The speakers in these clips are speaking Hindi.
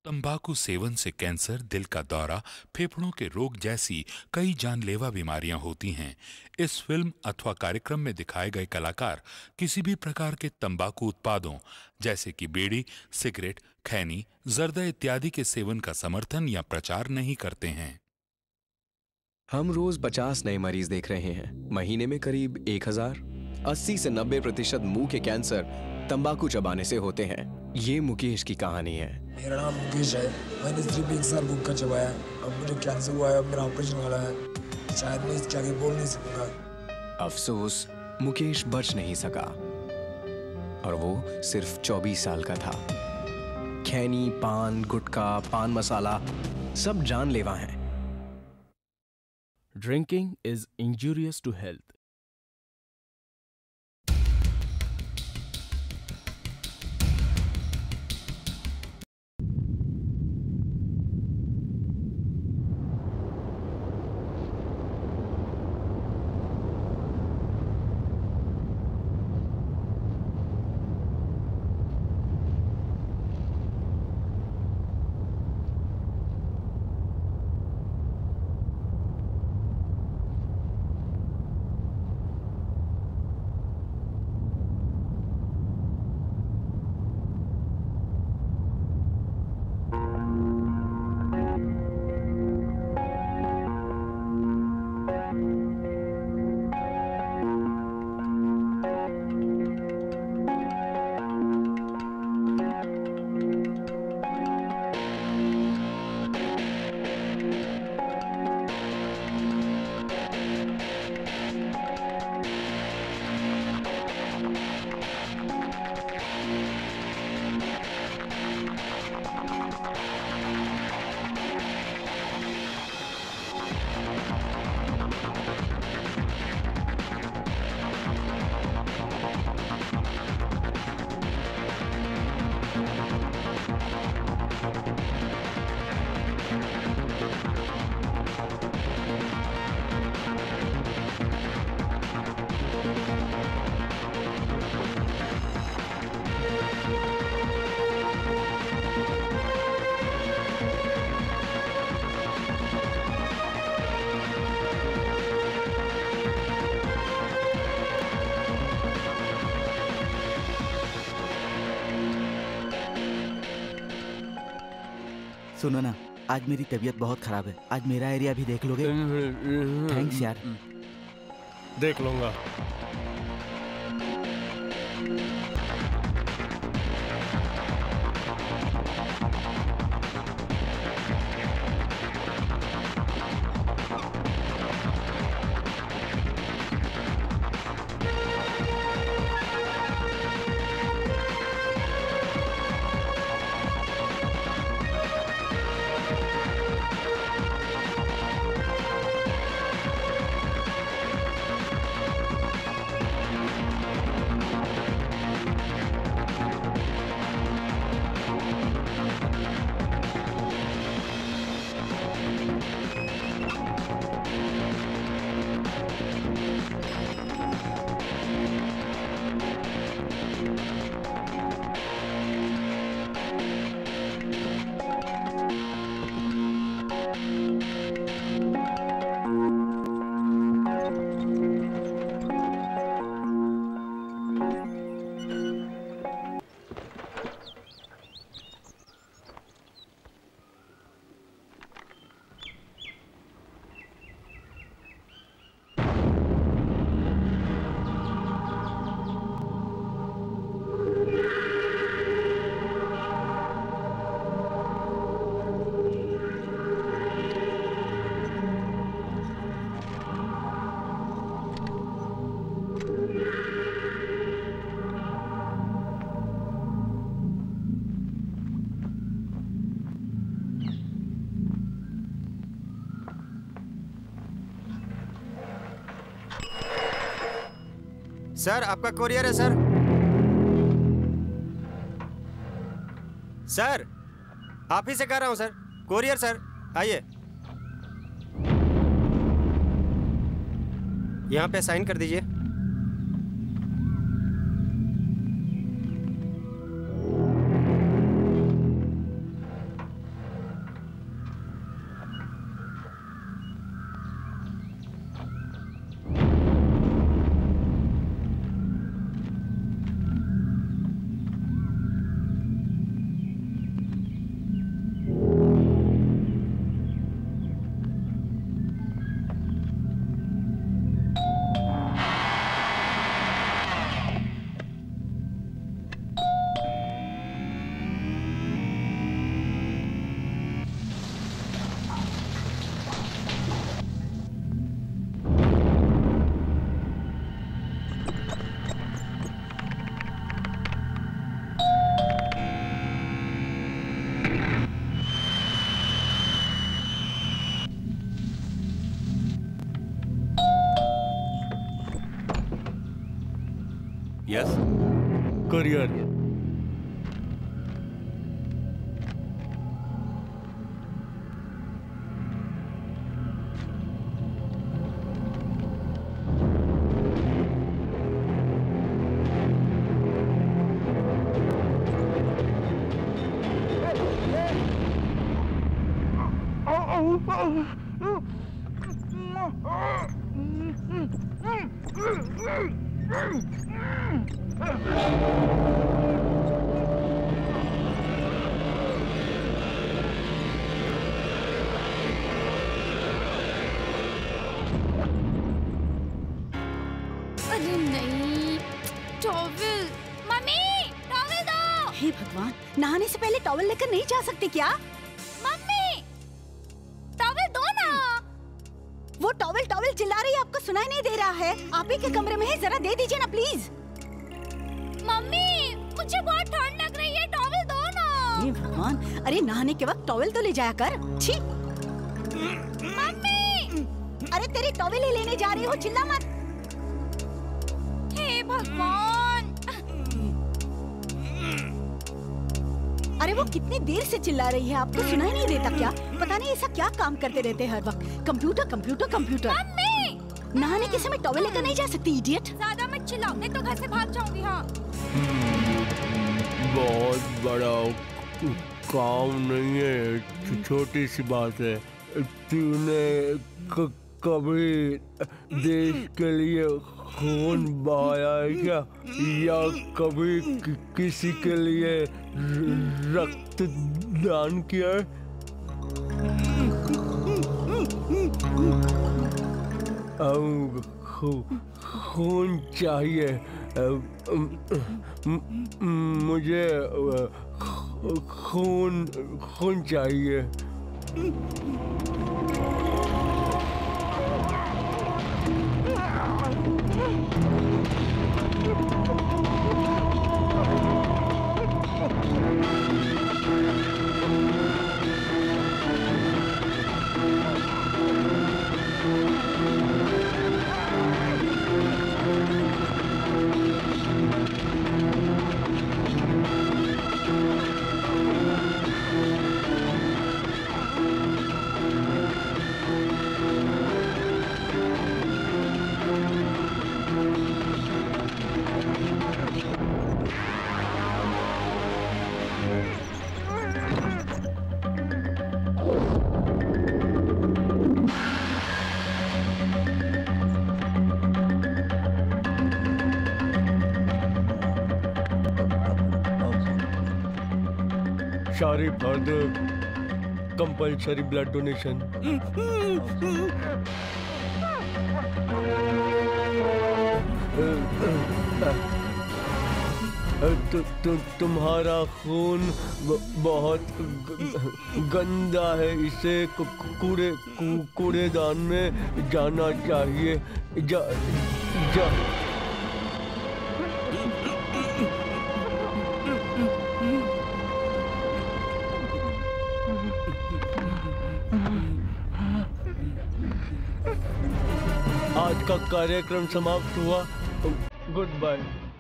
तंबाकू सेवन से कैंसर, दिल का दौरा, फेफड़ों के रोग जैसी कई जानलेवा बीमारियां होती हैं। इस फिल्म अथवा कार्यक्रम में दिखाए गए कलाकार किसी भी प्रकार के तंबाकू उत्पादों जैसे कि बीड़ी, सिगरेट, खैनी, जर्दा इत्यादि के सेवन का समर्थन या प्रचार नहीं करते हैं। हम रोज 50 नए मरीज देख रहे हैं, महीने में करीब 1000। 80 से 90% मुंह के कैंसर तंबाकू चबाने से होते हैं। ये मुकेश की कहानी है। मेरा नाम मुकेश है। मैंने सिर्फ 1 साल गुटखा चबाया। अब मुझे कैंसर हुआ है, अब मेरा ऑपरेशन वाला है। शायद मैं इसके आगे बोल नहीं सकूंगा। अफसोस, मुकेश बच नहीं सका और वो सिर्फ 24 साल का था। खैनी, पान, गुटखा, पान मसाला सब जानलेवा हैं। Drinking is injurious to health. सुनो ना, आज मेरी तबीयत बहुत खराब है। आज मेरा एरिया भी देख लोगे? थैंक्स यार। देख लूंगा। सर, आपका कोरियर है सर। सर, आप ही से कह रहा हूं सर। कोरियर सर, आइए। यहाँ पे साइन कर दीजिए। Yes courier. अरे नहीं, टॉवेल। मम्मी, टॉवेल दो। हे भगवान, नहाने से पहले टॉवेल लेकर नहीं जा सकते क्या? मम्मी, टॉवेल दो ना। वो टॉवेल टॉवेल चिल्ला रही है, आपको सुनाई नहीं दे रहा है? आप ही के कमरे में है, जरा दे दीजिए ना प्लीज। मम्मी, मुझे बहुत ठंड लग रही है, टॉवेल दो ना। हे भगवान, अरे नहाने के वक्त टॉवेल तो ले जाया कर। छी। मम्मी, अरे तेरी टॉवेल ही लेने जा रही हो, चिल्ला मत। हे भगवान। अरे वो कितनी देर से चिल्ला रही है, आपको सुनाई नहीं देता क्या? पता नहीं ऐसा क्या काम करते रहते हैं हर वक्त। Computer computer computer. मम्मी, नहाने के समय टॉवेल लेकर नहीं जा सकती, इडियट। ज्यादा मत चिल्लाओ, नहीं तो घर से भाग जाऊंगी। हाँ। बहुत बड़ा काम नहीं है, छोटी सी बात है। तूने कभी देश के लिए खून बहाया है क्या, या कभी किसी के लिए रक्त दान किया है? खून चाहिए मुझे, खून चाहिए। Shari for the compulsory blood donation. तुम्हारा खून बहुत गंदा है, इसे कूड़ेदान में जाना चाहिए। जा आज का कार्यक्रम समाप्त हुआ। Good bye.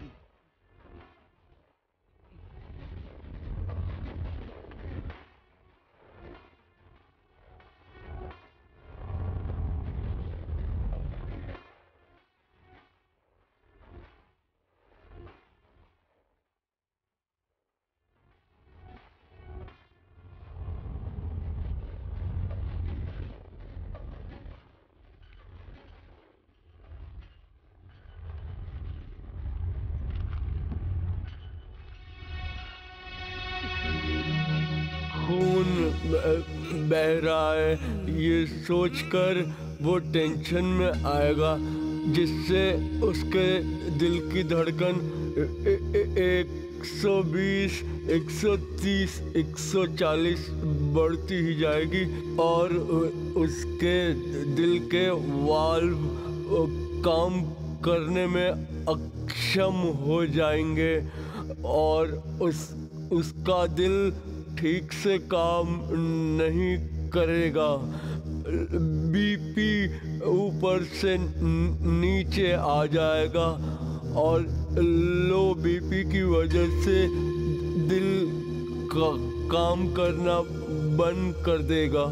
खून बह रहा है, ये सोचकर वो टेंशन में आएगा, जिससे उसके दिल की धड़कन 120, 130, 140 बढ़ती ही जाएगी और उसके दिल के वाल्व काम करने में अक्षम हो जाएंगे और उसका दिल ठीक से काम नहीं करेगा। बीपी ऊपर से नीचे आ जाएगा और लो बीपी की वजह से दिल का काम करना बंद कर देगा।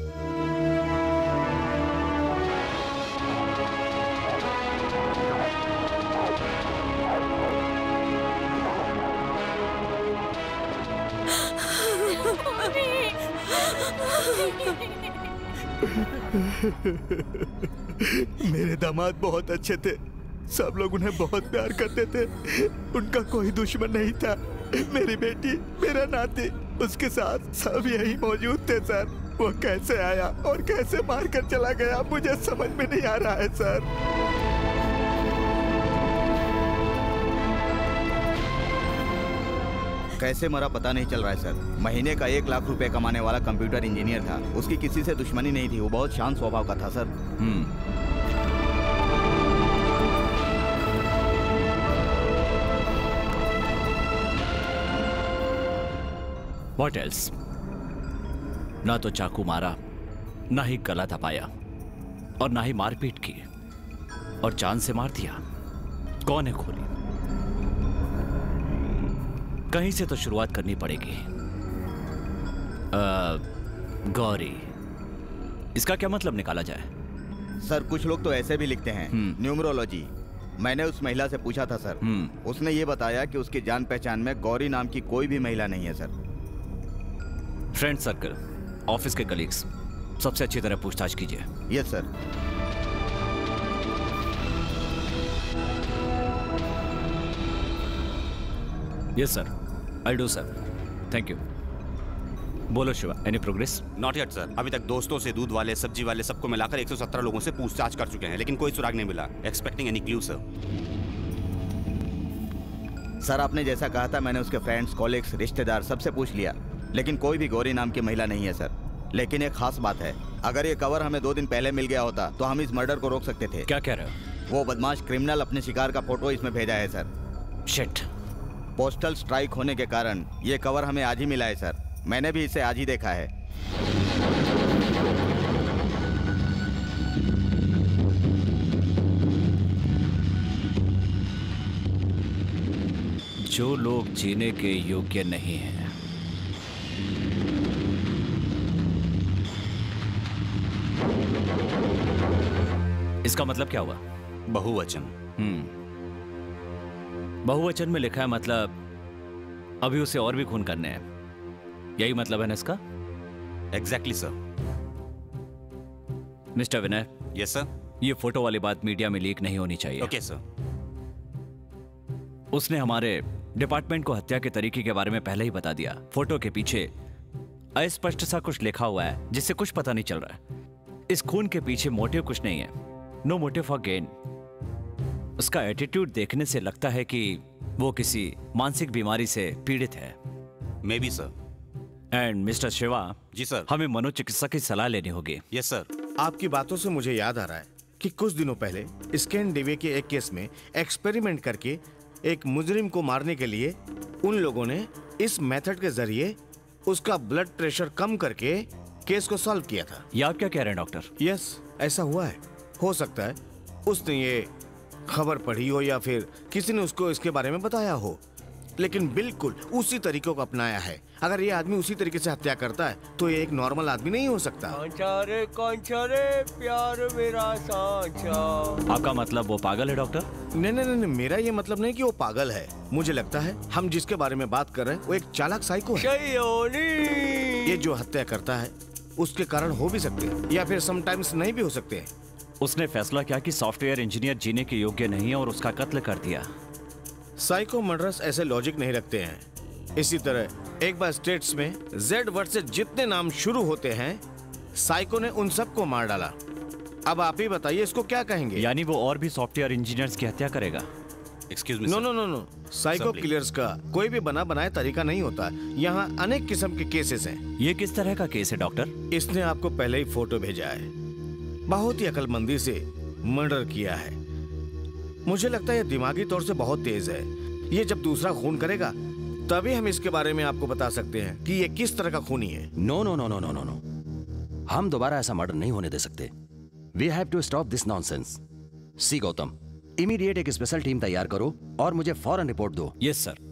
मेरे दामाद बहुत अच्छे थे, सब लोग उन्हें बहुत प्यार करते थे, उनका कोई दुश्मन नहीं था। मेरी बेटी, मेरा नाती, उसके साथ सब यही मौजूद थे सर। वो कैसे आया और कैसे मार कर चला गया मुझे समझ में नहीं आ रहा है सर। कैसे मरा पता नहीं चल रहा है सर। महीने का 1 लाख रुपए कमाने वाला कंप्यूटर इंजीनियर था। उसकी किसी से दुश्मनी नहीं थी, वो बहुत शांत स्वभाव का था सर। What else? ना तो चाकू मारा, ना ही गला दबाया और ना ही मारपीट की, और जान से मार दिया। कौन है खोली? कहीं से तो शुरुआत करनी पड़ेगी। गौरी, इसका क्या मतलब निकाला जाए? सर कुछ लोग तो ऐसे भी लिखते हैं, न्यूमरोलॉजी। मैंने उस महिला से पूछा था सर, उसने ये बताया कि उसकी जान पहचान में गौरी नाम की कोई भी महिला नहीं है सर। फ्रेंड सर्कल, ऑफिस के कलीग्स, सबसे अच्छी तरह पूछताछ कीजिए। Yes sir. Yes sir, I do sir, thank you. बोलो Shiva, any progress? Not yet sir. अभी तक दोस्तों से, दूध वाले, सब्जी वाले, सबको मिलाकर 117 लोगों से पूछताछ कर चुके हैं, लेकिन कोई सुराग नहीं मिला। Expecting any clue sir. Sir आपने जैसा कहा था, मैंने उसके फ्रेंड्स, कॉलीग्स, रिश्तेदार सबसे पूछ लिया, लेकिन कोई भी गौरी नाम की महिला नहीं है सर। लेकिन एक खास बात है, अगर ये कवर हमें 2 दिन पहले मिल गया होता तो हम इस मर्डर को रोक सकते थे। क्या कह रहे हो? वो बदमाश क्रिमिनल अपने शिकार का फोटो इसमें भेजा है सर। शिट। पोस्टल स्ट्राइक होने के कारण ये कवर हमें आज ही मिला है सर। मैंने भी इसे आज ही देखा है। जो लोग जीने के योग्य नहीं हैं, इसका मतलब क्या हुआ? बहुवचन। बहुवचन में लिखा है, मतलब अभी उसे और भी खून करने हैं, यही मतलब है ना इसका? Exactly sir. Mister Vinay. Yes sir. ये फोटो वाली बात मीडिया में लीक नहीं होनी चाहिए। Okay sir. उसने हमारे डिपार्टमेंट को हत्या के तरीके के बारे में पहले ही बता दिया। फोटो के पीछे अस्पष्ट सा कुछ लिखा हुआ है जिससे कुछ पता नहीं चल रहा है। इस खून के पीछे मोटिव कुछ नहीं है, नो मोटिव फॉर गेन। उसका एटीट्यूड देखने से लगता है कि वो किसी मानसिक बीमारी से पीड़ित है। Maybe sir. And mister Shiva. जी सर। हमें मनोचिकित्सक की सलाह लेनी होगी। Yes sir. आपकी बातों से मुझे याद आ रहा है कि कुछ दिनों पहले स्कैंडिनेविया के एक केस में एक्सपेरिमेंट करके एक मुजरिम को मारने के लिए उन लोगों ने इस मेथड के जरिए उसका ब्लड प्रेशर कम करके केस को सॉल्व किया था। ये आप क्या कह रहे हैं डॉक्टर? यस, ऐसा हुआ है। हो सकता है उसने ये खबर पढ़ी हो या फिर किसी ने उसको इसके बारे में बताया हो, लेकिन बिल्कुल उसी तरीकों को अपनाया है। अगर ये आदमी उसी तरीके से हत्या करता है तो ये एक नॉर्मल आदमी नहीं हो सकता। कौन रे प्यार मेरा सांचा। आपका मतलब वो पागल है डॉक्टर? नहीं नहीं नहीं, मेरा ये मतलब नहीं कि वो पागल है। मुझे लगता है हम जिसके बारे में बात कर रहे हैं वो एक चालाक साइको है। ये जो हत्या करता है उसके कारण हो भी सकते हैं या फिर समटाइम्स नहीं भी हो सकते हैं। उसने फैसला किया कि सॉफ्टवेयर इंजीनियर जीने के योग्य नहीं है और उसका कत्ल कर दिया। साइको मर्डरर्स ऐसे लॉजिक नहीं रखते हैं। इसी तरह एक बार स्टेट्स में जेड वर्ड से जितने नाम शुरू होते हैं, साइको ने उन सबको मार डाला। अब आप ही बताइए इसको क्या कहेंगे? यानी वो और भी सॉफ्टवेयर इंजीनियर्स की हत्या करेगा? Excuse me. No no no no, psycho killers का कोई भी बना बनाया तरीका नहीं होता। यहाँ अनेक किस्म के केसेस हैं। ये किस तरह का केस है डॉक्टर? इसने आपको पहले ही फोटो भेजा है। बहुत ही अक्लमंदी से मर्डर किया है। मुझे लगता है ये दिमागी तौर से बहुत तेज है। ये जब दूसरा खून करेगा तभी हम इसके बारे में आपको बता सकते हैं कि ये किस तरह का खूनी है। No no no no no no no, हम दोबारा ऐसा मर्डर नहीं होने दे सकते। We have to stop this nonsense. See Gautam, immediate एक स्पेशल टीम तैयार करो और मुझे फौरन रिपोर्ट दो। Yes sir.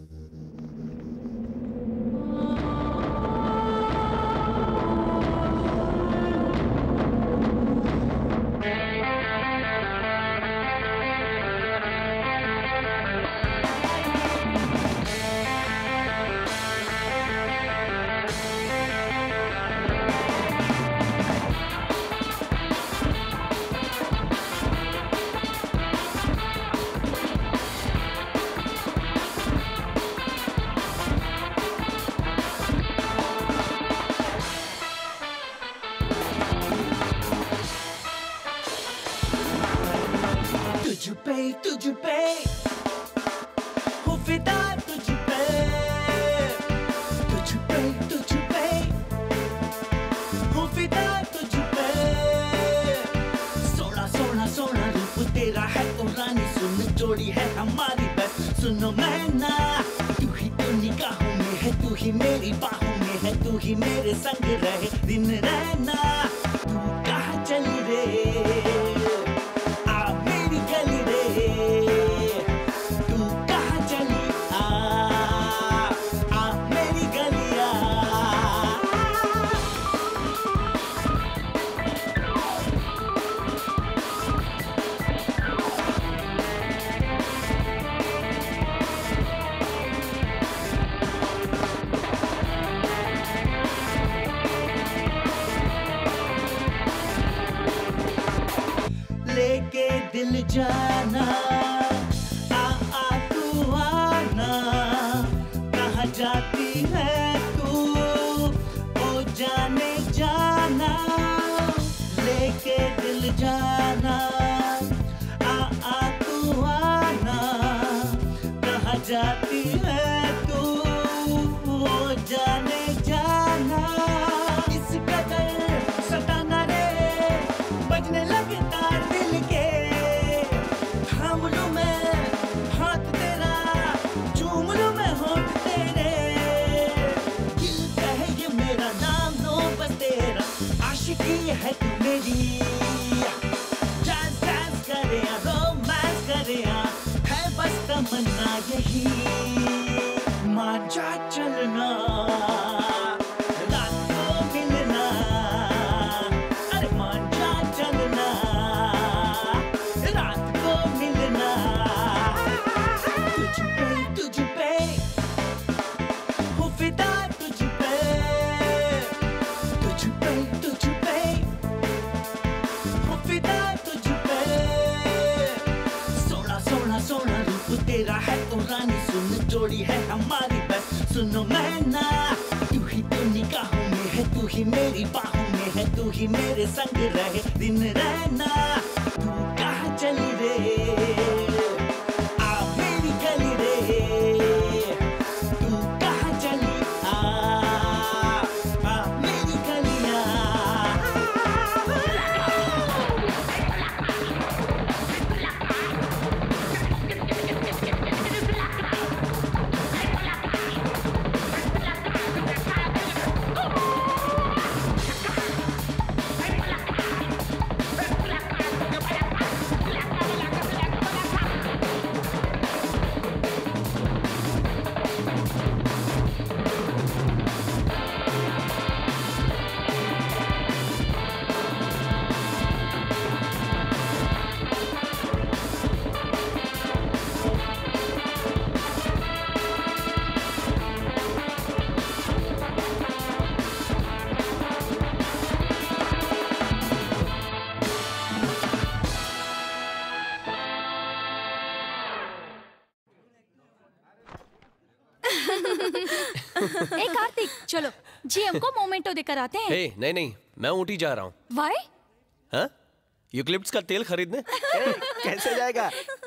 ए कार्तिक, चलो जी हमको मोमेंटो देकर आते हैं। hey, नहीं, मैं ऊटी जा रहा हूँ। वाई? हाँ? यूकलिप्टस का तेल खरीदने। कैसे जाएगा?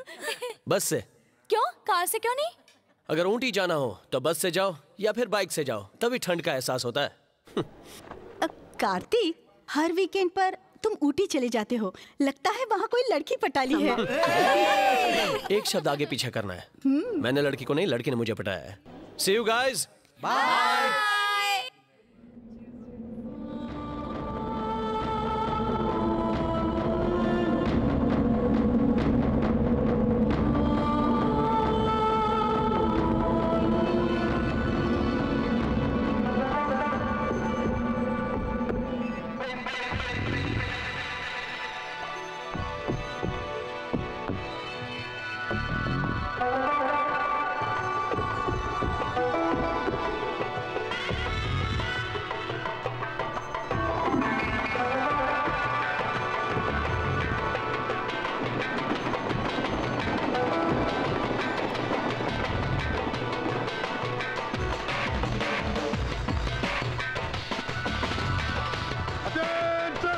बस से। क्यों? कार से क्यों नहीं? अगर ऊटी जाना हो तो बस से जाओ या फिर बाइक से जाओ, तभी ठंड का एहसास होता है। कार्तिक, हर वीकेंड पर तुम ऊटी चले जाते हो, लगता है वहाँ कोई लड़की पटाली है। एक शब्द आगे पीछे करना है। मैंने लड़की को नहीं, लड़की ने मुझे पटाया है। See you guys. Bye.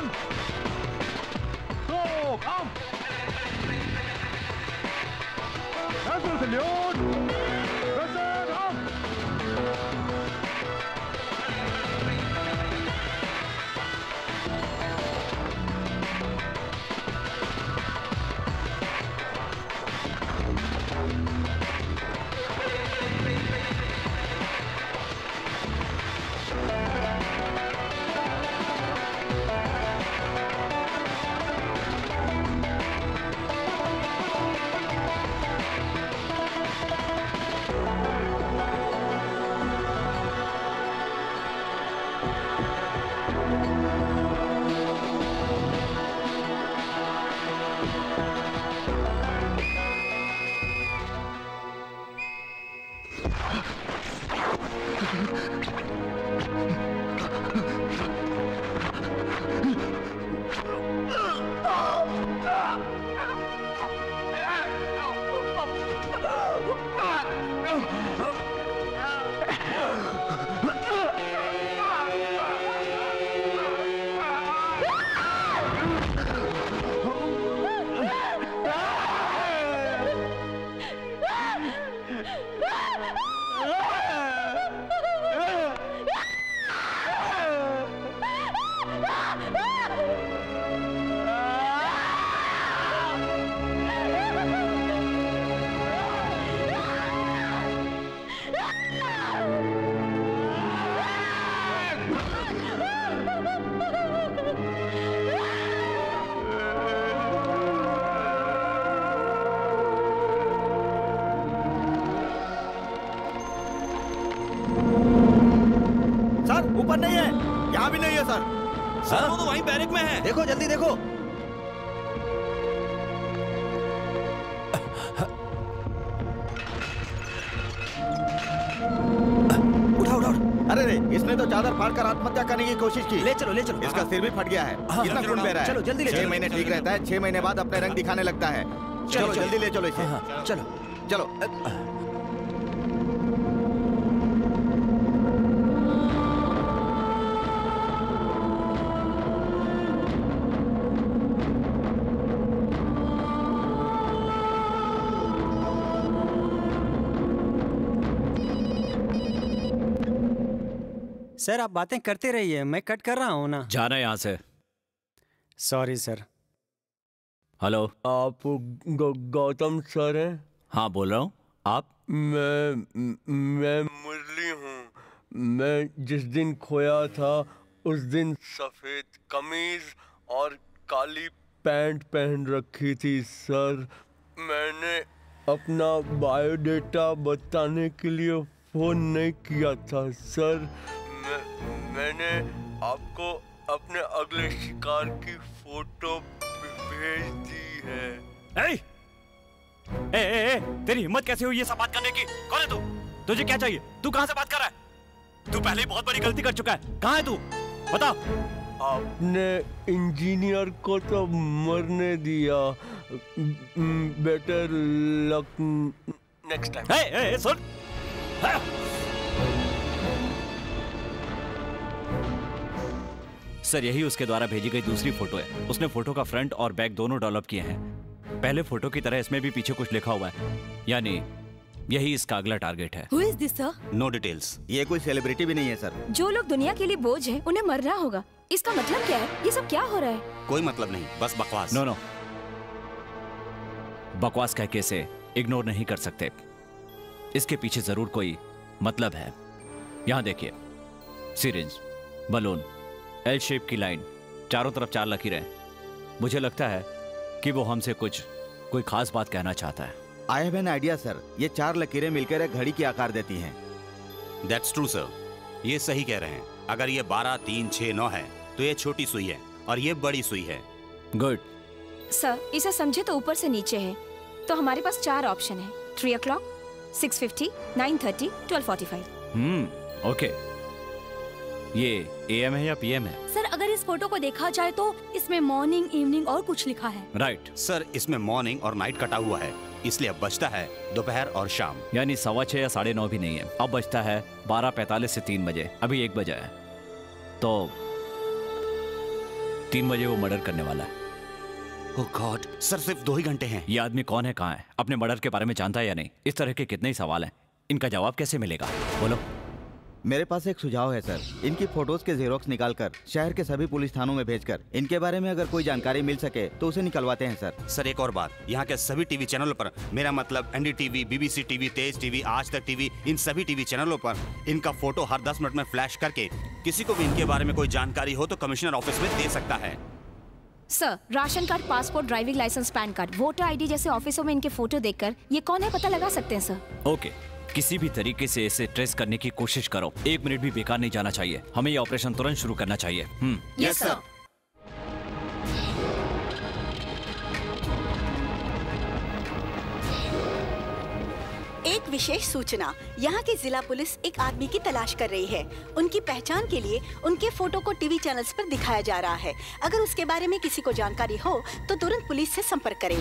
So, come! National salute! Present, up! ऊपर नहीं है, यहाँ भी नहीं है सर। सर वो तो वहीं बैरिक में है। देखो जल्दी देखो। उठाओ उठाओ। अरे रे, इसने तो चादर फाड़कर आत्महत्या करने की कोशिश की। ले चलो ले चलो। इसका सिर भी फट गया है। कितना खून बह रहा है। चलो जल्दी ले चलो। 6 महीने ठीक रहता है, 6 महीने बाद अपने रंग दिखाने लगता है। चलो जल्दी ले चलो इसे। चलो चलो। सर आप बातें करते रहिए, मैं कट कर रहा हूँ ना। जाना यहाँ से। Sorry sir. हेलो, आप गौतम सर हैं? हाँ बोल रहा हूँ। आप? मैं मुरली हूँ। मैं जिस दिन खोया था उस दिन सफेद कमीज और काली पैंट पहन रखी थी सर। मैंने अपना बायोडेटा बताने के लिए फोन नहीं किया था सर। मैंने आपको अपने अगले शिकार की फोटो भेज दी है। ए, तेरी हिम्मत कैसे हुई ये सब बात करने की? कौन है तू? तुझे क्या चाहिए? तू कहाँ से बात कर रहा है? तू पहले ही बहुत बड़ी गलती कर चुका है। कहाँ है तू? बता। आपने इंजीनियर को तो मरने दिया। Better luck next time. सुन। सर यही उसके द्वारा भेजी गई दूसरी फोटो है। उसने फोटो का फ्रंट और बैक दोनों डेवलप किए हैं। पहले फोटो की तरह इसमें भी पीछे कुछ लिखा हुआ है, यानी यही इसका अगला टारगेट है। Who is this, sir? No details. ये कोई सेलिब्रिटी भी नहीं है सर। जो लोग दुनिया के लिए बोझ हैं, उन्हें मरना होगा। इसका मतलब क्या है? ये सब क्या हो रहा है? कोई मतलब नहीं, बस बकवास। नो बकवास कह के इसे इग्नोर नहीं कर सकते। इसके पीछे जरूर कोई मतलब है। यहाँ देखिए, सिरिंज, बलून, एल शेप की लाइन, चारों तरफ 4 लकीरें। मुझे लगता है कि वो हमसे कोई खास बात कहना चाहता है। I have an idea sir. ये 4 लकीरें मिलकर एक घड़ी की आकार देती हैं। दैट्स ट्रू सर, ये सही कह रहे हैं। अगर ये 12, 3, 6, 9 है तो ये छोटी सुई है और ये बड़ी सुई है। गुड सर, इसे समझे तो ऊपर से नीचे है, तो हमारे पास 4 ऑप्शन है। 3 o'clock, 6:50, 9:30, 12:45। ओके। ये AM है या PM है? सर अगर इस फोटो को देखा जाए तो इसमें मॉर्निंग, इवनिंग और कुछ लिखा है। राइट सर, इसमें मॉर्निंग और नाइट कटा हुआ है, इसलिए अब बचता है दोपहर और शाम। यानी 6:15 या 9:30 भी नहीं है। अब बचता है 12:45 से 3 बजे। अभी 1 बजा है, तो 3 बजे वो मर्डर करने वाला है। ओह गॉड, सर सिर्फ 2 ही घंटे हैं। ये आदमी कौन है, कहाँ है, अपने मर्डर के बारे में जानता है या नहीं? इस तरह के कितने ही सवाल हैं, इनका जवाब कैसे मिलेगा? बोलो। मेरे पास एक सुझाव है सर। इनकी फोटोज के जेरोक्स निकालकर शहर के सभी पुलिस थानों में भेजकर इनके बारे में अगर कोई जानकारी मिल सके तो उसे निकलवाते हैं सर। सर एक और बात, यहाँ के सभी टीवी चैनलों पर, मेरा मतलब NDTV, BBC TV, Tez TV, Aaj Tak TV, इन सभी टीवी चैनलों पर इनका फोटो हर 10 मिनट में फ्लैश करके किसी को भी इनके बारे में कोई जानकारी हो तो कमिश्नर ऑफिस में दे सकता है। Sir, ration card, passport, driving licence, PAN card, voter ID जैसे ऑफिसों में इनके फोटो देखकर ये कौन है पता लगा सकते हैं सर। ओके, किसी भी तरीके से इसे ट्रेस करने की कोशिश करो। 1 मिनट भी बेकार नहीं जाना चाहिए। हमें ये ऑपरेशन तुरंत शुरू करना चाहिए। Yes sir. एक विशेष सूचना, यहाँ की जिला पुलिस एक आदमी की तलाश कर रही है। उनकी पहचान के लिए उनके फोटो को टीवी चैनल्स पर दिखाया जा रहा है। अगर उसके बारे में किसी को जानकारी हो तो तुरंत पुलिस से संपर्क करें।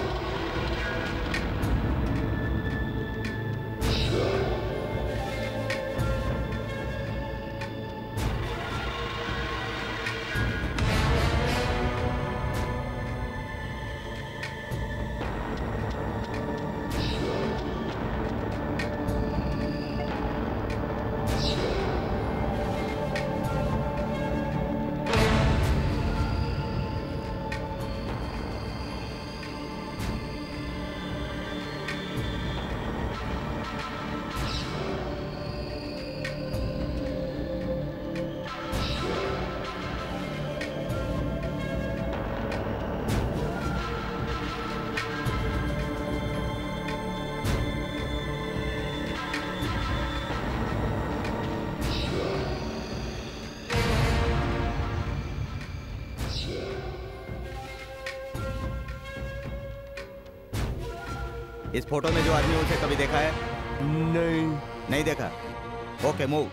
इस फोटो में जो आदमी उसे कभी देखा है? नहीं देखा। Okay, move.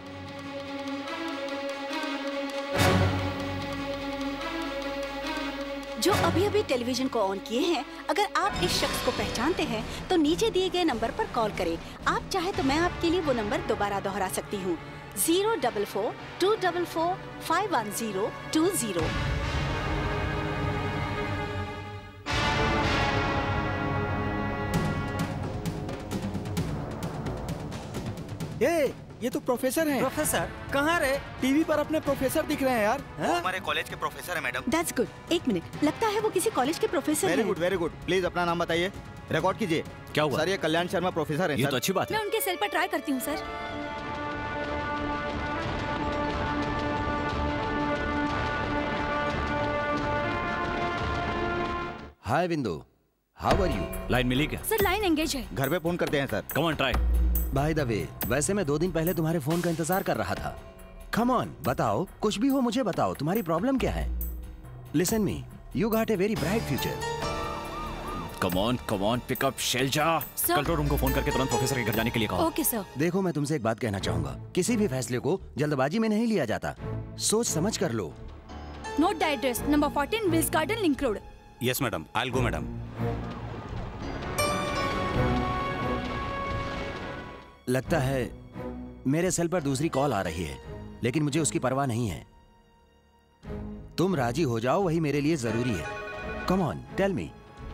जो अभी अभी टेलीविजन को ऑन किए हैं, अगर आप इस शख्स को पहचानते हैं तो नीचे दिए गए नंबर पर कॉल करें। आप चाहे तो मैं आपके लिए वो नंबर दोबारा दोहरा सकती हूँ। 044-244-51020। ये तो प्रोफेसर हैं। प्रोफेसर कहाँ रहे? टीवी पर अपने प्रोफेसर दिख रहे हैं यार। वो हमारे कॉलेज के प्रोफेसर हैं मैडम। That's good। 1 मिनट, लगता है वो किसी कॉलेज के प्रोफेसर हैं। Very good. प्लीज अपना नाम बताइए, रिकॉर्ड कीजिए। क्या हुआ? सर, ये कल्याण शर्मा प्रोफेसर हैं। ये तो अच्छी बात है। मैं उनके सेल पर ट्राई करती हूँ sir. Hi Bindu, how are you? Line मिली क्या? सर लाइन एंगेज है। घर पे फोन करते हैं sir. Come on, try. By the way, वैसे मैं 2 दिन पहले तुम्हारे फोन का इंतजार कर रहा था। कम ऑन, बताओ, कुछ भी हो मुझे बताओ, तुम्हारी प्रॉब्लम क्या है? Listen me, you got a very bright future. Come on, pick up Shailaja. Control room को फोन करके तुरंत प्रोफेसर के घर जाने के लिए कहो। Okay sir. देखो, मैं तुमसे एक बात कहना चाहूंगा, किसी भी फैसले को जल्दबाजी में नहीं लिया जाता, सोच समझ कर लो। Note the address, number 14 Wills garden, link road. Yes madam, I will go madam. लगता है मेरे सेल पर दूसरी कॉल आ रही है, लेकिन मुझे उसकी परवाह नहीं है। तुम राजी हो जाओ, वही मेरे लिए जरूरी है। Come on, tell me.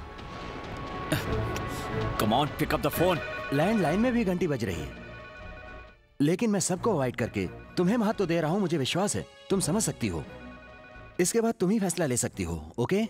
Come on, pick up the phone. Landline में भी घंटी बज रही है, लेकिन मैं सबको अवॉइड करके तुम्हें महत्व दे रहा हूं। मुझे विश्वास है तुम समझ सकती हो। इसके बाद तुम ही फैसला ले सकती हो। ओके?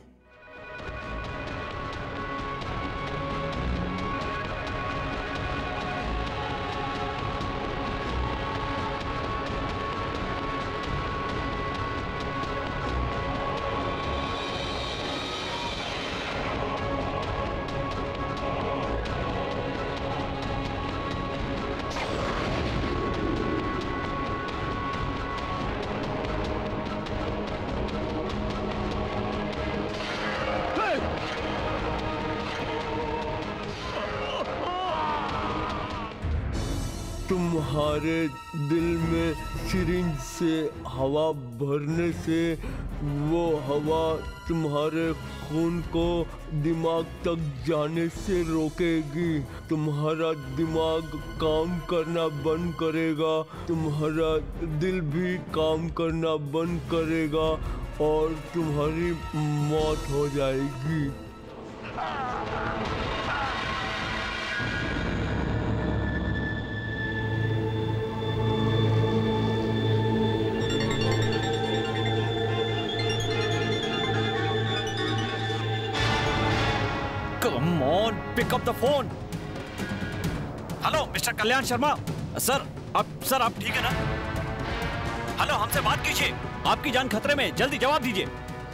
तुम्हारे दिल में सिरिंज से हवा भरने से वो हवा तुम्हारे खून को दिमाग तक जाने से रोकेगी। तुम्हारा दिमाग काम करना बंद करेगा, तुम्हारा दिल भी काम करना बंद करेगा और तुम्हारी मौत हो जाएगी। Come on, pick up the phone. Hello mister Kalyan Sharma. Sir आप ठीक है ना? हेलो, हमसे बात कीजिए, आपकी जान खतरे में, जल्दी जवाब दीजिए।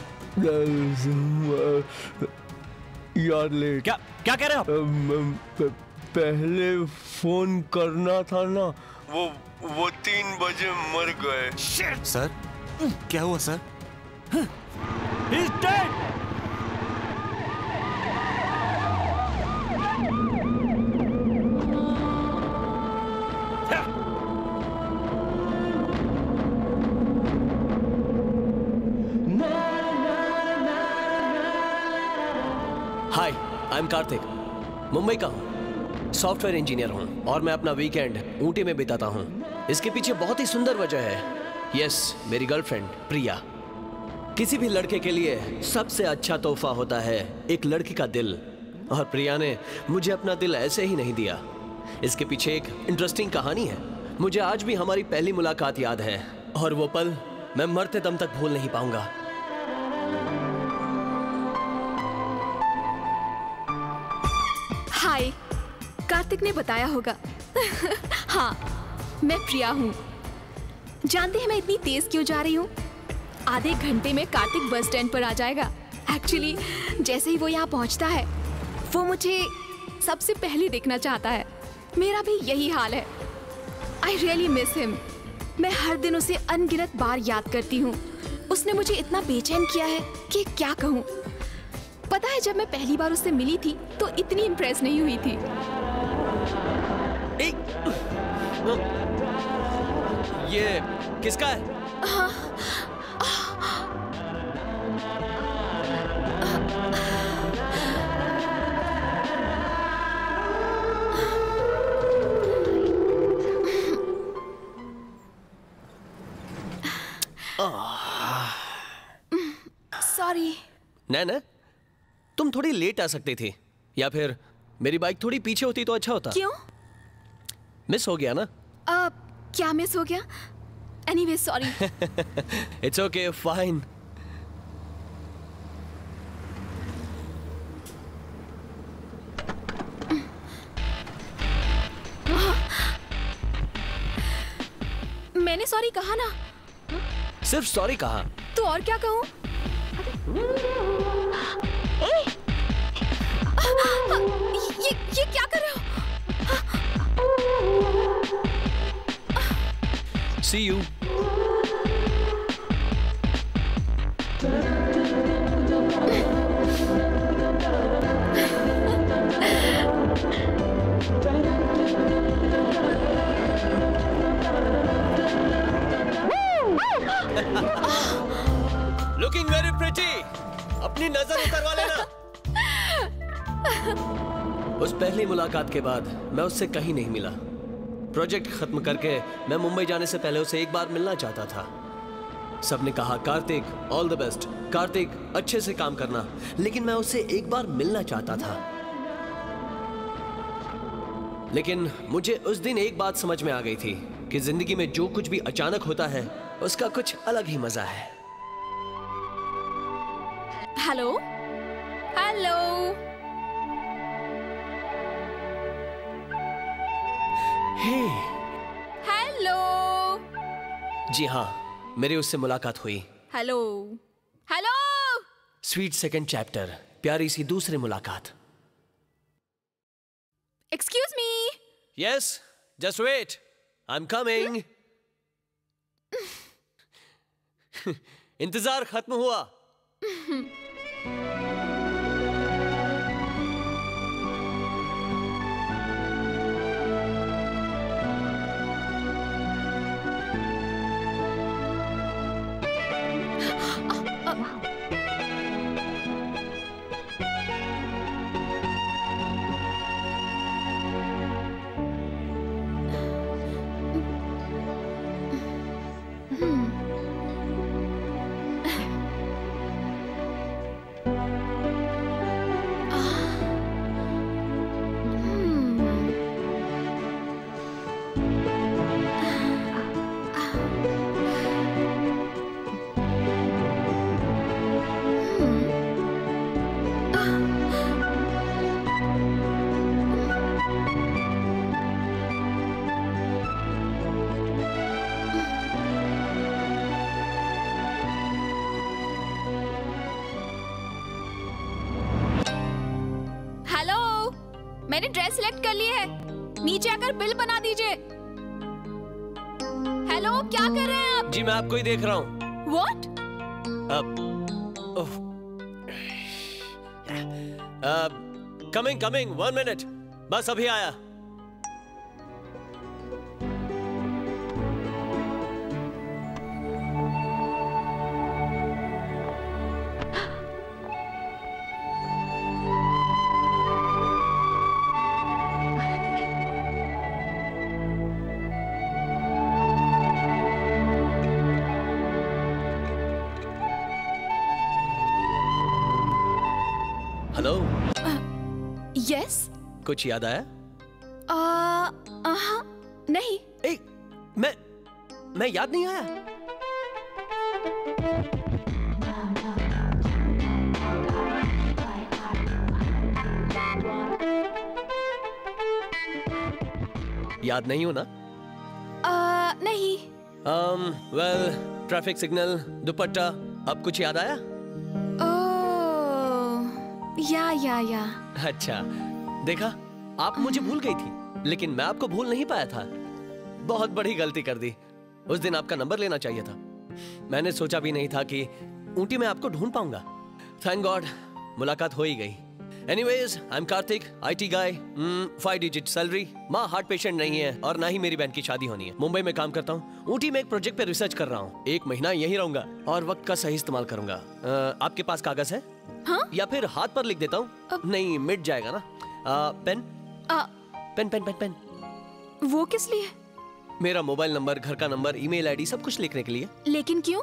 यार लेट। क्या कह रहे हो आप? पहले फोन करना था ना, वो 3 बजे मर गए। सर क्या हुआ sir? He's dead. Hi, I am Kartik, Mumbai का हूँ, सॉफ्टवेयर इंजीनियर हूँ और मैं अपना वीकेंड ऊटी में बिताता हूँ। इसके पीछे बहुत ही सुंदर वजह है। यस, मेरी गर्लफ्रेंड प्रिया। किसी भी लड़के के लिए सबसे अच्छा तोहफा होता है एक लड़की का दिल, और प्रिया ने मुझे अपना दिल ऐसे ही नहीं दिया। इसके पीछे एक इंटरेस्टिंग कहानी है। मुझे आज भी हमारी पहली मुलाकात याद है और वो पल मैं मरते दम तक भूल नहीं पाऊंगा। हाय, कार्तिक ने बताया होगा। हाँ, मैं प्रिया हूँ। जानते हैं मैं इतनी तेज क्यों जा रही हूँ? आधे घंटे में कार्तिक बस स्टैंड पर आ जाएगा। एक्चुअली जैसे ही वो यहाँ पहुँचता है, वो मुझे सबसे पहले देखना चाहता है। मेरा भी यही हाल है। I really miss him. मैं हर दिन उसे अनगिनत बार याद करती हूँ। उसने मुझे इतना बेचैन किया है कि क्या कहूँ। पता है, जब मैं पहली बार उससे मिली थी तो इतनी इम्प्रेस नहीं हुई थी। ये किसका है? सॉरी। ना तुम थोड़ी लेट आ सकती थी, या फिर मेरी बाइक थोड़ी पीछे होती तो अच्छा होता। क्यों? मिस हो गया ना? क्या मिस हो गया? Anyway sorry. It's okay, fine. मैंने सॉरी कहा ना। सिर्फ सॉरी कहा तो और क्या कहूँ? ये क्या कर रहे हो? See you. Looking very pretty. अपनी नजर उतरवा लेना। उस पहली मुलाकात के बाद मैं उससे कहीं नहीं मिला। प्रोजेक्ट खत्म करके मैं मुंबई जाने से पहले उसे एक बार मिलना चाहता था। सबने कहा Kartik all the best, Kartik अच्छे से काम करना, लेकिन मैं उससे एक बार मिलना चाहता था। लेकिन मुझे उस दिन एक बात समझ में आ गई थी कि जिंदगी में जो कुछ भी अचानक होता है उसका कुछ अलग ही मजा है। Hello hello. हेलो। जी हाँ, मेरी उससे मुलाकात हुई। Hello hello. Sweet second chapter, प्यारी सी दूसरी मुलाकात। Excuse me. Yes, just wait, I am coming. इंतजार खत्म हुआ। मैंने ड्रेस सिलेक्ट कर ली है, नीचे आकर बिल बना दीजिए। हेलो, क्या कर रहे हैं आप? जी मैं आपको ही देख रहा हूँ। What? कमिंग 1 मिनट, बस अभी आया। हेलो। यस। कुछ याद आया? नहीं। मैं याद नहीं आया। याद नहीं हो ना? नहीं। वेल, ट्रैफिक सिग्नल, दुपट्टा, अब कुछ याद आया? या। अच्छा, देखा, आप मुझे भूल गई थी, लेकिन मैं आपको भूल नहीं पाया था। बहुत बड़ी गलती कर दी। उस दिन आपका नंबर लेना चाहिए था। मैंने सोचा भी नहीं था कि ऊटी में आपको ढूंढ पाऊंगा। थैंक गॉड, मुलाकात हो ही गई। Anyways, I am Kartik, IT guy, 5 digit salary, माँ हार्ट पेशेंट नहीं है और ना ही मेरी बहन की शादी होनी है। मुंबई में काम करता हूँ। ऊटी में एक प्रोजेक्ट पे रिसर्च कर रहा हूँ। 1 महीना यहीं रहूंगा और वक्त का सही इस्तेमाल करूंगा। आपके पास कागज है? हाँ? या फिर हाथ पर लिख देता हूँ? नहीं, मिट जाएगा ना। पेन? पेन। वो किस लिए? मेरा मोबाइल नंबर, घर का नंबर, ईमेल ID सब कुछ लिखने के लिए। लेकिन क्यों?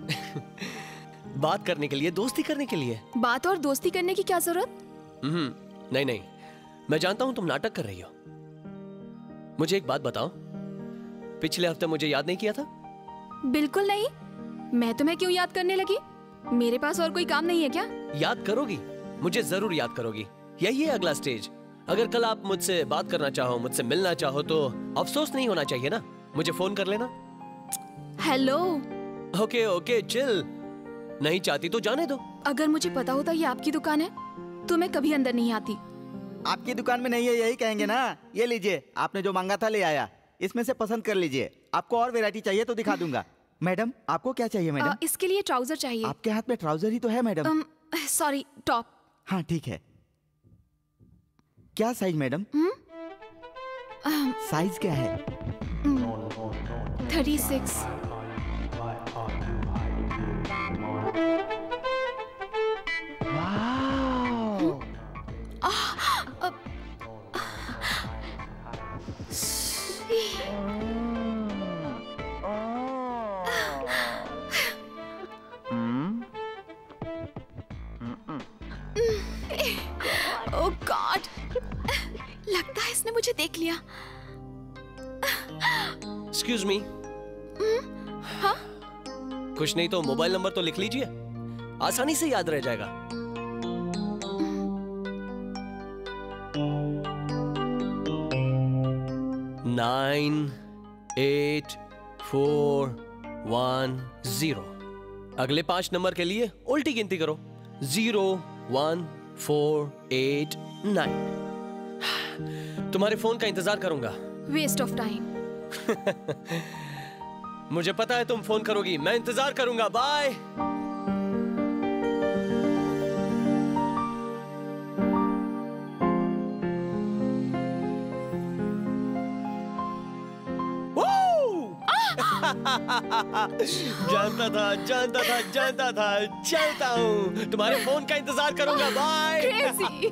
बात करने के लिए, दोस्ती करने के लिए। बात और दोस्ती करने की क्या जरूरत? नहीं, मैं जानता हूं तुम नाटक कर रही हो। मुझे एक बात बताओ, पिछले हफ्ते मुझे याद नहीं किया था? बिल्कुल नहीं। मैं तुम्हें क्यों याद करने लगी? मेरे पास और कोई काम नहीं है क्या? याद करोगी, मुझे जरूर याद करोगी। यही है अगला स्टेज। अगर कल आप मुझसे बात करना चाहो, मुझसे मिलना चाहो, तो अफसोस नहीं होना चाहिए ना। मुझे फोन कर लेना। हेलो। Okay, chill. नहीं चाहती तो जाने दो। अगर मुझे पता होता ये आपकी दुकान है तो मैं कभी अंदर नहीं आती। आपकी दुकान में नहीं है यही कहेंगे ना। ये लीजिए, आपने जो मांगा था ले आया। इसमें से पसंद कर लीजिए। आपको और वैरायटी चाहिए तो दिखा दूंगा। मैडम, आपको क्या चाहिए मैडम? इसके लिए ट्राउजर चाहिए। आपके हाथ में ट्राउजर ही तो है मैडम। Sorry, top. हाँ ठीक है। क्या साइज मैडम? साइज क्या है? 36। ओह गॉड, लगता है इसने मुझे देख लिया। Excuse me. हाँ? कुछ नहीं तो मोबाइल नंबर तो लिख लीजिए, आसानी से याद रह जाएगा। नाइन 8 4 1 0। अगले 5 नंबर के लिए उल्टी गिनती करो। 0 1 4 8 9। तुम्हारे फोन का इंतजार करूंगा। Waste of time. मुझे पता है तुम फोन करोगी, मैं इंतजार करूंगा। बाय। जानता था। चलता हूँ, तुम्हारे फोन का इंतजार करूंगा। बाय। क्रेजी।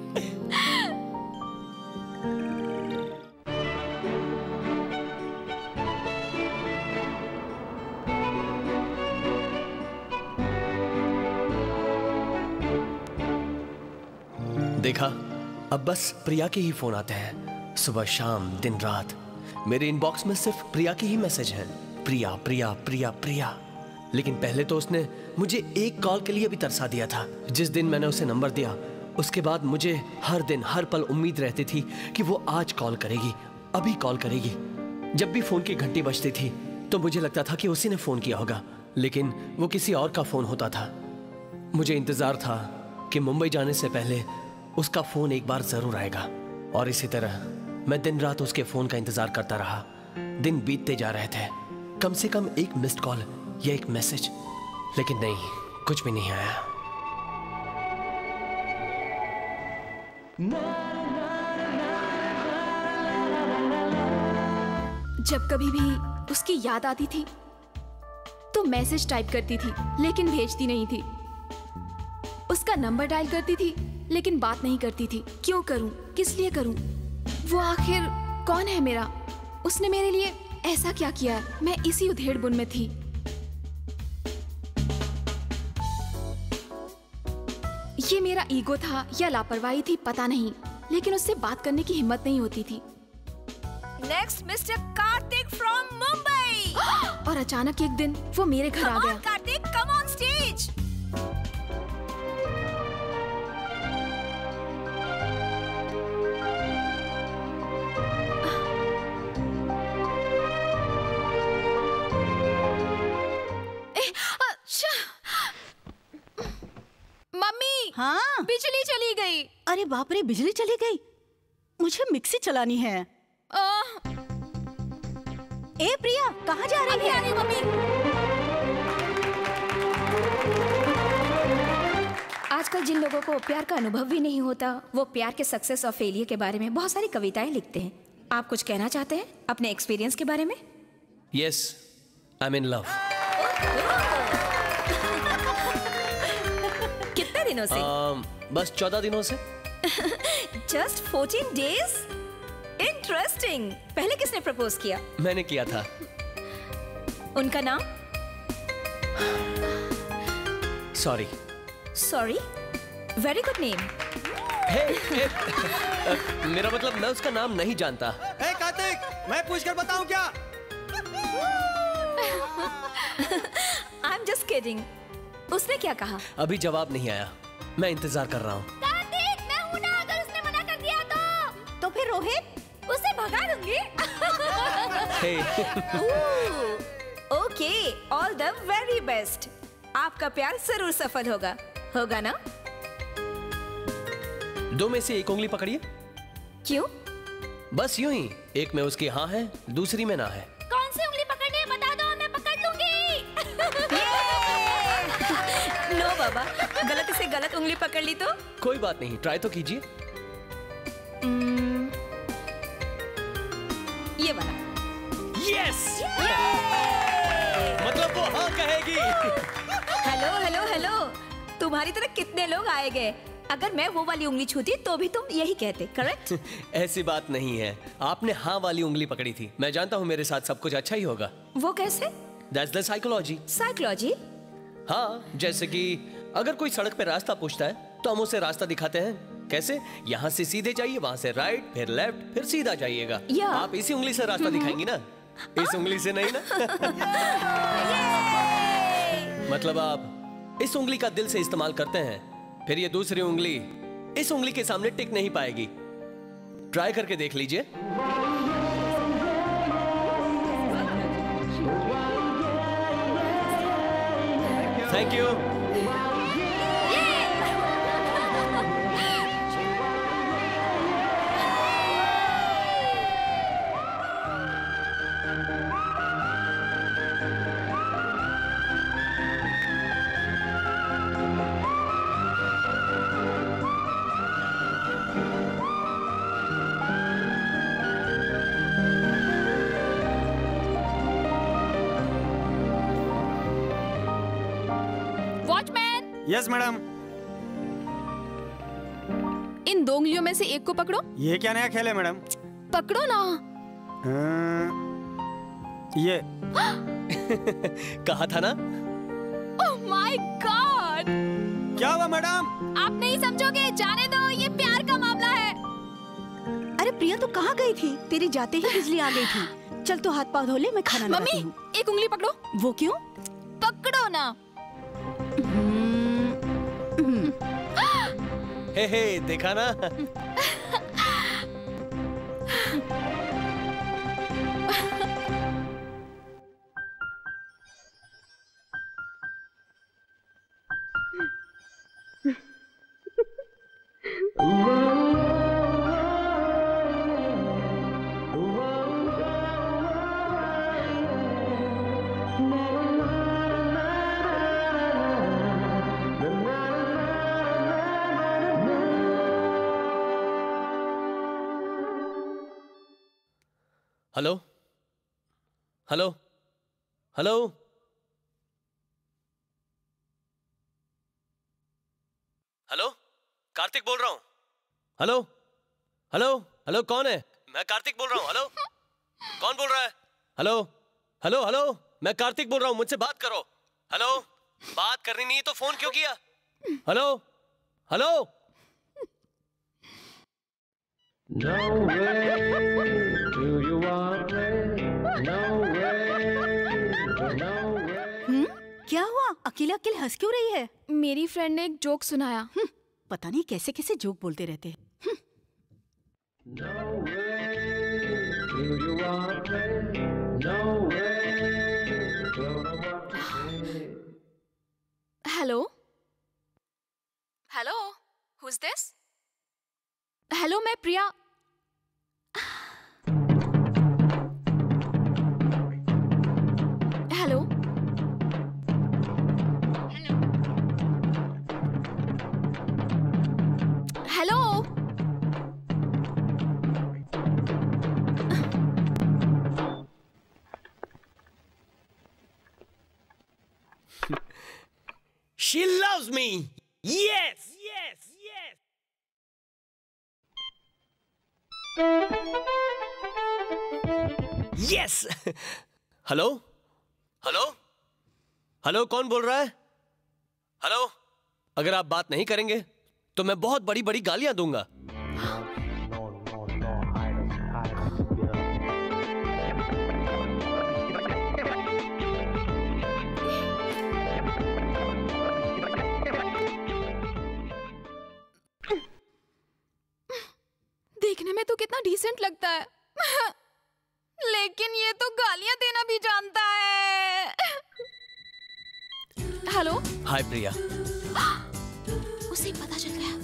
देखा, अब बस प्रिया के ही फोन आते हैं, सुबह शाम दिन रात। मेरे इनबॉक्स में सिर्फ प्रिया के ही मैसेज हैं। प्रिया प्रिया प्रिया प्रिया। लेकिन पहले तो उसने मुझे एक कॉल के लिए भी तरसा दिया था। जिस दिन मैंने उसे नंबर दिया, उसके बाद मुझे हर दिन हर पल उम्मीद रहती थी कि वो आज कॉल करेगी, अभी कॉल करेगी। जब भी फोन की घंटी बजती थी तो मुझे लगता था कि उसी ने फोन किया होगा, लेकिन वो किसी और का फोन होता था। मुझे इंतजार था कि मुंबई जाने से पहले उसका फोन एक बार जरूर आएगा और इसी तरह मैं दिन रात उसके फोन का इंतजार करता रहा। दिन बीतते जा रहे थे, कम से कम एक मिस्ड कॉल या एक मैसेज, लेकिन नहीं, कुछ भी नहीं आया। जब कभी भी उसकी याद आती थी तो मैसेज टाइप करती थी लेकिन भेजती नहीं थी। उसका नंबर डायल करती थी लेकिन बात नहीं करती थी। क्यों करूं, किस लिए करूं? वो आखिर कौन है मेरा? उसने मेरे लिए ऐसा क्या किया? मैं इसी उधेड़-बुन में थी। ये मेरा ईगो था या लापरवाही थी पता नहीं, लेकिन उससे बात करने की हिम्मत नहीं होती थी। Next mister Kartik from Mumbai. और अचानक एक दिन वो मेरे घर आ गया। Kartik, come on stage. Mummy, हाँ बिजली चली गई। अरे बाप रे, बिजली चली गई। मुझे मिक्सी चलानी है। ए प्रिया, कहाँ जा रही है? मम्मी। आजकल जिन लोगों को प्यार का अनुभव भी नहीं होता, वो प्यार के सक्सेस और फेलियर के बारे में बहुत सारी कविताएं लिखते हैं। आप कुछ कहना चाहते हैं अपने एक्सपीरियंस के बारे में? Yes, I am in love. कितने दिनों से? बस 14 दिनों से। Just 14 days? इंटरेस्टिंग। पहले किसने प्रपोज किया? मैंने किया था। उनका नाम? Sorry. Sorry? Very good name. मेरा मतलब मैं उसका नाम नहीं जानता। हे कार्तिक, मैं पूछकर बताऊं क्या? I am just kidding. उसने क्या कहा? अभी जवाब नहीं आया, मैं इंतजार कर रहा हूँ। कार्तिक, मैं हूं ना, अगर उसने मना कर दिया तो फिर रोहित? उसे भगा दूंगी। Okay, all the very best. आपका प्यार जरूर सफल होगा, होगा ना? दो में से एक उंगली पकड़िए। क्यों? बस यूं ही, एक में उसकी हाँ है, दूसरी में ना है। कौन सी उंगली पकड़नी है बता दो, मैं पकड़ लूंगी। नो बाबा, गलती से गलत उंगली पकड़ ली तो? कोई बात नहीं, ट्राई तो कीजिए। ये वाला। यस! मतलब वो हाँ कहेगी। हेलो हेलो हेलो, तुम्हारी तरह कितने लोग आए गए। अगर मैं वो वाली उंगली छूती तो भी तुम यही कहते, करेक्ट? ऐसी बात नहीं है, आपने हाँ वाली उंगली पकड़ी थी। मैं जानता हूँ मेरे साथ सब कुछ अच्छा ही होगा। वो कैसे? That's the psychology। साइकोलॉजी? हाँ, जैसे कि अगर कोई सड़क पे रास्ता पूछता है तो हम उसे रास्ता दिखाते हैं। कैसे? यहाँ से सीधे जाइए, वहाँ से राइट, फिर लेफ्ट, फिर सीधा जाइएगा। आप इसी उंगली से रास्ता दिखाएंगी ना, इस उंगली से नहीं ना? मतलब आप इस उंगली का दिल से इस्तेमाल करते हैं, फिर ये दूसरी उंगली इस उंगली के सामने टिक नहीं पाएगी। ट्राई करके देख लीजिए। Thank you. Yes madam. इन दो उंगलियों में से एक को पकड़ो। ये क्या नया खेल है मैडम? पकड़ो ना। ये कहा था ना। Oh my god! क्या हुआ मैडम? आप नहीं समझोगे, जाने दो, ये प्यार का मामला है। अरे प्रिया, तो कहाँ गई थी? तेरी जाते ही बिजली आ गई थी। चल तो हाथ पाँव धो ले, मैं खाना बनाती हूँ। मम्मी, एक उंगली पकड़ो। वो क्यों? पकड़ो ना। हे देखा ना। Hello hello hello hello, Kartik बोल रहा हूं। हेलो हेलो हेलो, कौन है? मैं कार्तिक बोल रहा हूं। हेलो, कौन बोल रहा है? हेलो हेलो हेलो, मैं कार्तिक बोल रहा हूं, मुझसे बात करो। हेलो, बात करनी नहीं है तो फोन क्यों किया? Hello hello. No way do you want me? No way, no way. क्या हुआ? अकेले अकेले हंस क्यों रही है? मेरी फ्रेंड ने एक जोक सुनाया। पता नहीं कैसे कैसे जोक बोलते रहते हैं। No way do you want me? No way, don't know what to say. Hello hello, who is this? Hello, मैं Priya. Hello hello She loves me. Yes, yes, yes. Yes. Hello hello hello, कौन बोल रहा है? हेलो, अगर आप बात नहीं करेंगे तो मैं बहुत बड़ी बड़ी गालियां दूंगा। देखने में तो कितना डिसेंट लगता है लेकिन ये तो गालियां देना भी जानता है। Hello, hi Priya. उसे पता चल गया।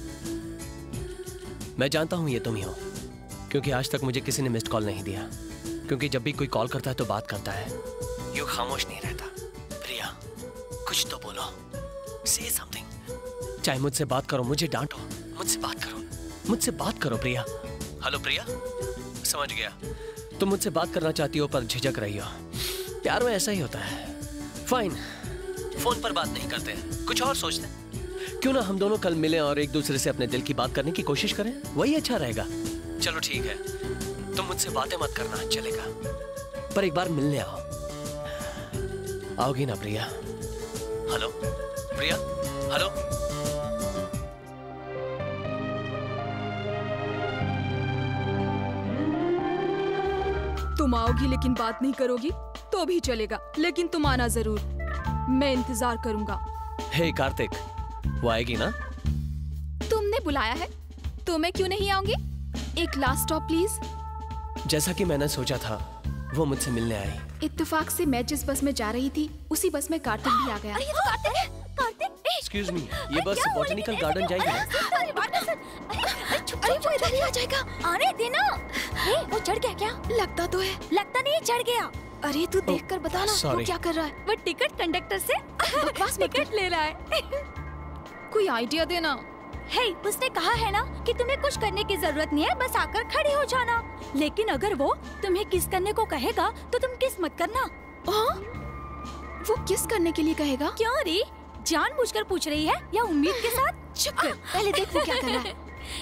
मैं जानता हूं ये तुम ही हो, क्योंकि आज तक मुझे किसी ने मिस्ड कॉल नहीं दिया। क्योंकि जब भी कोई कॉल करता है तो बात करता है, यूं खामोश नहीं रहता। प्रिया, कुछ तो बोलो, से समथिंग। चाहे मुझसे बात करो, मुझे डांटो, मुझसे बात करो, मुझसे बात करो प्रिया। हेलो प्रिया, समझ गया, तुम मुझसे बात करना चाहती हो पर झिझक रही हो। प्यार में ऐसा ही होता है। फाइन, फोन पर बात नहीं करते, कुछ और सोचते हैं। क्यों ना हम दोनों कल मिलें और एक दूसरे से अपने दिल की बात करने की कोशिश करें, वही अच्छा रहेगा। चलो ठीक है, तुम मुझसे बातें मत करना, चलेगा, पर एक बार मिलने आओ। आओगी ना प्रिया? हेलो प्रिया, हेलो। तुम आओगी लेकिन बात नहीं करोगी तो भी चलेगा, लेकिन तुम आना जरूर, मैं इंतजार करूंगा। हे कार्तिक, वो आएगी ना? तुमने बुलाया है तो मैं क्यों नहीं आऊंगी? एक लास्ट स्टॉप प्लीज। जैसा कि मैंने सोचा था, वो मुझसे मिलने आई। इत्तेफाक से मैं जिस बस में जा रही थी उसी बस में कार्तिक भी आ गया। अरे ये तो कार्तिक है। कार्तिक, एक्सक्यूज मी, ये बस बॉटनिकल गार्डन जाएगी ना? अरे वो इधर ही आ जाएगा। आने देना। वो चढ़ गया क्या? लगता तो है। लगता नहीं, चढ़ गया। अरे तू देखकर बता ना, वो क्या कर रहा है? वो टिकट कंडक्टर से बकवास टिकट ले रहा है। कोई आइडिया देना। हे, उसने कहा है ना कि तुम्हें कुछ करने की जरूरत नहीं है, बस आकर खड़ी हो जाना। लेकिन अगर वो तुम्हें किस करने को कहेगा तो तुम किस मत करना। वो किस करने के लिए कहेगा? क्यों रे, जानबूझकर पूछ रही है या उम्मीद के साथ? चुप कर, पहले देख वो क्या कर रहा है।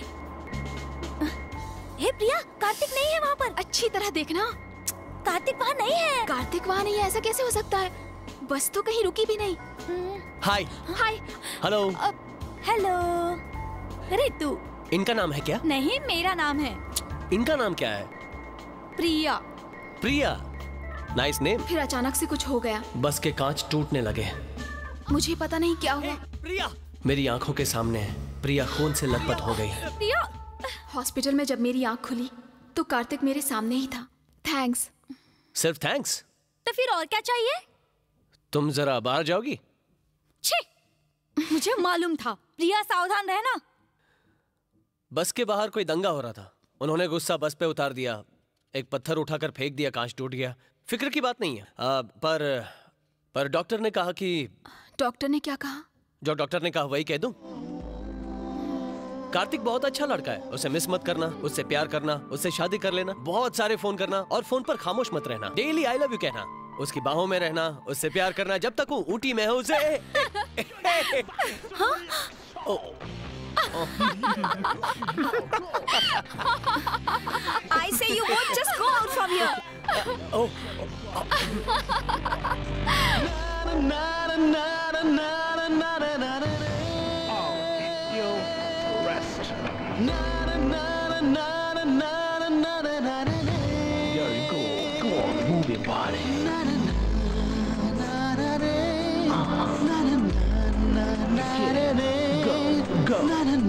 हे प्रिया, कार्तिक नहीं है वहाँ पर। अच्छी तरह देखना। कार्तिक वहाँ नहीं है। कार्तिक वहाँ नहीं है, ऐसा कैसे हो सकता है? बस तो कहीं रुकी भी नहीं। हाय। हाय। हेलो। हेलो। अरे तू, इनका नाम है क्या? नहीं, मेरा नाम है। इनका नाम क्या है? प्रिया। Priya, nice name. फिर अचानक से कुछ हो गया। बस के कांच टूटने लगे। मुझे पता नहीं क्या हुआ। प्रिया, मेरी आंखों के सामने प्रिया खून से लथपथ हो गई। प्रिया, हॉस्पिटल में जब मेरी आंख खुली तो कार्तिक मेरे सामने ही था। थैंक्स। सिर्फ थैंक्स? तो फिर और क्या चाहिए? तुम जरा बाहर जाओगी? छी, मुझे मालूम था। प्रिया, सावधान रहना। बस के बाहर कोई दंगा हो रहा था, उन्होंने गुस्सा बस पे उतार दिया, एक पत्थर उठाकर फेंक दिया, कांच टूट गया। फिक्र की बात नहीं है। पर डॉक्टर ने कहा कि... डॉक्टर ने क्या कहा? जो डॉक्टर ने कहा वही कह दूं? कार्तिक बहुत अच्छा लड़का है, उसे मिस मत करना, उससे प्यार करना, उससे शादी कर लेना, बहुत सारे फोन करना और फोन पर खामोश मत रहना, डेली आई लव यू कहना, उसकी बाहों में रहना, उससे प्यार करना जब तक वो ऊटी में है उसे। I say you both just go out from here. Very good. Go on, move your body. Go.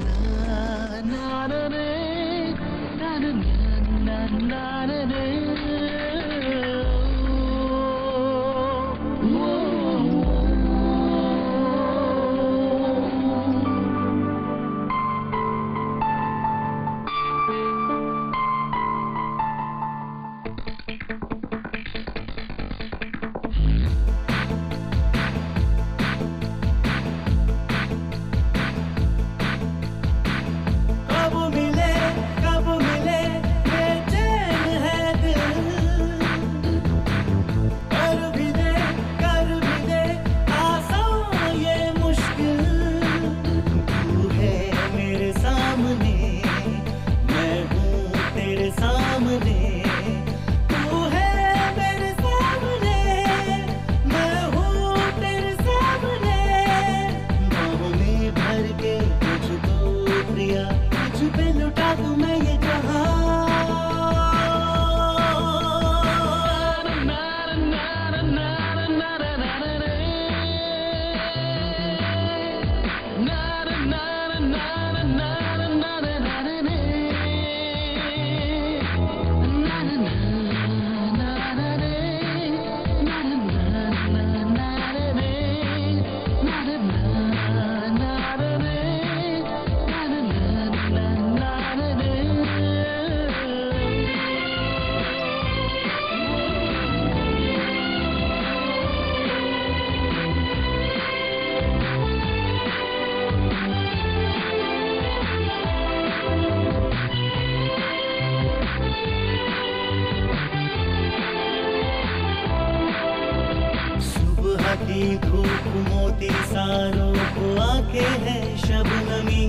की धूप मोती सारों को आंखें हैं शबनमी,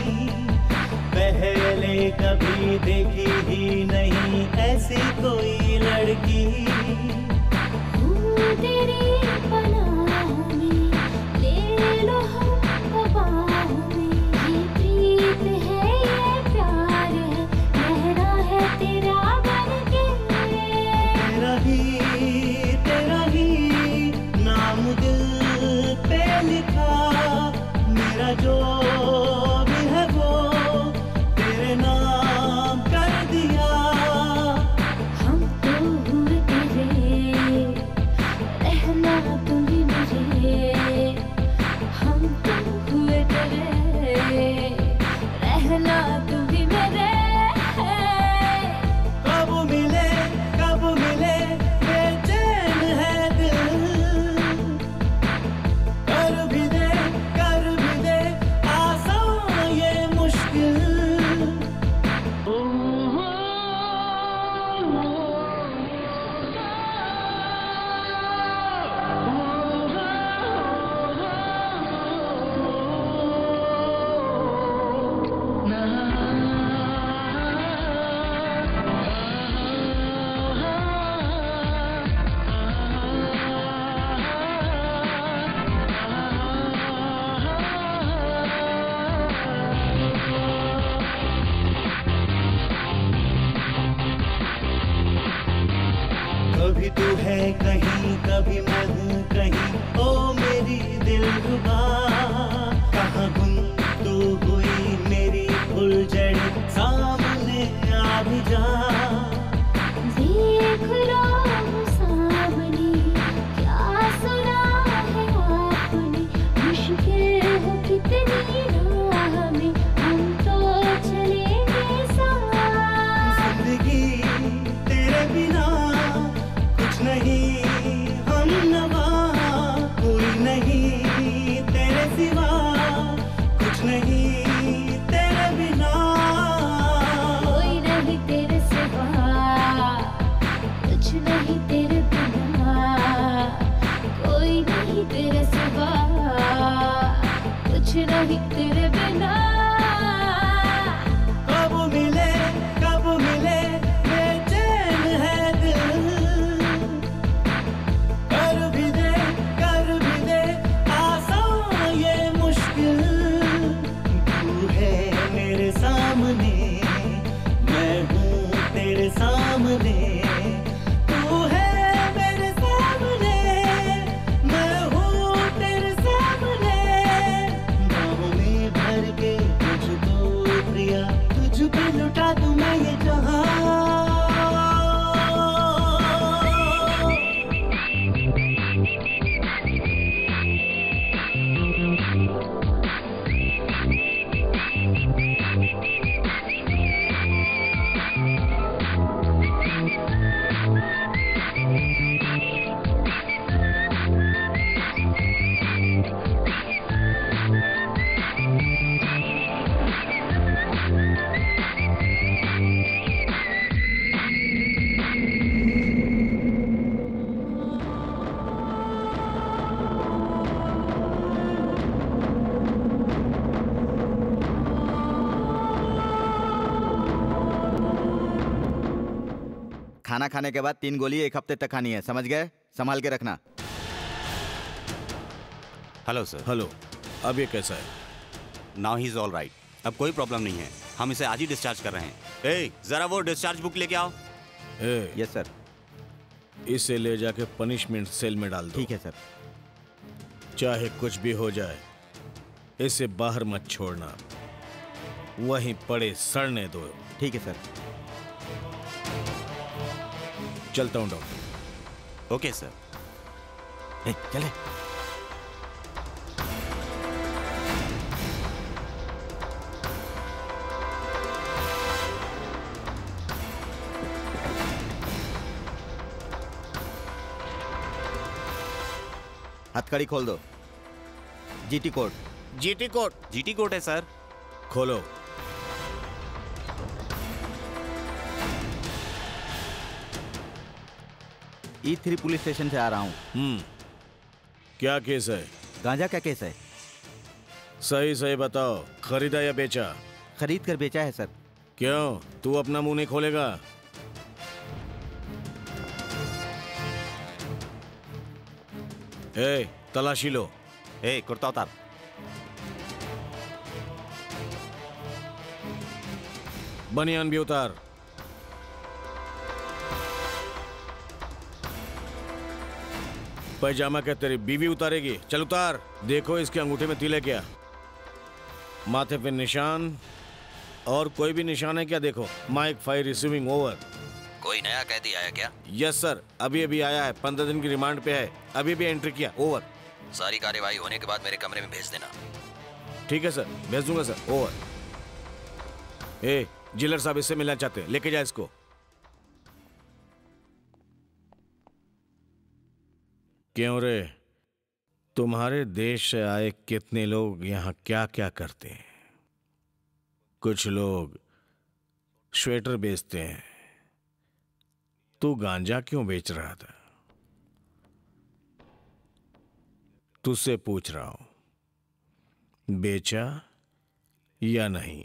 पहले कभी देखी ही नहीं ऐसी कोई लड़की। तेरी पनाहों में ले लो हमको बाहों में, ये प्रीत है ये प्यार है, लहरा है तेरा बनके। तेरा ही नाम दिल पे लिखा, मेरा जो भी है वो तेरे नाम कर दिया। हम तो हुए तेरे, रहना तुम ही मुझे। हम तो हुए तेरे, रहना तुम ही मेरे। कब मिले बेचैन है दिल, कर भी दे आसान ये मुश्किल। कभी तू है कहीं, कभी मैं हूँ कहीं, ओ मेरी दिलरुबा। कहाँ गुम तू हुई मेरी उलझन, सामने आ भी जा। देख लो सामने, क्या सुना है आपने, मुश्किल हो कितनी राह में, हम तो चलेंगे साथ। जिंदगी तेरे बिना कुछ नहीं, हम नवा कोई नहीं तेरे नहीं तेरे बिना। कब मिले बेचैन है दिल, कर भी दे आसान ये मुश्किल। तू है मेरे सामने, मैं हूँ तेरे सामने। तू है मेरे सामने, मैं हूँ तेरे सामने। बाहों में भर के तुझको प्रिया, तुझ पे लुटा दूं मैं ये जहां। खाना खाने के बाद 3 गोली 1 हफ्ते तक खानी है, समझ गए? संभाल के रखना। Hello sir. हेलो, अब ये कैसा है? Now he is all right, अब कोई प्रॉब्लम नहीं है, हम इसे आज ही डिस्चार्ज कर रहे हैं। ए, जरा वो डिस्चार्ज बुक लेके आओ। Yes sir. इसे ले जाके पनिशमेंट सेल में डाल दो। ठीक है सर। चाहे कुछ भी हो जाए, इसे बाहर मत छोड़ना, वहीं पड़े सड़ने दो। ठीक है सर। चलता हूं डॉक्टर। Okay sir. चले। हथकड़ी खोल दो। GT code. जीटी कोड है सर। खोलो। E3 पुलिस स्टेशन से आ रहा हूँ। क्या केस है? गांजा का केस है। सही बताओ, खरीदा या बेचा? खरीद कर बेचा है सर। क्यों, तू अपना मुंह नहीं खोलेगा? तलाशी लो। कुर्ता उतार। बनियान भी उतार। पैजामा क्या तेरी बीवी उतारेगी? चल उतार। देखो इसके अंगूठे में तिल है क्या? माथे पे निशान और कोई भी निशान है क्या? देखो, माइक फायर रिसीविंग ओवर। कोई नया कैदी आया क्या? यस सर, अभी आया है, 15 दिन की रिमांड पे है, अभी एंट्री किया। ओवर। सारी कार्यवाही होने के बाद मेरे कमरे में भेज देना। ठीक है सर, भेज दूंगा सर। ओवर। जिलर साहब इससे मिलना चाहते हैं, लेके जाए इसको। क्यों रे, तुम्हारे देश से आए कितने लोग यहाँ क्या क्या करते हैं? कुछ लोग स्वेटर बेचते हैं, तू गांजा क्यों बेच रहा था? तुझसे पूछ रहा हूं, बेचा या नहीं?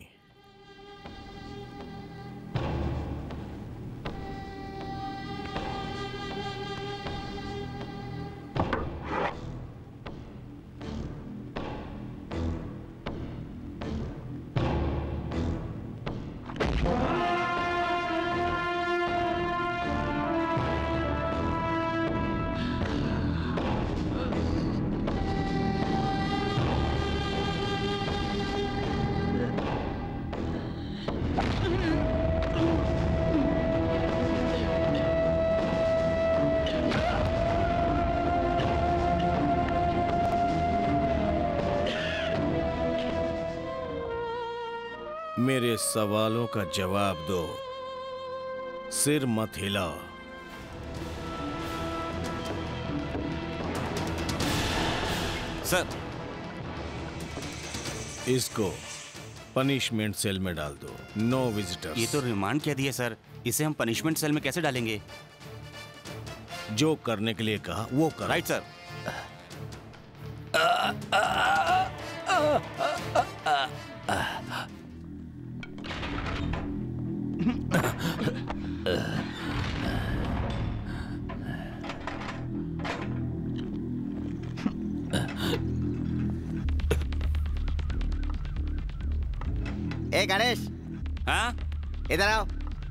मेरे सवालों का जवाब दो, सिर मत हिलाओ। सर, इसको पनिशमेंट सेल में डाल दो। No visitors. ये तो रिमांड कह दिया सर, इसे हम पनिशमेंट सेल में कैसे डालेंगे? जो करने के लिए कहा वो कर। Right sir. ए गणेश, हाँ इधर आओ।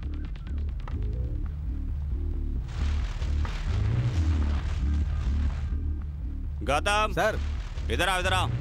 गौतम सर, इधर आओ, इधर आओ।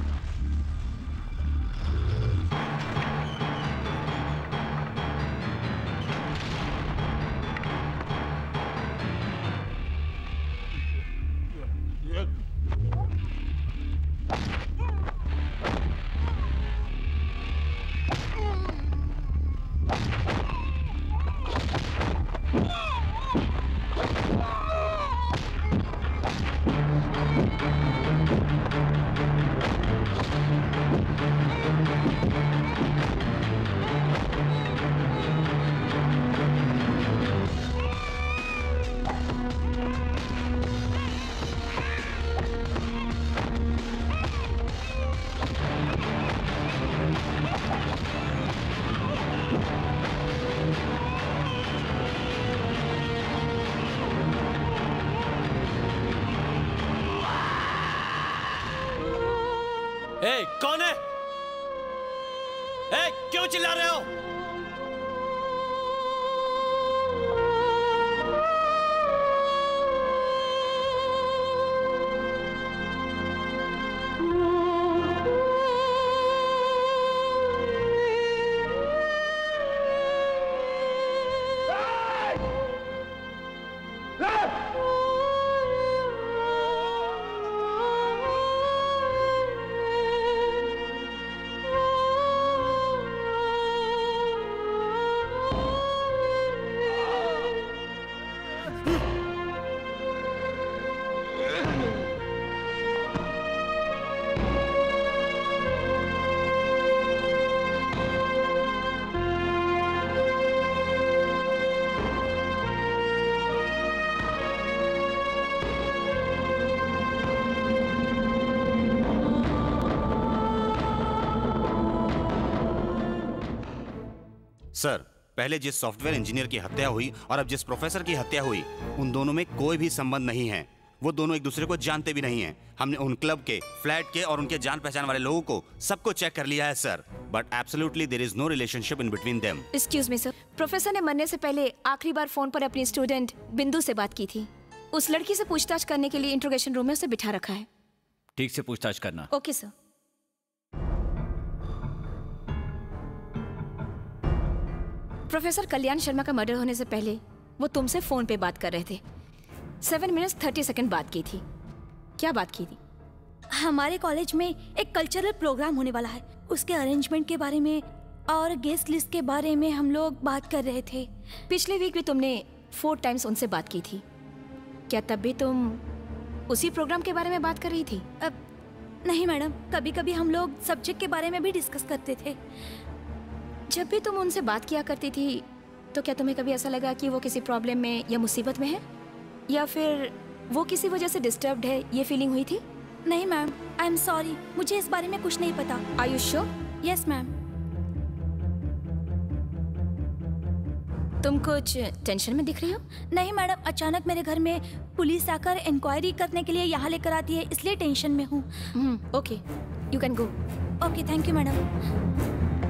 ए, कौन है? ए, क्यों चिल्ला रहे हो? सर, पहले जिस सॉफ्टवेयर इंजीनियर की हत्या हुई और अब जिस प्रोफेसर की हत्या हुई, उन दोनों में कोई भी संबंध नहीं है। वो दोनों एक दूसरे को जानते भी नहीं हैं। हमने उन क्लब के, फ्लैट के और उनके जान पहचान वाले लोगों को सबको चेक कर लिया है sir, but absolutely there is no relationship in between them. Excuse me sir, professor ने मरने से पहले आखिरी बार फोन पर अपनी स्टूडेंट बिंदु से बात की थी। उस लड़की से पूछताछ करने के लिए इंट्रोगेशन रूम में उसे बिठा रखा है। ठीक से पूछताछ करना। Okay sir. Professor Kalyan Sharma का मर्डर होने से पहले वो तुमसे फोन पे बात कर रहे थे। 7 मिनट्स 30 सेकंड बात की थी। क्या बात की थी? हमारे कॉलेज में एक कल्चरल प्रोग्राम होने वाला है, उसके अरेंजमेंट के बारे में और गेस्ट लिस्ट के बारे में हम लोग बात कर रहे थे। पिछले वीक भी तुमने 4 टाइम्स उनसे बात की थी। क्या तब भी तुम उसी प्रोग्राम के बारे में बात कर रही थी? नहीं मैडम, कभी कभी हम लोग सब्जेक्ट के बारे में भी डिस्कस करते थे। जब भी तुम उनसे बात किया करती थी तो क्या तुम्हें कभी ऐसा लगा कि वो किसी प्रॉब्लम में या मुसीबत में है, या फिर वो किसी वजह से डिस्टर्ब्ड है, ये फीलिंग हुई थी? नहीं मैम, आई एम सॉरी, मुझे इस बारे में कुछ नहीं पता। Are you sure? Yes ma'am. तुम कुछ टेंशन में दिख रही हो? नहीं मैडम, अचानक मेरे घर में पुलिस आकर इंक्वायरी करने के लिए यहाँ लेकर आती है, इसलिए टेंशन में हूँ। Okay, you can go. Okay, thank you madam.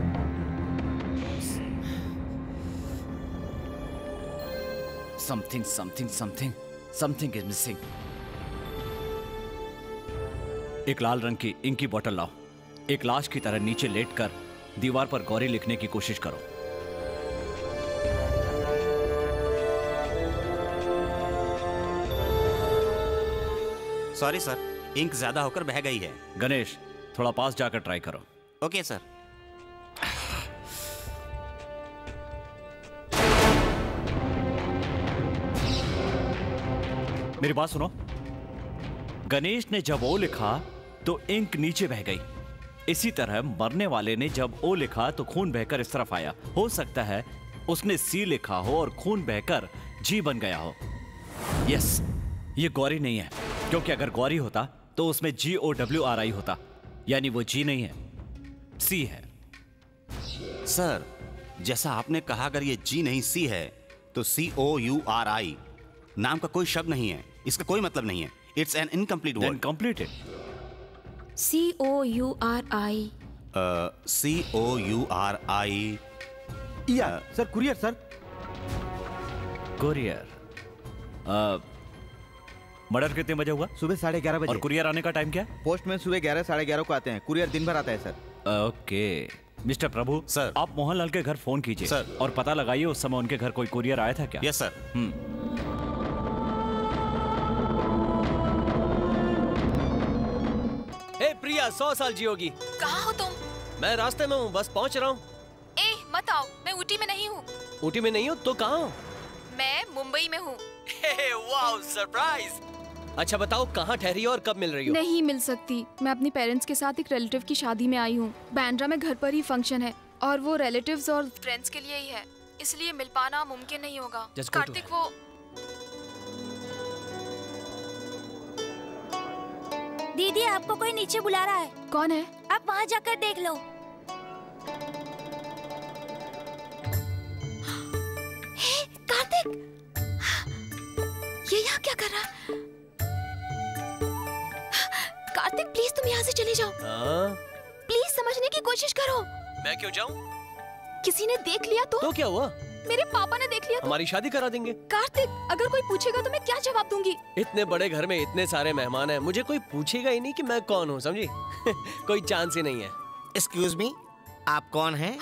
Something is missing. एक लाल रंग की इंक की बोतल लाओ। एक लाश की तरह नीचे लेटकर दीवार पर गौरी लिखने की कोशिश करो। सॉरी सर, इंक ज्यादा होकर बह गई है। गणेश, थोड़ा पास जाकर ट्राई करो। Okay sir. मेरी बात सुनो। गणेश ने जब ओ लिखा तो इंक नीचे बह गई। इसी तरह मरने वाले ने जब ओ लिखा तो खून बहकर इस तरफ आया। हो सकता है उसने सी लिखा हो और खून बहकर जी बन गया हो। यस, ये गौरी नहीं है, क्योंकि अगर गौरी होता तो उसमें GOWRI होता। यानी वो जी नहीं है, सी है। सर, जैसा आपने कहा, अगर ये जी नहीं सी है तो COURI नाम का कोई शब्द नहीं है, इसका कोई मतलब नहीं है। It's an incomplete word. Completed. COURI। COURI। या sir, courier sir. Courier. Murder कितने बजे हुआ? सुबह 11:30 बजे। और कुरियर आने का टाइम क्या है? पोस्टमैन सुबह 11 साढ़े 11 को आते हैं, कुरियर दिन भर आता है sir. Okay mister Prabhu, sir आप मोहनलाल के घर फोन कीजिए सर, और पता लगाइए उस समय उनके घर कोई कुरियर आया था क्या? Yes sir. हे प्रिया, 100 साल जियोगी। कहाँ हो तुम? मैं रास्ते में हूँ, बस पहुँच रहा हूँ। ए मत आओ, मैं ऊटी में नहीं हूँ। ऊटी में नहीं हो तो कहाँ हो? मैं मुंबई में हूँ। Wow, surprise. अच्छा बताओ, कहाँ ठहरी हो और कब मिल रही हो? नहीं मिल सकती, मैं अपनी पेरेंट्स के साथ एक रिलेटिव की शादी में आई हूँ। बांद्रा में घर पर ही फंक्शन है और वो रिलेटिव्स और फ्रेंड्स के लिए ही है, इसलिए मिल पाना मुमकिन नहीं होगा। कार्तिक वो दीदी, आपको कोई नीचे बुला रहा है। कौन है? आप वहाँ जाकर देख लो। हे, कार्तिक, ये यहाँ क्या कर रहा है? कार्तिक प्लीज तुम यहाँ से चले जाओ। प्लीज समझने की कोशिश करो। मैं क्यों जाऊँ? किसी ने देख लिया तो? क्या हुआ? मेरे पापा ने देख लिया तो? हमारी शादी करा देंगे। कार्तिक, अगर कोई पूछेगा तो मैं क्या जवाब दूंगी? इतने बड़े घर में इतने सारे मेहमान हैं, मुझे कोई पूछेगा ही नहीं कि मैं कौन हूँ, समझी? कोई चांस ही नहीं है। एक्सक्यूज मी, आप कौन हैं?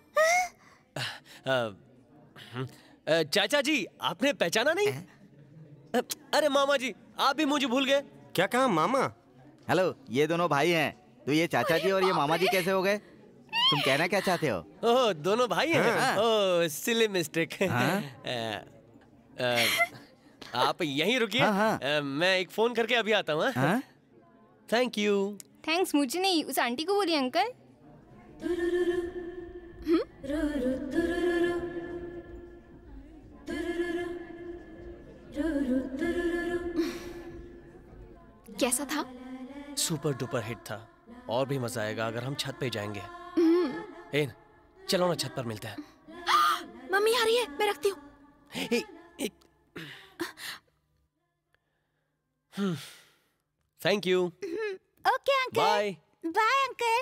चाचा जी, आपने पहचाना नहीं? अरे मामा जी, आप भी मुझे भूल गए। क्या कहा मामा? हेलो, ये दोनों भाई हैं, तो ये चाचा जी और ये मामा जी कैसे हो गए? तुम कहना क्या चाहते हो? ओह, दोनों भाई हैं। Oh, silly mistake. आप यहीं रुकिए। मैं एक फोन करके अभी आता हूँ। Thank you. थैंक्स मुझे नहीं, उस आंटी को बोलिए अंकल। कैसा था? सुपर डुपर हिट था। और भी मजा आएगा अगर हम छत पे जाएंगे। चलो ना, छत पर मिलते हैं। मम्मी आ रही है, मैं रखती हूँ। Thank you. Okay uncle. Bye bye uncle.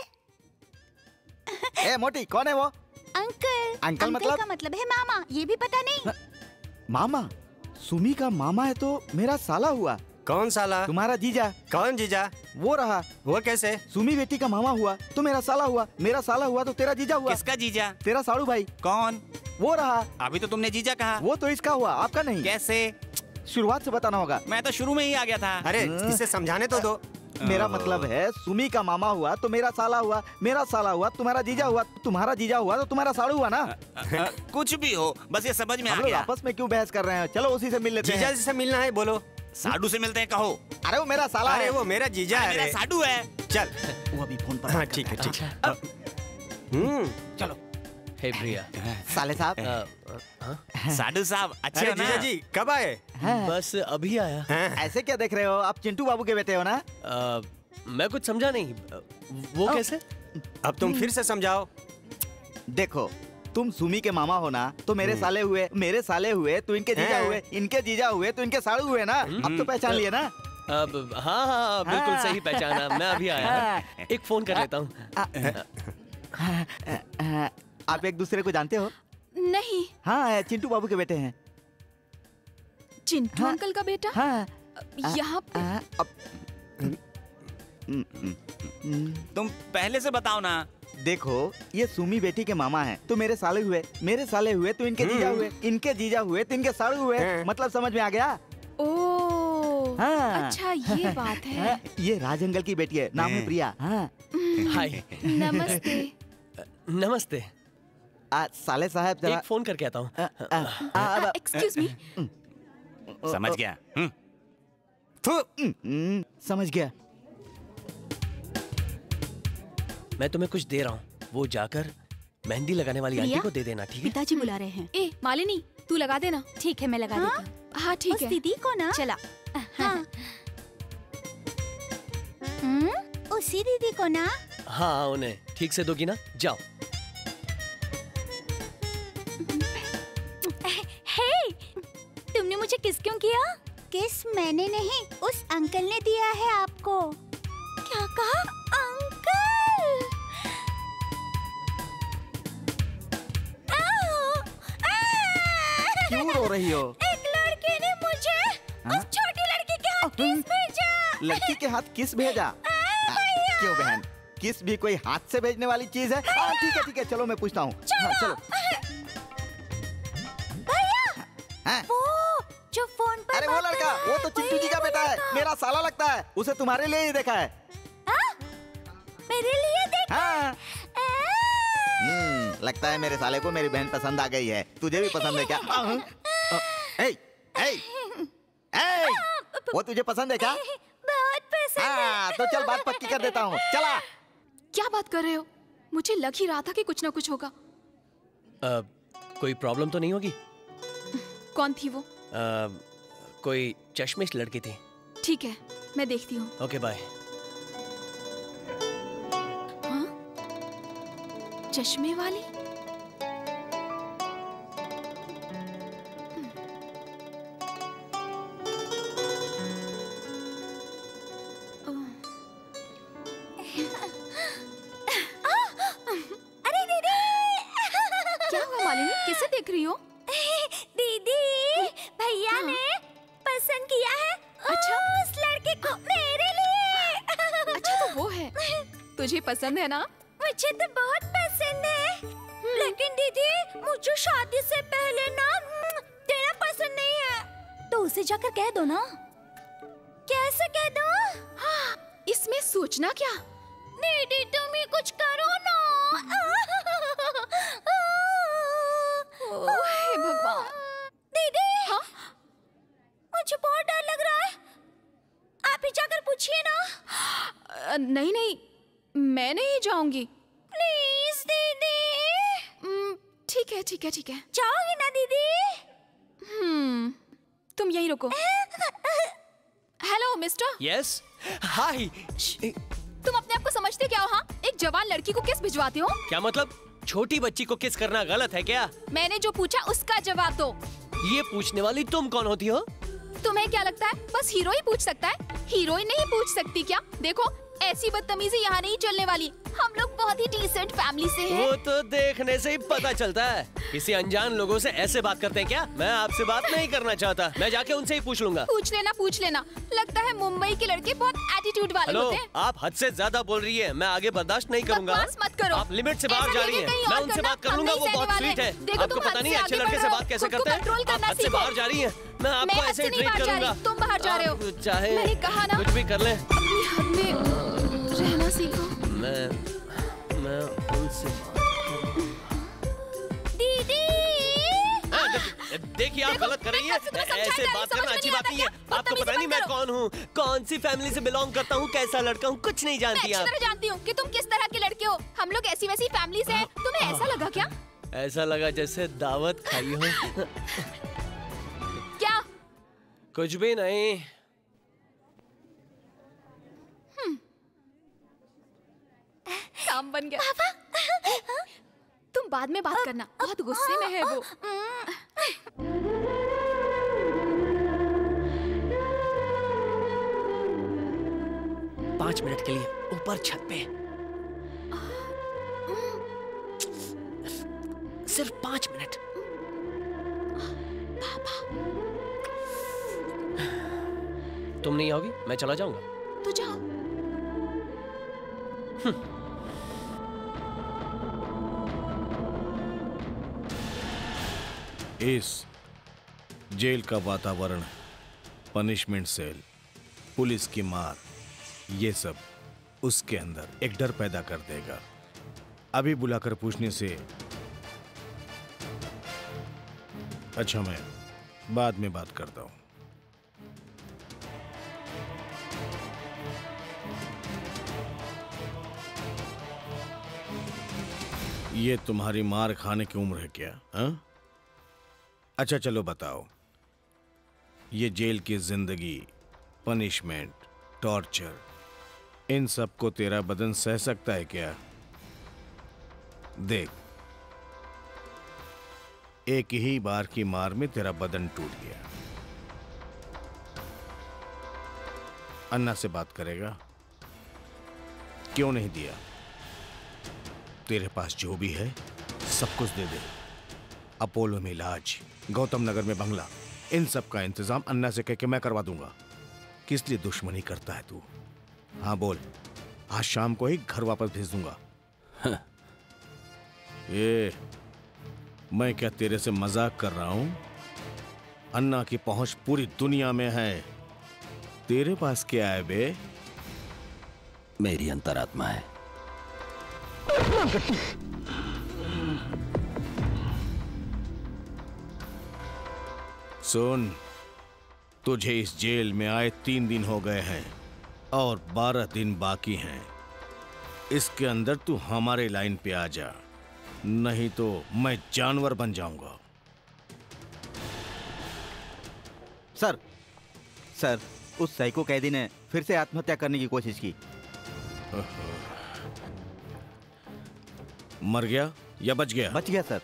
ए मोटी, कौन है वो? अंकल। अंकल मतलब? का मतलब है मामा, ये भी पता नहीं? मामा? सुमी का मामा है तो मेरा साला हुआ। कौन साला? तुम्हारा जीजा। कौन जीजा? वो रहा। वो कैसे? सुमी बेटी का मामा हुआ तो मेरा साला हुआ, मेरा साला हुआ तो तेरा जीजा हुआ। किसका जीजा? तेरा साड़ू भाई। कौन? वो रहा। अभी तो तुमने जीजा कहा। वो तो इसका हुआ, आपका नहीं। कैसे? शुरुआत से बताना होगा। मैं तो शुरू में ही आ गया था। अरे इसे समझाने तो दो। मेरा मतलब है, सुमी का मामा हुआ तो मेरा साला हुआ, मेरा साला हुआ तुम्हारा जीजा हुआ, तुम्हारा जीजा हुआ तो तुम्हारा साड़ू हुआ ना। कुछ भी हो, बस ये समझ में आ हम लोग गया। आपस में क्यों बहस कर रहे हैं? चलो उसी से मिल लेते हैं। जीजा से मिलना है, बोलो। साडू से मिलते हैं, कहो। अरे वो मेरा साला है। अरे वो मेरा जीजा है। मेरा साडू है। चल, वो अभी फोन पर। हाँ ठीक है, ठीक है। चलो। हे प्रिया। साले साहब। साडू साहब अच्छे हो ना? जीजा जी कब आए? बस अभी आया। ऐसे क्या देख रहे हो? आप चिंटू बाबू के बेटे हो ना? मैं कुछ समझा नहीं। वो कैसे? अब तुम फिर से समझाओ। देखो, तुम सुमी के मामा हो ना, तो मेरे साले हुए, मेरे साले हुए तो इनके जीजा हुए, इनके जीजा हुए तो इनके साड़ू हुए ना। अब तो पहचान लिए ना? अब हाँ, बिल्कुल सही पहचाना। मैं अभी आया, एक फोन कर लेता हूँ। आप एक दूसरे को जानते हो? नहीं। हाँ, चिंटू बाबू के बेटे हैं। चिंटू अंकल का बेटा? हाँ। यहाँ पे? तुम पहले से बताओ ना। देखो, ये सुमी बेटी के मामा हैं तो मेरे साले हुए, मेरे साले हुए तो इनके जीजा हुए, इनके जीजा हुए तो इनके साड़ू हुए। मतलब समझ में आ गया? ओह, हाँ। अच्छा ये बात है। ये राज अंकल की बेटी है, नाम है प्रिया। हाँ। हाय। नमस्ते। नमस्ते। साले साहब जरा एक फोन करके आता हूँ। Excuse me. समझ गया। समझ गया। मैं तुम्हें कुछ दे रहा हूँ, वो जाकर मेहंदी लगाने वाली आंटी को दे देना, ठीक है? पिताजी बुला रहे हैं। ए मालिनी, तू लगा देना। ठीक है, मैं लगा देती हूँ। हाँ ठीक है। दीदी को ना। चला। हाँ। उसी दीदी को ना? हाँ, उन्हें ठीक से दोगी ना? जाओ। हे, तुमने मुझे किस क्यों किया? किस मैंने नहीं, उस अंकल ने दिया है आपको। क्या कहा? अंकल? क्यों रो रही हो? एक लड़के ने मुझे उस छोटी लड़की के हाथ किस भेजा। लड़की के हाथ किस भेजा? क्यों बहन, किस भी कोई हाथ से भेजने वाली चीज है? ठीक है, चलो मैं पूछता हूँ। चलो। भैया, वो जो फोन पर अरे वो लड़का, वो तो चिंटू जी का बेटा है, मेरा साला लगता है। उसे तुम्हारे लिए ही देखा है। मेरे लिए देखा? हाँ। लगता है मेरे साले को मेरी बहन पसंद आ गई है। तुझे भी पसंद है क्या? वो तुझे पसंद है क्या? बहुत पसंद है। तो चल बात पक्की कर देता हूँ। चला। क्या बात कर रहे हो? मुझे लग ही रहा था कि कुछ ना कुछ होगा। कोई प्रॉब्लम तो नहीं होगी? कौन थी वो? कोई चश्मिश लड़की थी। ठीक है, मैं देखती हूँ। Okay, bye. हाँ? चश्मे वाली? अरे दीदी! क्या हुआ मालिनी? किसे देख रही हो? दीदी, भैया ने पसंद किया है उस लड़के को मेरे लिए। अच्छा, तो वो है। तुझे पसंद है ना? मुझे तो बहुत पसंद है, लेकिन दीदी मुझे शादी से पहले ना तेरा पसंद नहीं है। तो उसे जाकर कह दो ना। कैसे कह दो? इसमें सोचना क्या? दीदी तुम ही कुछ करो ना। हे भगवान। दीदी, हाँ? मुझे बहुत डर लग रहा है। आप ही जाकर पूछिए ना। नहीं, मैं नहीं जाऊंगी। प्लीज दीदी। ठीक है। जाओगी ना दीदी? तुम यहीं रुको। Hello mister. Yes, hi. तुम अपने आप को समझते क्या हो? हाँ, एक जवान लड़की को किस भिजवाते हो? क्या मतलब? छोटी बच्ची को किस करना गलत है क्या? मैंने जो पूछा उसका जवाब दो। ये पूछने वाली तुम कौन होती हो? तुम्हें क्या लगता है बस हीरो ही पूछ सकता है? हीरोइन नहीं पूछ सकती क्या? देखो, ऐसी बदतमीजी यहाँ नहीं चलने वाली। हम लोग बहुत ही डिसेंट फैमिली से हैं। वो तो देखने से ही पता चलता है। किसी अनजान लोगों से ऐसे बात करते हैं क्या? मैं आपसे बात नहीं करना चाहता। मैं जाके उनसे ही पूछ लूंगा। पूछ लेना। लगता है मुंबई के लड़के बहुत एटीट्यूड वाले होते हैं। आप हद से ज्यादा बोल रही है। मैं आगे बर्दाश्त नहीं करूंगा। बकवास मत करो। आप लिमिट से बाहर जा रही हैं। मैं उनसे बात कर लूंगा। वो बहुत स्वीट है। आपको पता नहीं अच्छे लड़के से बात कैसे करते हैं? आप हद से बाहर जा रही हैं। मैं आपको ऐसे ही ट्रीट करूंगा। तुम बाहर जा रहे हो। चाहे मैंने कहा ना, कुछ भी कर ले, अपनी हद में रहना सीखो। मैं उनसे दीदी। देखिए, आप गलत कर रही हैं। ऐसे बात करना अच्छी बात नहीं है। आपको पता नहीं मैं कौन हूँ, कौन सी फैमिली से बिलोंग करता हूँ, कैसा लड़का हूँ, कुछ नहीं जानती आप। मैं जानती हूँ कि तुम किस तरह के लड़के हो। हम लोग ऐसी वैसी फैमिली से हैं। तुम्हें ऐसा लगा क्या? ऐसा लगा जैसे दावत खाई हो। क्या? कुछ भी नहीं। काम बन गया। तुम बाद में बात करना, बहुत गुस्से में है वो। पाँच मिनट के लिए ऊपर छत पे, सिर्फ 5 मिनट। तुम नहीं आओगी? मैं चला जाऊंगा। तू जाओ। इस जेल का वातावरण, पनिशमेंट सेल, पुलिस की मार, ये सब उसके अंदर एक डर पैदा कर देगा। अभी बुलाकर पूछने से अच्छा मैं बाद में बात करता हूं। ये तुम्हारी मार खाने की उम्र है क्या? हा? अच्छा चलो बताओ, ये जेल की जिंदगी, पनिशमेंट, टॉर्चर, इन सबको तेरा बदन सह सकता है क्या? देख, एक ही बार की मार में तेरा बदन टूट गया। अन्ना से बात करेगा? क्यों नहीं दिया? तेरे पास जो भी है सब कुछ दे दे। अपोलो में इलाज, गौतम नगर में बंगला, इन सब का इंतजाम अन्ना से कह के मैं करवा दूंगा। किस लिए दुश्मनी करता है तू? हाँ बोल, आज शाम को ही घर वापस भेज दूंगा। ये मैं क्या तेरे से मजाक कर रहा हूं? अन्ना की पहुंच पूरी दुनिया में है। तेरे पास क्या है बे? मेरी अंतरात्मा है। सुन, तुझे इस जेल में आए 3 दिन हो गए हैं और 12 दिन बाकी हैं। इसके अंदर तू हमारे लाइन पे आ जा, नहीं तो मैं जानवर बन जाऊंगा। सर, सर, उस साइको कैदी ने फिर से आत्महत्या करने की कोशिश की। मर गया या बच गया? बच गया सर।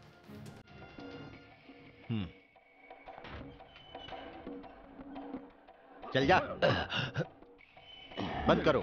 चल जा, बंद करो।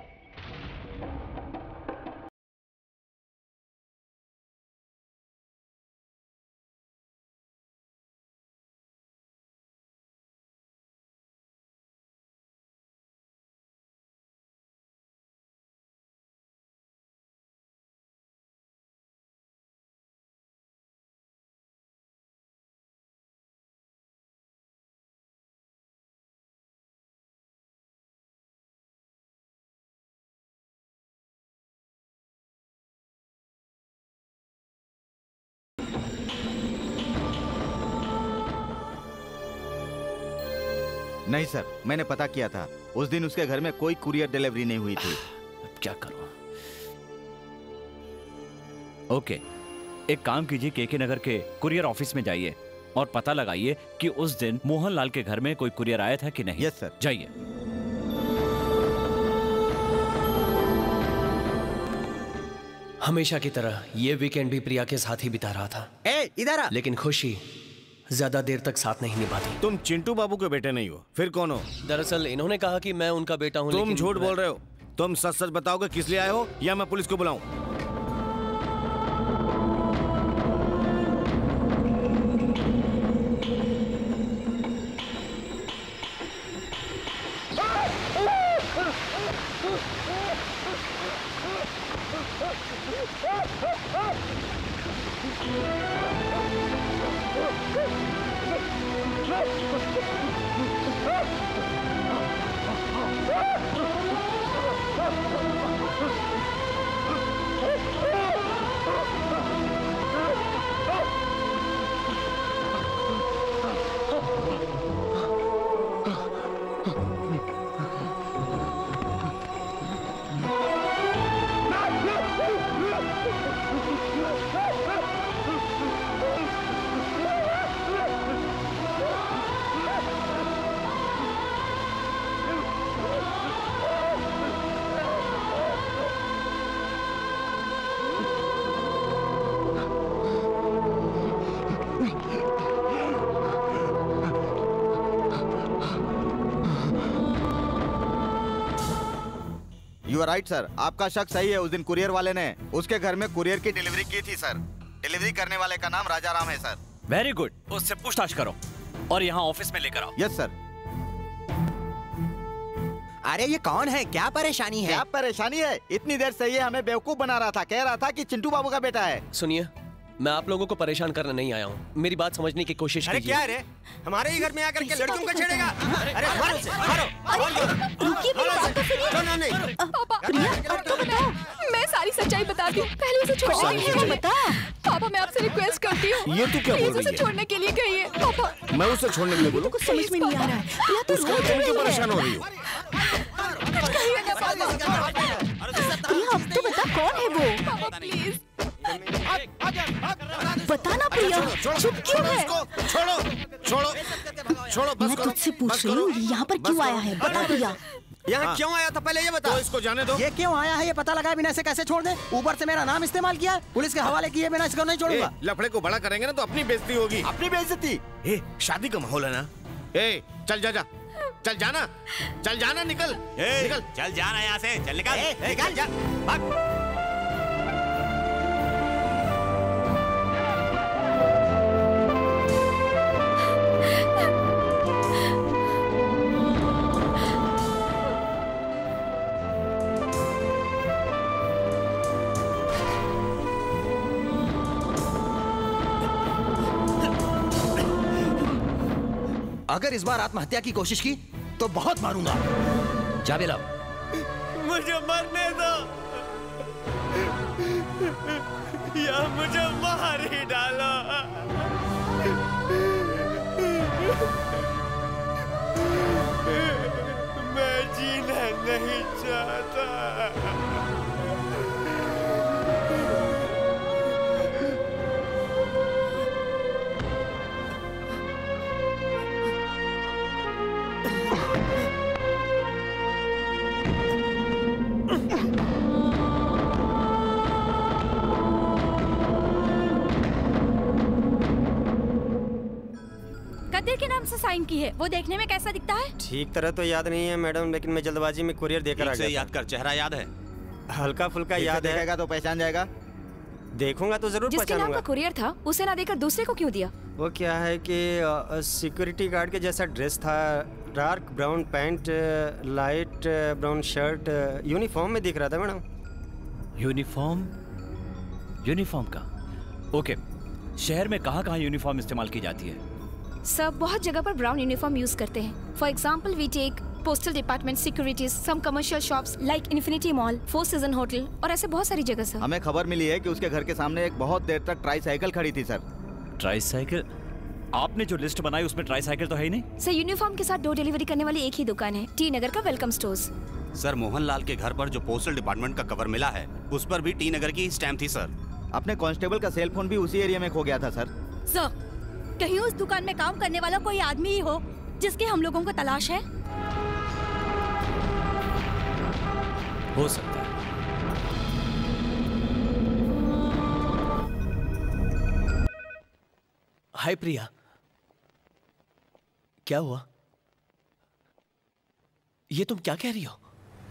नहीं सर, मैंने पता किया था। उस दिन उसके घर में कोई कुरियर डिलीवरी नहीं हुई थी। अब क्या करूं? ओके, एक काम कीजिए, केके नगर के कुरियर ऑफिस में जाइए और पता लगाइए कि उस दिन मोहनलाल के घर में कोई कुरियर आया था कि नहीं। Yes sir. जाइए। हमेशा की तरह ये वीकेंड भी प्रिया के साथ ही बिता रहा था। इधर आ। लेकिन खुशी ज्यादा देर तक साथ नहीं निभाती। तुम चिंटू बाबू के बेटे नहीं हो, फिर कौन हो? दरअसल इन्होंने कहा कि मैं उनका बेटा हूं। तुम झूठ बोल रहे हो। तुम सच सच बताओगे किस लिए आए हो या मैं पुलिस को बुलाऊं? यू आर राइट सर, आपका शक सही है। उस दिन कुरियर वाले ने उसके घर में कुरियर की डिलीवरी की थी सर। डिलीवरी करने वाले का नाम राजा राम है सर। वेरी गुड, उससे पूछताछ करो और यहाँ ऑफिस में लेकर आओ। Yes sir. अरे ये कौन है? क्या परेशानी है? क्या परेशानी है? इतनी देर से ये हमें बेवकूफ बना रहा था, कह रहा था कि चिंटू बाबू का बेटा है। सुनिए, मैं आप लोगों को परेशान करने नहीं आया हूँ, मेरी बात समझने की कोशिश कीजिए। अरे क्या है रे? हमारे ही घर में आकर के लड़कियों का छेड़ेगा? अरे मारो उसे, मारो। रुकिए, मेरी बात तो सुनिए। पापा, प्रिया, अब तो बताओ। मैं सारी सच्चाई बताती हूँ, पहले उसे छोड़ने बता। पापा, मैं आपसे रिक्वेस्ट करती हूँ, ये तू क्या बोल रही है? उसे छोड़ने के लिए कहिए। पापा, मैं उसे छोड़ने के लिए बोलूं? कुछ समझ में नहीं आ रहा है। प्रिया, तू उसको तुम क्यों परेशान हो रही हो? कुछ कहिए ना पापा। प्रिया, अब तो बता कौन है वो? पापा प्लीज बता ना प्रिया, चुप क्यों है? छोड़ो छोड़ो छोड़ो, बस मैं करो। तुझसे पूछ रही हूँ, यहाँ पर क्यों आया है? बता प्रिया। यहाँ क्यों आया था पहले ये बता। तो इसको जाने दो। ये क्यों आया है ये पता लगाए बिना इसे कैसे छोड़ दे। ऊपर से मेरा नाम इस्तेमाल किया, पुलिस के हवाले किए बिना इसको नहीं छोड़ूंगा। लफड़े को बड़ा करेंगे ना तो अपनी बेइज्जती होगी। अपनी बेइज्जती? शादी का माहौल है ना। चल जा जा, चल जाना, चल जाना, निकल निकल, चल जाना यहाँ से, चल निकल, निकल जा, भाग। अगर इस बार आत्महत्या की कोशिश की तो बहुत मारूंगा। चाबी लाओ। मुझे मरने दो या मुझे मार ही डालो। मैं जीना नहीं चाहता। कद्र के नाम से साइन की है। वो देखने में कैसा दिखता है? ठीक तरह तो याद नहीं है मैडम, लेकिन मैं जल्दबाजी में कुरियर देकर आ गया। याद कर, चेहरा याद है? हल्का फुल्का याद है। देखेगा तो पहचान जाएगा। देखूंगा तो जरूर जिसके नाम पहचानूंगा। का कुरियर था उसे ना देकर दूसरे को क्यों दिया? वो क्या है कि सिक्योरिटी गार्ड के जैसा ड्रेस था, dark brown pant, light brown shirt, uniform में दिख रहा था मैडम। यूनिफॉर्म का? ओके, शहर में कहाँ कहाँ यूनिफॉर्म इस्तेमाल की जाती है? सब बहुत जगह पर ब्राउन यूनिफॉर्म यूज करते हैं। For example we take postal department, securities, some commercial shops like infinity mall, 4 season hotel और ऐसे बहुत सारी जगह सर। हमें खबर मिली है कि उसके घर के सामने एक बहुत देर तक ट्राईसाइकिल खड़ी थी सर। ट्राईसाइकिल? आपने जो लिस्ट बनाई उसमें ट्राईसाइकिल तो है ही नहीं। सर यूनिफॉर्म के साथ डोर डिलीवरी करने वाली एक ही दुकान है, टी नगर का वेलकम स्टोर्स। सर मोहनलाल के घर पर जो पोस्टल डिपार्टमेंट का कवर मिला है उस पर भी टी नगर की स्टैम्प थी सर। अपने कांस्टेबल का सेल फोन भी उसी एरिया में खो गया था सर। सर कहीं उस दुकान में काम करने वाला कोई आदमी ही हो जिसकी हम लोगों को तलाश है? हो सकता है। हाय प्रिया, क्या हुआ? ये तुम क्या कह रही हो?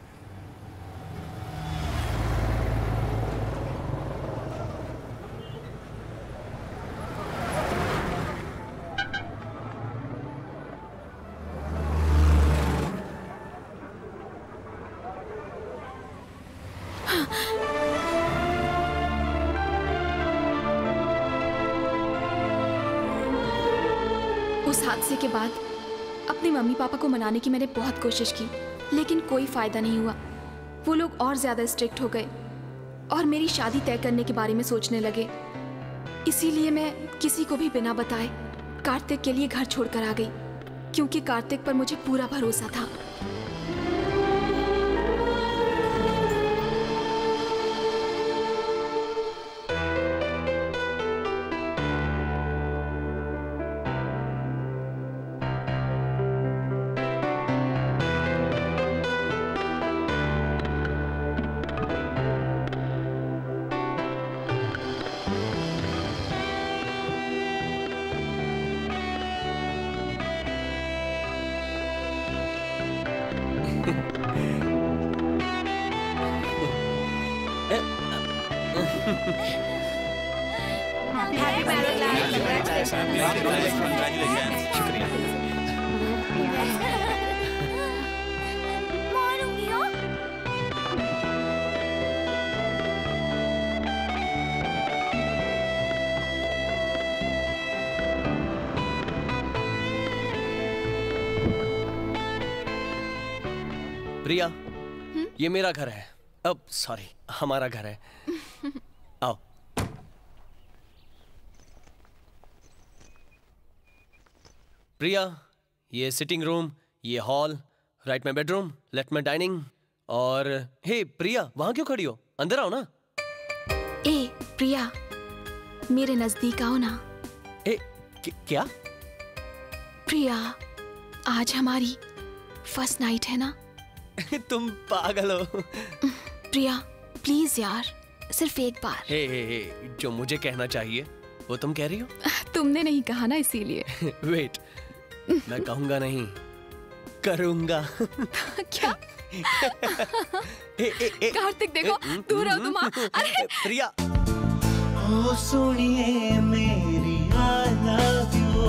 उस हादसे के बाद अपने मम्मी पापा को मनाने की मैंने बहुत कोशिश की, लेकिन कोई फायदा नहीं हुआ। वो लोग और ज्यादा स्ट्रिक्ट हो गए और मेरी शादी तय करने के बारे में सोचने लगे। इसीलिए मैं किसी को भी बिना बताए कार्तिक के लिए घर छोड़कर आ गई, क्योंकि कार्तिक पर मुझे पूरा भरोसा था। मारूंगी हो? प्रिया, ये मेरा घर है। अब सॉरी, हमारा घर है। आओ। प्रिया, ये सिटिंग रूम, ये hall, right my bedroom, left my dining. और हे प्रिया, वहां क्यों खड़ी हो? अंदर आओ ना। ए प्रिया, मेरे नजदीक आओ ना। ए क्या? प्रिया, आज हमारी फर्स्ट नाइट है ना? तुम पागल हो। प्रिया प्लीज यार, सिर्फ एक बार। हे, जो मुझे कहना चाहिए वो तुम कह रही हो। तुमने नहीं कहा ना, इसीलिए। वेट, मैं कहूंगा नहीं, करूंगा। क्या? कार्तिक देखो, दूर रहो तुम। अरे प्रिया। ओ सुनिए मेरी I love you,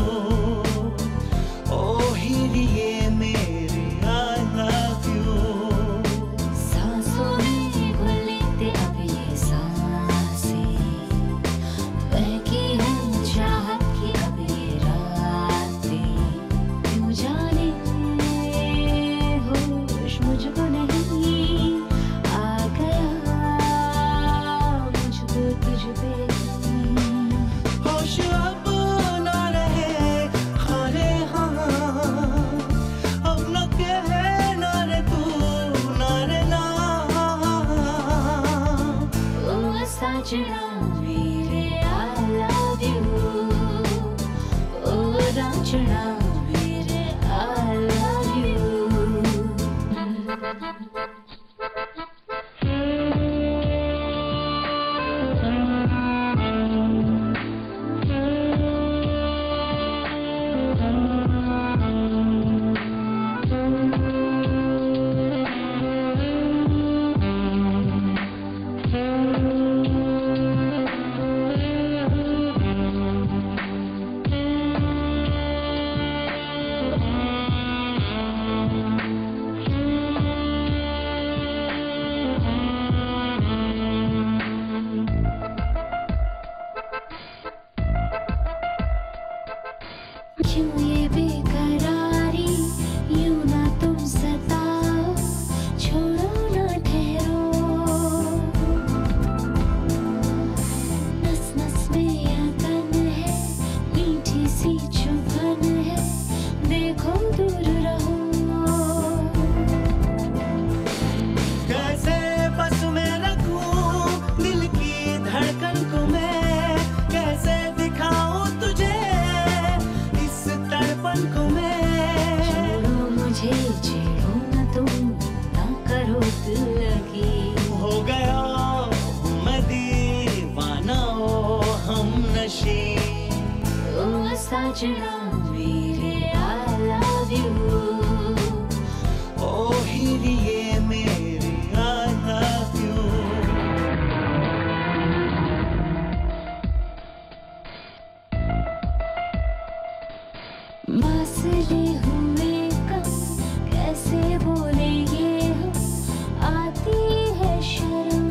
ओ हीरिए मेरी I love you। सांसों में घुलते अब ये सांसें, बहकी है चाहत की अब ये रातें। क्यों जाने होश मुझको नहीं आ गया, मुझको तुझ पे होश अब ना रहे, खारे हाँ अब न कहे ना रे तू ना रे ना। ओ साजना मेरे I love you, ओ रांझना मेरे I love you। क्यों ये बेकरारी, यूं ना तुम सताओ, छोड़ो ना ठहरो। नस नस में यह तन है, मीठी सी चुभन है, देखो दूर रहो। कैसे बस में रखूं दिल की धड़कन को मैं, कैसे दिखाऊं तुझे इस तड़पन को मैं। छोड़ो मुझे, छेड़ो ना तुम, ना करो दिल लगी। हो गया हूँ मैं दीवाना, ओ हम नशी। ओ साजना मेरे I love you, ओ हीरिए मेरी I love you। फासले हुए कम, कैसे बोले ये हम, आती है शर्म।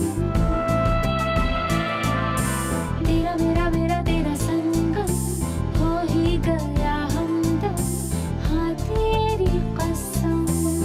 तेरा मेरा मेरा तेरा संगम, हो ही गया हमदम, हाँ तेरी कसम।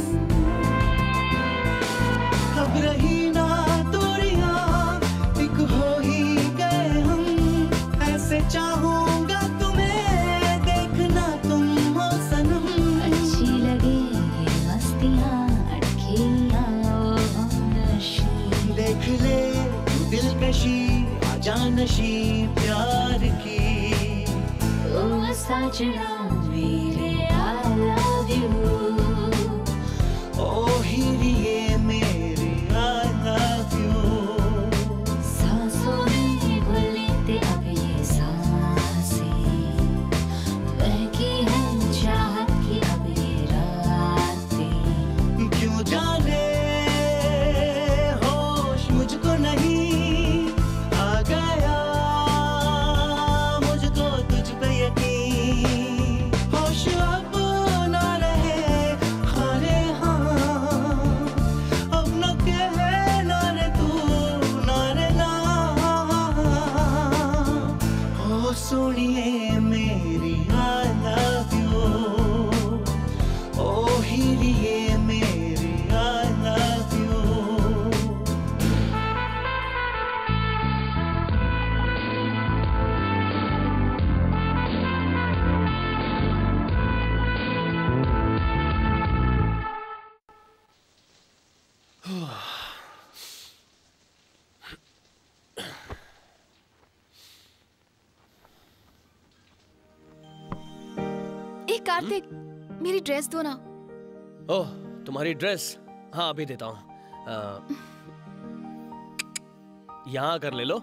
अब रही ना दूरियां, एक हो ही गए हम, ऐसे चाहूंगा तुम्हें देखना तुम हो सनम। अच्छी लगे ये मस्तियाँ, अटखेलियाँ ओ हमनशी। देख ले दिलकशी, जानशी प्यार की। ओ साजना मेरे I love you, ओ हीरिए मेरी I love you। सांसों में घुलते अब ये सांसें, बहकी है चाहत की अब ये रातें। क्यों जाने होश मुझको नहीं आ गया, मुझको तुझ पे यकीन। होश अब ना रहे, खारे हाँ अब न कहे ना रे तू ना रे ना। ओ सुनिए मेरी I love you, ओ हीरिए मेरी I love you। ए कार्तिक, मेरी ड्रेस दो ना। ओह तुम्हारी ड्रेस, हाँ अभी देता हूँ। यहाँ कर ले लो।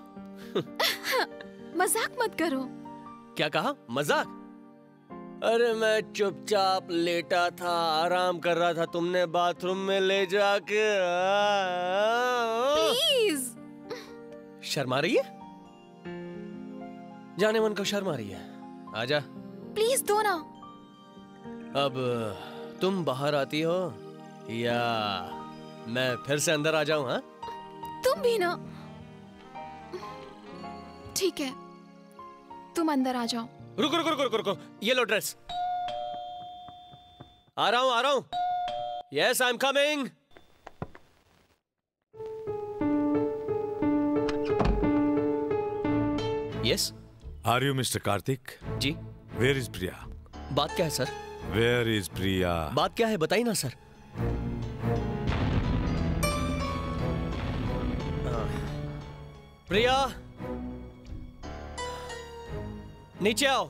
मजाक मत करो। क्या कहा? मजाक? अरे मैं चुपचाप लेटा था, आराम कर रहा था, तुमने बाथरूम में ले जाके। प्लीज। शर्मा रही है? जाने मन को शर्मा रही है। आजा। प्लीज दो ना। अब तुम बाहर आती हो या मैं फिर से अंदर आ जाऊं? हाँ, तुम भी ना। ठीक है, तुम अंदर आ जाओ। रुको रुको रुको रुको, ये लो ड्रेस। आ रहा हूं, आ रहा हूं। Yes, I am coming. Yes. Are you mister Kartik? जी। Where is Priya? बात क्या है सर? Where is Priya? बात क्या है बताइए ना सर। प्रिया, नीचे आओ।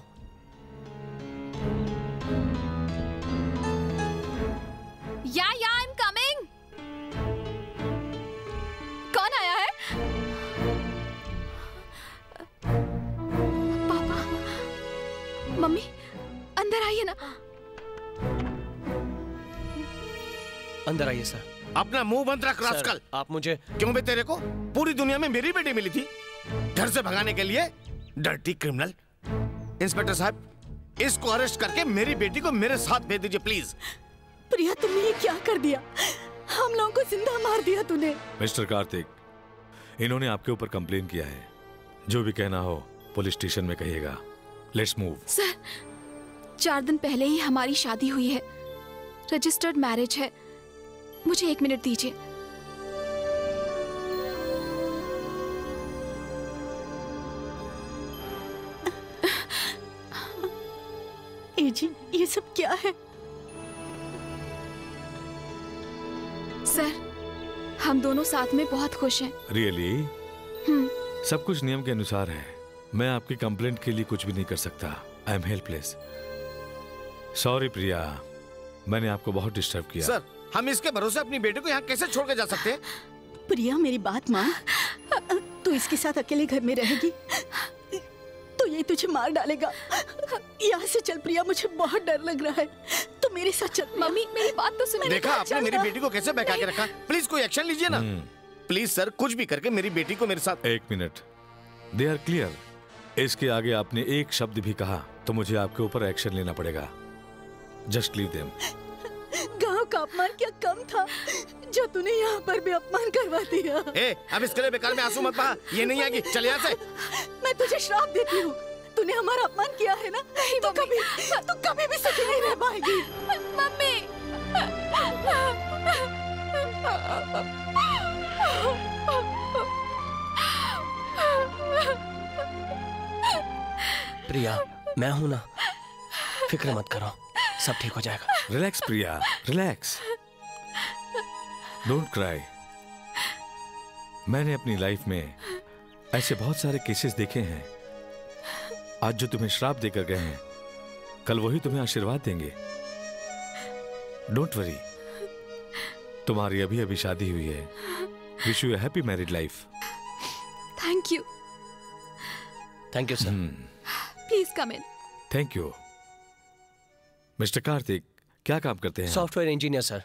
या आई एम कमिंग। कौन आया है? पापा, मम्मी, अंदर आइए ना। अंदर आइए सर। अपना मुंह बंद रख रास्कल। आप मुझे क्यों बे? तेरे को पूरी दुनिया में मेरी बेटी मिली थी, घर से भगाने के लिए? Dirty criminal. इंस्पेक्टर साहब, इसको अरेस्ट करके मेरी बेटी को मेरे साथ भेज दीजिए प्लीज। प्रिया, तुमने ये क्या कर दिया? हम लोगों को जिंदा मार दिया तूने। मिस्टर कार्तिक, इन्होंने आपके ऊपर कंप्लेन किया है। जो भी कहना हो पुलिस स्टेशन में कहिएगा। Let's move. सर, 4 दिन पहले ही हमारी शादी हुई है, रजिस्टर्ड मैरिज है। मुझे 1 मिनट दीजिए। जी, ये सब क्या है? सर, हम दोनों साथ में बहुत खुश हैं। रियली? सब कुछ नियम के अनुसार है। मैं आपकी कंप्लेंट के लिए कुछ भी नहीं कर सकता। I am helpless. Sorry Priya, मैंने आपको बहुत डिस्टर्ब किया। सर, हम इसके भरोसे अपनी बेटी को यहाँ कैसे छोड़ के जा सकते हैं? प्रिया, मेरी बात मान। तू इसके साथ अकेले घर में रहेगी तो ये तुझे मार डालेगा। यहाँ से चल प्रिया, मुझे बहुत डर लग रहा है। तू मेरे साथ चल। मम्मी, मेरी बात तो सुनो। देखा आपने मेरी बेटी को कैसे बहका के रखा। प्लीज कोई एक्शन लीजिए ना। प्लीज सर, कुछ भी करके मेरी बेटी को मेरे साथ। 1 मिनट। They are clear. इसके आगे आपने एक शब्द भी कहा तो मुझे आपके ऊपर एक्शन लेना पड़ेगा। Just leave them. गांव का अपमान क्या कम था जो तूने यहाँ पर भी अपमान करवा दिया। अब इसके लिए बेकार में आंसू मत बहा। ये नहीं आएगी, चल यहाँ से। मैं तुझे श्राप देती हूँ। तूने हमारा अपमान किया है ना, तो कभी भी सुखी नहीं रह पाएगी। मम्मी, प्रिया, मैं हूं ना, फिक्र मत करो, सब ठीक हो जाएगा। Relax Priya, relax. Don't cry. मैंने अपनी लाइफ में ऐसे बहुत सारे केसेस देखे हैं। आज जो तुम्हें श्राप देकर गए हैं, कल वही तुम्हें आशीर्वाद देंगे। डोंट वरी, तुम्हारी अभी अभी शादी हुई है। Wish you a happy married life. Thank you. Thank you sir. Please come in. Thank you. Mister Kartik, क्या काम करते हैं? Software engineer sir.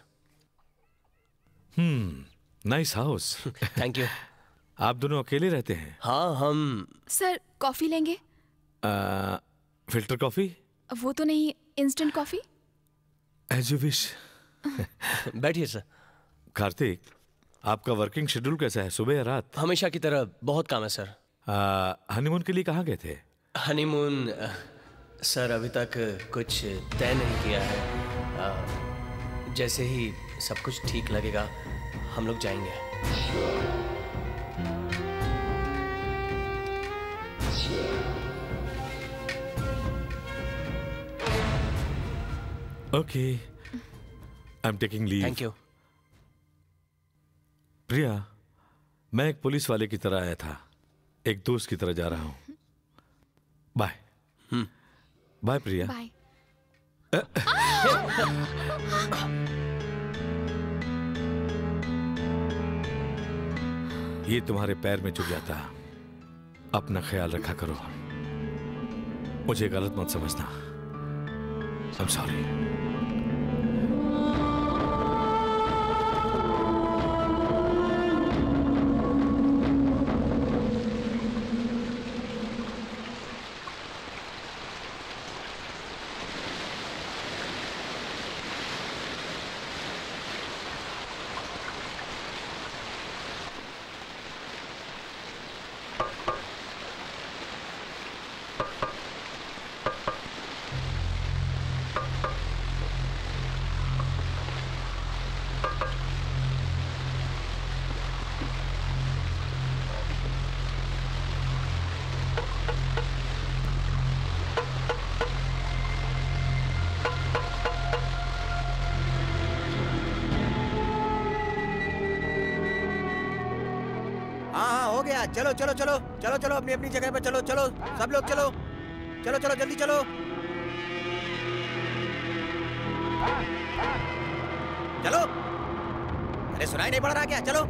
Nice house. Thank you. आप दोनों अकेले रहते हैं? हाँ, हम। सर, कॉफी लेंगे? Filter coffee? वो तो नहीं, instant coffee. As you wish. बैठिए सर। कार्तिक, आपका वर्किंग शेड्यूल कैसा है, सुबह या रात? हमेशा की तरह बहुत काम है सर। हनीमून के लिए कहाँ गए थे? हनीमून सर अभी तक कुछ तय नहीं किया है। जैसे ही सब कुछ ठीक लगेगा हम लोग जाएंगे। Okay, I am taking leave. Thank you. Priya, मैं एक पुलिस वाले की तरह आया था, एक दोस्त की तरह जा रहा हूं। बाय। बाय प्रिया। बाय। ये तुम्हारे पैर में चुभ जाता। अपना ख्याल रखा करो। मुझे गलत मत समझना। I'm sorry. चलो चलो चलो चलो चलो अपनी अपनी जगह पे चलो चलो सब लोग चलो चलो चलो जल्दी चलो चलो। अरे सुनाई नहीं पड़ रहा क्या? चलो।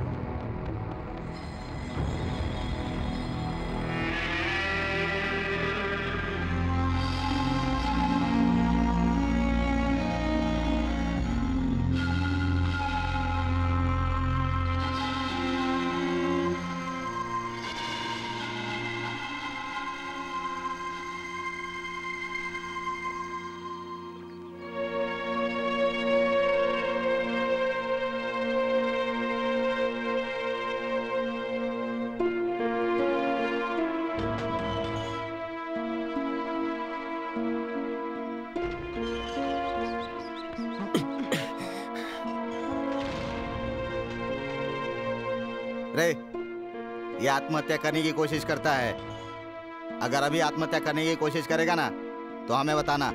रे, ये आत्महत्या करने की कोशिश करता है। अगर अभी आत्महत्या करने की कोशिश करेगा ना तो हमें बताना।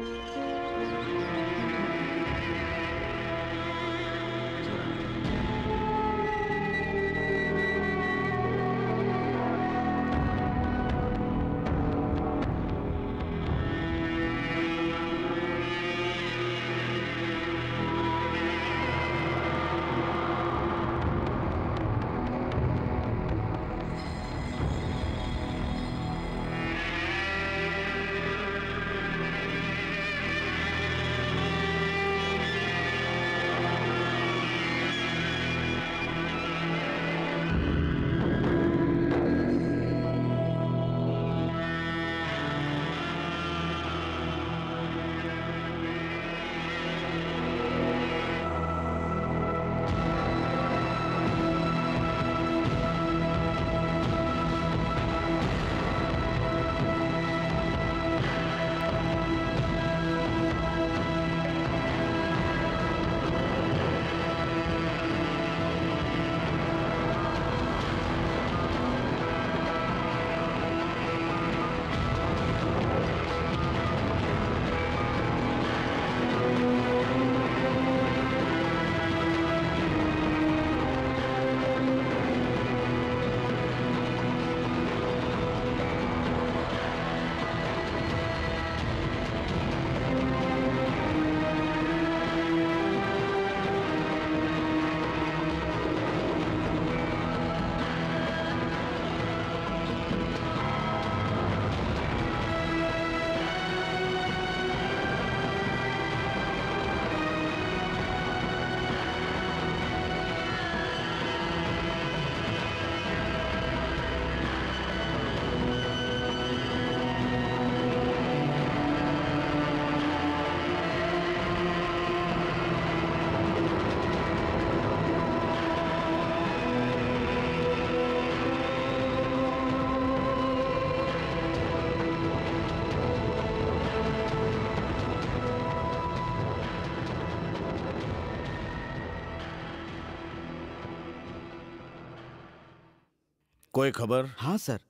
कोई खबर? हाँ सर,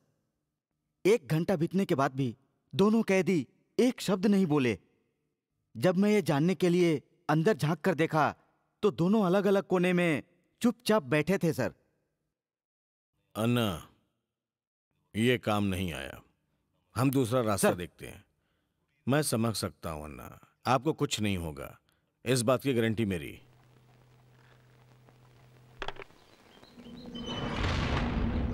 1 घंटा बीतने के बाद भी दोनों कैदी एक शब्द नहीं बोले। जब मैं ये जानने के लिए अंदर झांक कर देखा तो दोनों अलग अलग कोने में चुपचाप बैठे थे सर। अन्ना, ये काम नहीं आया। हम दूसरा रास्ता देखते हैं। मैं समझ सकता हूं अन्ना, आपको कुछ नहीं होगा, इस बात की गारंटी मेरी।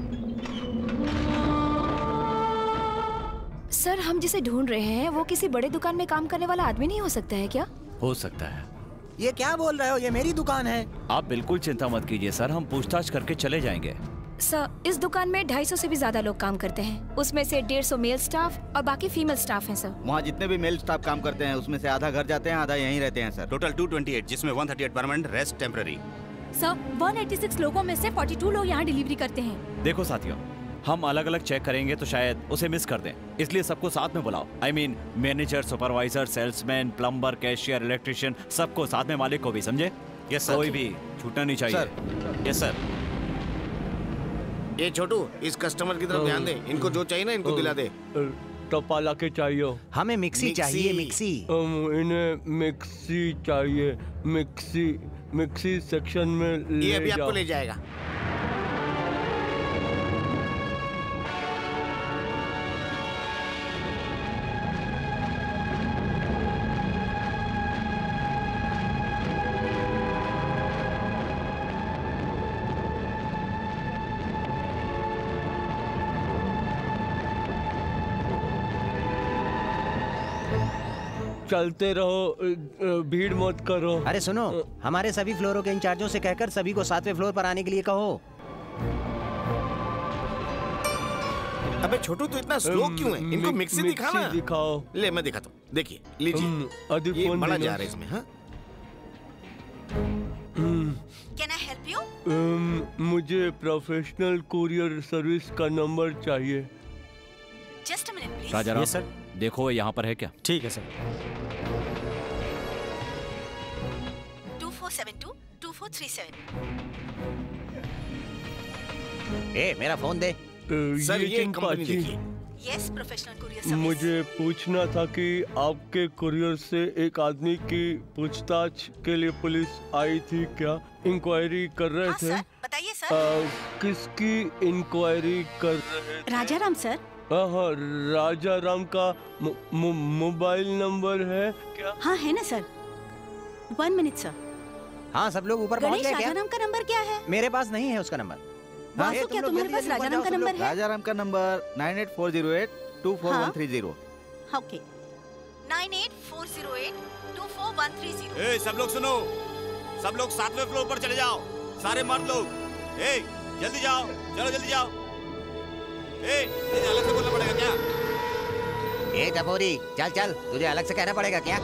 सर हम जिसे ढूंढ रहे हैं वो किसी बड़े दुकान में काम करने वाला आदमी नहीं हो सकता है क्या? हो सकता है। ये क्या बोल रहे हो? ये मेरी दुकान है। आप बिल्कुल चिंता मत कीजिए सर, हम पूछताछ करके चले जाएंगे। सर इस दुकान में 250 से भी ज्यादा लोग काम करते हैं, उसमें से 150 मेल स्टाफ और बाकी फीमेल स्टाफ हैं सर। वहाँ जितने भी मेल स्टाफ काम करते हैं उसमें से आधा घर जाते हैं, आधा यहीं रहते हैं सर। टोटल 228, जिसमें 138 परमानेंट, रेस्ट टेम्पररी। सर 186 लोगों में से 42 लोग यहाँ डिलीवरी करते हैं। देखो साथियों, हम अलग अलग चेक करेंगे तो शायद उसे मिस कर दें, इसलिए सबको साथ में बुलाओ। I mean, manager, supervisor, salesman, plumber, cashier, electrician, सबको साथ में, मालिक को भी, समझे? Yes sir. कोई भी छूटना नहीं चाहिए। Yes sir. ये छोटू, इस कस्टमर की तरफ ध्यान दे, इनको जो चाहिए ना इनको दिला दे। टपाला के चाहिए। हमें मिक्सी चाहिए, मिक्सी। इन्हें मिक्सी चाहिए, मिक्सी सेक्शन में ले ये अभी जाओ। आपको ले जाएगा। चलते रहो, भीड़ मत करो। अरे सुनो, हमारे सभी फ्लोरों के इंचार्जों से कहकर सभी को 7वें फ्लोर पर आने के लिए कहो। अबे छोटू तू इतना स्लो क्यों है? इनको मिक्सी दिखाना। दिखाओ। ले मैं दिखाता हूँ, देखिए लीजिए। ये बड़ा जा रहा है इसमें। हाँ Can I help you? मुझे प्रोफेशनल कुरियर सर्विस का नंबर चाहिए। Just a minute, please. Raja Ram sir, देखो यहाँ पर है क्या? ठीक है सर। 2472-2437। मेरा फोन दे। सर ये कंपनी देखिए। Yes, professional courier service. मुझे पूछना था कि आपके कुरियर से एक आदमी की पूछताछ के लिए पुलिस आई थी क्या? इंक्वायरी कर रहे थे। सर, बताइए सर। किसकी इंक्वायरी कर रहे थे? राजा राम सर। हाँ, राजा राम का मोबाइल नंबर है क्या? हाँ है ना सर। 1 minute sir. हाँ सब लोग ऊपर पहुँच गए क्या? राजा राम का नंबर क्या है? मेरे पास नहीं है उसका नंबर। बॉस, क्या तुम्हारे पास राजा राम का नंबर है? राजा राम का नंबर 9840824130। ओके, 9840824130। ए, सब लोग सुनो, सब लोग 7वें फ्लोर पर चले जाओ, सारे मर्द लोग। ए, जल्दी जाओ, चलो जल्दी जाओ। ए, तुझे अलग से बोलना पड़ेगा क्या? ए टपोरी, चल चल, तुझे अलग से कहना पड़ेगा क्या?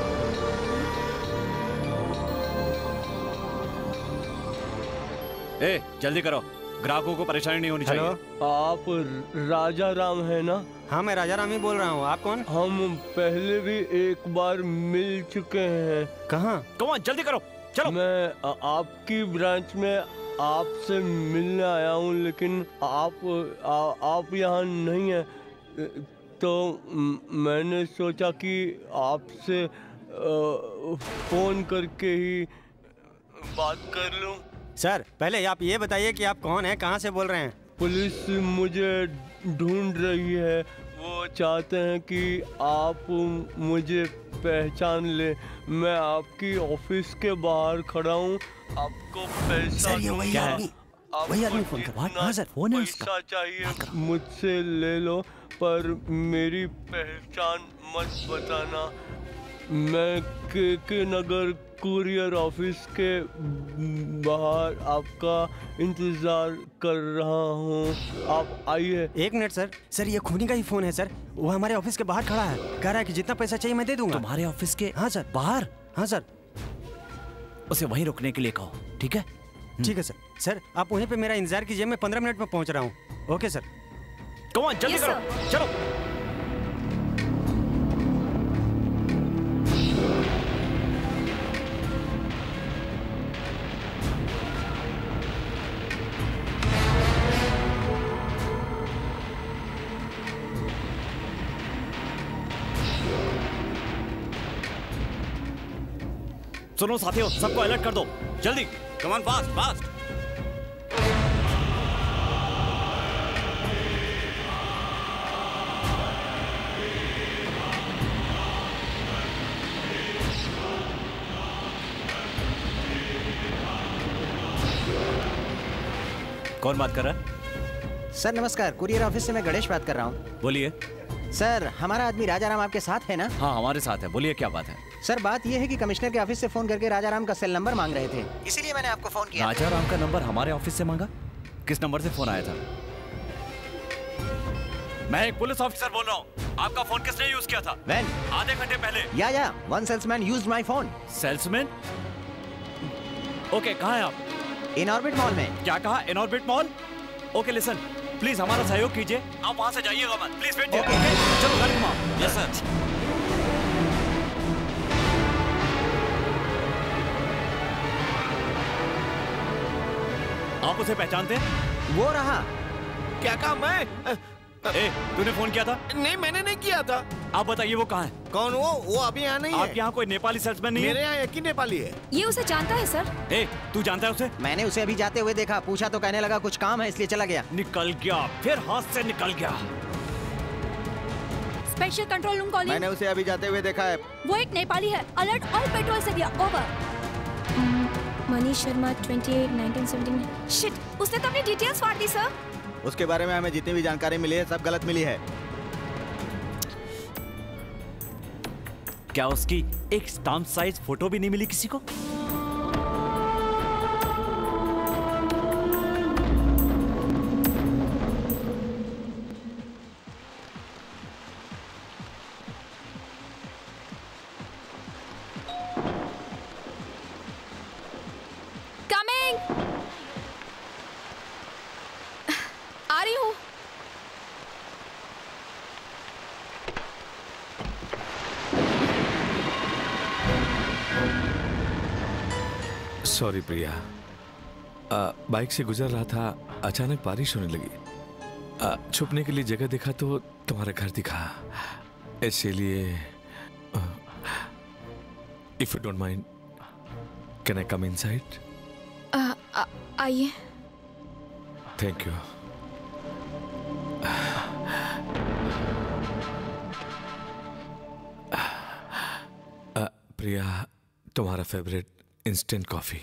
ए, जल्दी करो, ग्राहकों को परेशानी नहीं होनी चाहिए। आप राजा राम है ना? हाँ मैं राजा राम ही बोल रहा हूँ। आप कौन? हम पहले भी एक बार मिल चुके हैं। कहाँ? कौन? जल्दी करो, चलो। मैं आपकी ब्रांच में आपसे मिलने आया हूँ, लेकिन आप यहाँ नहीं है, तो मैंने सोचा कि आपसे फोन करके ही बात कर लूँ। सर पहले आप ये बताइए कि आप कौन हैं, कहाँ से बोल रहे हैं? पुलिस मुझे ढूंढ रही है, वो चाहते हैं कि आप मुझे पहचान ले। मैं आपकी ऑफिस के बाहर खड़ा हूँ, आपको पैसा पैसा चाहिए मुझसे ले लो, पर मेरी पहचान मत बताना। मैं के नगर कुरियर ऑफिस के बाहर आपका इंतजार कर रहा हूँ, आप आइए। 1 मिनट सर। सर ये खूनी का ही फोन है सर, वो हमारे ऑफिस के बाहर खड़ा है, कह रहा है कि जितना पैसा चाहिए मैं दे दूंगा। तुम्हारे ऑफिस के? हाँ सर। बाहर? हाँ सर। उसे वहीं रुकने के लिए कहो, ठीक है? ठीक है सर। सर आप वहीं पे मेरा इंतजार कीजिए, मैं 15 मिनट में पहुंच रहा हूँ। Okay sir. कौन? जल्दी करो, चलो। सुनो साथियों, सबको अलर्ट कर दो, जल्दी। Come on, fast fast. कौन बात कर रहा है? सर नमस्कार, कुरियर ऑफिस से मैं गणेश बात कर रहा हूँ। बोलिए। सर, हमारा आदमी राजाराम आपके साथ है ना? हाँ, हमारे साथ है। बोलिए क्या बात है? सर, बात यह है कि कमिश्नर के ऑफिस से फोन करके राजाराम का सेल नंबर मांग रहे थे, इसीलिए मैंने आपको फोन किया। राजाराम का नंबर हमारे ऑफिस से मांगा? किस नंबर से फोन आया था? मैं एक पुलिस ऑफिसर बोल रहा हूँ। आपका फोन किसने यूज किया था? When? आधे घंटे पहले। Yeah one salesman used my phone. Salesman? Okay, कहाँ हैं आप? इन ऑर्बिट मॉल में। क्या कहा? In orbit mall? Okay, listen, please हमारा सहयोग कीजिए। आप वहां से जाइएगा मत, प्लीज वेट। ओके, चलो गाड़ी घुमाओ। Yes sir. आप उसे पहचानते हैं? वो रहा। क्या कहा? मैं तूने फोन किया था? नहीं, मैंने नहीं किया था। आप बताइए वो कहाँ है? कौन वो अभी यहाँ नहीं है। आप यहाँ कोई नेपाली सेल्समैन नहीं है? मेरे यहाँ एक ही नेपाली है। ये उसे जानता है सर। तू जानता है उसे? मैंने उसे अभी जाते हुए देखा, पूछा तो कहने लगा कुछ काम है इसलिए चला गया। निकल गया, फिर हाथ से निकल गया। Special control room calling. मैंने उसे अभी जाते हुए देखा है। वो एक नेपाली है। अलर्ट ऑल पेट्रोल से दिया। ओवर। मनीष शर्मा 28 1979। शिट, उसने तो अपनी डिटेल्स फाड़ दी सर। उसके बारे में हमें जितनी भी जानकारी मिली है सब गलत मिली है। क्या उसकी एक स्टाम्प साइज फोटो भी नहीं मिली किसी को? आ रही हूँ। सॉरी प्रिया, बाइक से गुजर रहा था, अचानक बारिश होने लगी। छुपने के लिए जगह देखा तो तुम्हारा घर दिखा, इसलिए if you don't mind can I come inside? आइए। Thank you. प्रिया, तुम्हारा favourite instant coffee.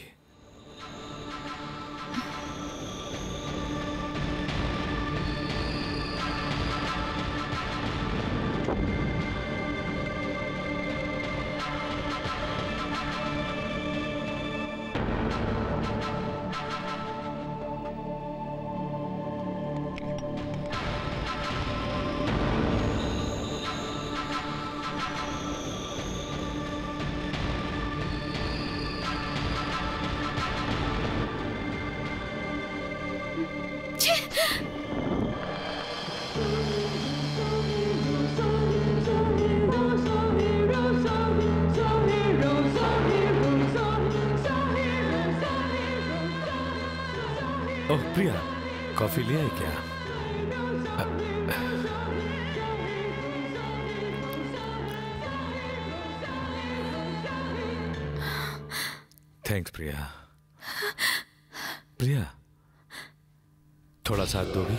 Oh Priya, coffee ले आई क्या? थैंक्स प्रिया। प्रिया, थोड़ा साथ दोगी?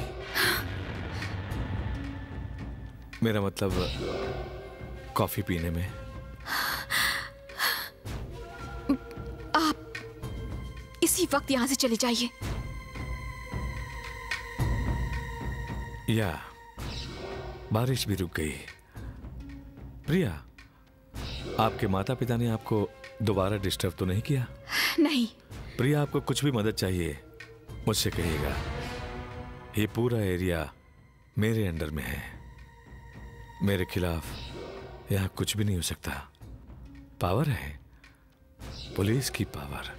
मेरा मतलब कॉफी पीने में। आप इसी वक्त यहां से चले जाइए। या बारिश भी रुक गई। प्रिया, आपके माता पिता ने आपको दोबारा डिस्टर्ब तो नहीं किया? नहीं। प्रिया, आपको कुछ भी मदद चाहिए मुझसे कहिएगा। ये पूरा एरिया मेरे अंडर में है। मेरे खिलाफ यहाँ कुछ भी नहीं हो सकता। पावर है, पुलिस की पावर।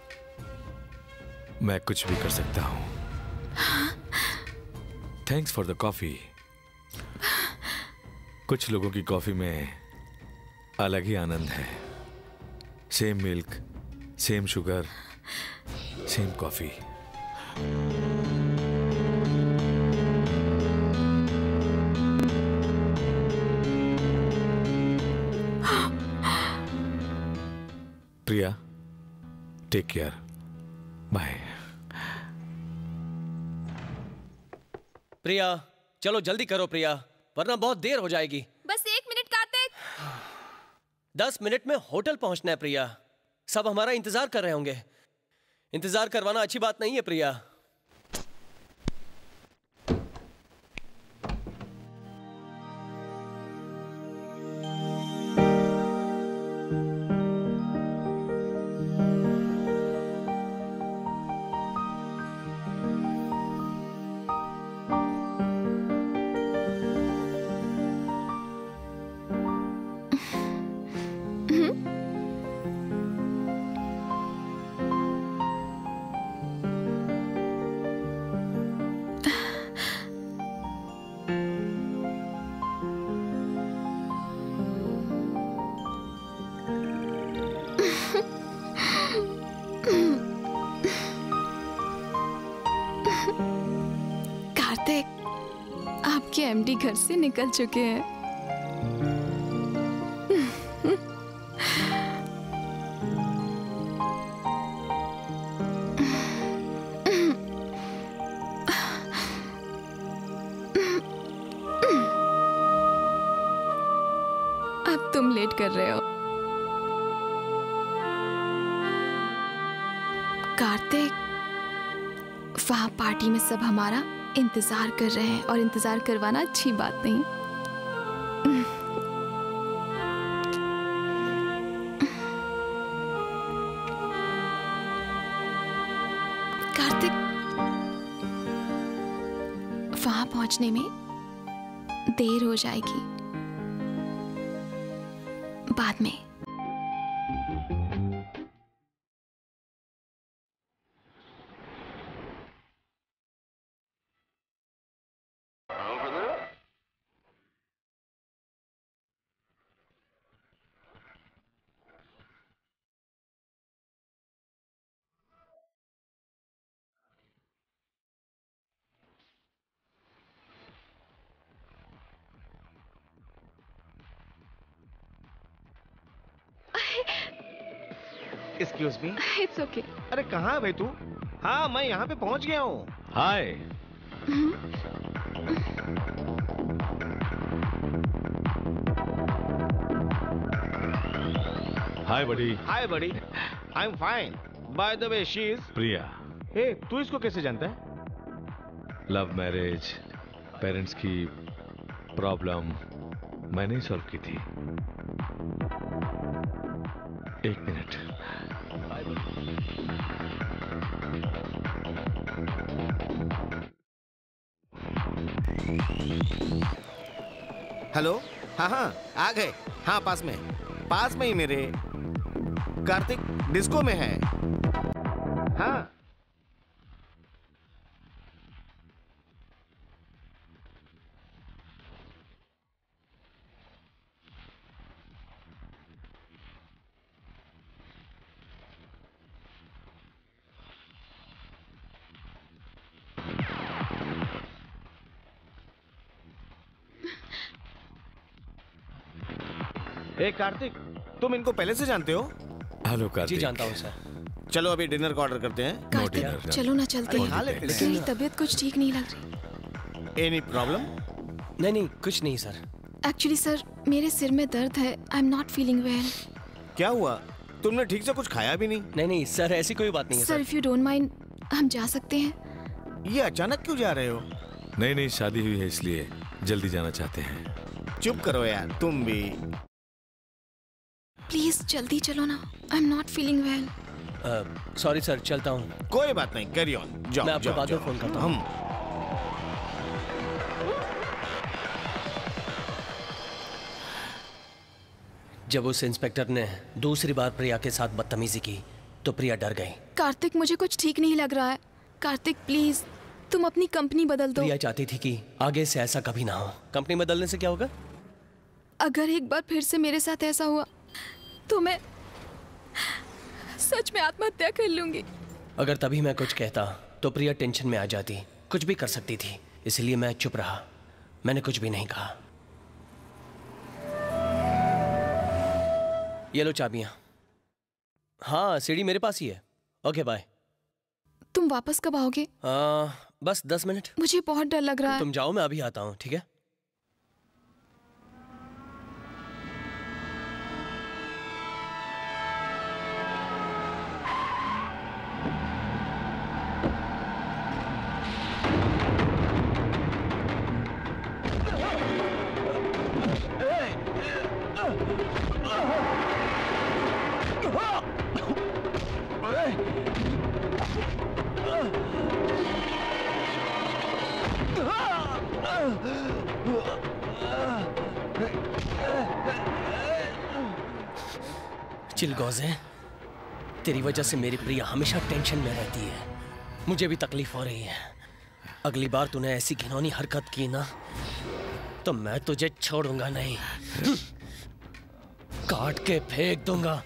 मैं कुछ भी कर सकता हूँ। Thanks for the coffee. कुछ लोगों की कॉफी में अलग ही आनंद है। Same milk, same sugar, same coffee. Priya, take care. Bye. Priya, चलो जल्दी करो प्रिया, वरना बहुत देर हो जाएगी। बस 1 मिनट कार्तिक। 10 मिनट में होटल पहुंचना है प्रिया। सब हमारा इंतजार कर रहे होंगे। इंतजार करवाना अच्छी बात नहीं है प्रिया। के एमडी घर से निकल चुके हैं। अब तुम लेट कर रहे हो। कार्तिक, वहाँ पार्टी में सब हमारा इंतजार कर रहे हैं और इंतजार करवाना अच्छी बात नहीं। कार्तिक, वहाँ पहुंचने में देर हो जाएगी। बाद में। Excuse me. It's okay. अरे कहाँ है भाई तू? हाँ मैं यहाँ पे पहुँच गया हूँ। हाय। हाय बड़ी। हाय बड़ी। I am fine. By the way she is Priya. Hey, तू इसको कैसे जानता है? लव मैरिज, पेरेंट्स की प्रॉब्लम मैंने ही सॉल्व की थी। एक मिनट। हेलो। हाँ हाँ आ गए। हाँ पास में ही मेरे। कार्तिक डिस्को में है। हाँ ए कार्तिक, तुम इनको पहले से जानते हो? हेलो कार्तिक। जी जानता हूँ सर। चलो अभी डिनर का ऑर्डर करते हैं। कार्तिक, चलो ना चलते हैं। लेकिन मेरी तबीयत कुछ ठीक नहीं लग रही। Any problem? नहीं कुछ नहीं सर। एक्चुअली सर, मेरे सिर में दर्द है। I am not feeling well. क्या हुआ? तुमने ठीक से कुछ खाया भी नहीं? नहीं सर, ऐसी कोई बात नहीं है sir. If you don't mind, हम जा सकते हैं? ये अचानक क्यों जा रहे हो? नहीं शादी हुई है इसलिए जल्दी जाना चाहते हैं। चुप करो यार तुम भी। प्लीज जल्दी चलो ना। I am not feeling well. Sorry sir, चलता हूँ। कोई बात नहीं, कैरी ऑन। जाओ। मैं आपको बाद में फोन करता हूँ। जब उस इंस्पेक्टर ने दूसरी बार प्रिया के साथ बदतमीजी की तो प्रिया डर गई। कार्तिक, मुझे कुछ ठीक नहीं लग रहा है। कार्तिक प्लीज, तुम अपनी कंपनी बदल दो। प्रिया चाहती थी कि आगे से ऐसा कभी ना हो। कंपनी बदलने से क्या होगा? अगर एक बार फिर से मेरे साथ ऐसा हुआ तो मैं सच में आत्महत्या कर लूंगी। अगर तभी मैं कुछ कहता तो प्रिया टेंशन में आ जाती, कुछ भी कर सकती थी। इसलिए मैं चुप रहा, मैंने कुछ भी नहीं कहा। ये लो चाबियां। हाँ, सीढ़ी मेरे पास ही है। Okay bye. तुम वापस कब आओगे? बस 10 मिनट। मुझे बहुत डर लग रहा है। तुम जाओ, मैं अभी आता हूँ, ठीक है? चिलगोज़े, तेरी वजह से मेरी प्रिया हमेशा टेंशन में रहती है। मुझे भी तकलीफ हो रही है। अगली बार तूने ऐसी घिनौनी हरकत की ना तो मैं तुझे छोड़ूंगा नहीं, काट के फेंक दूंगा।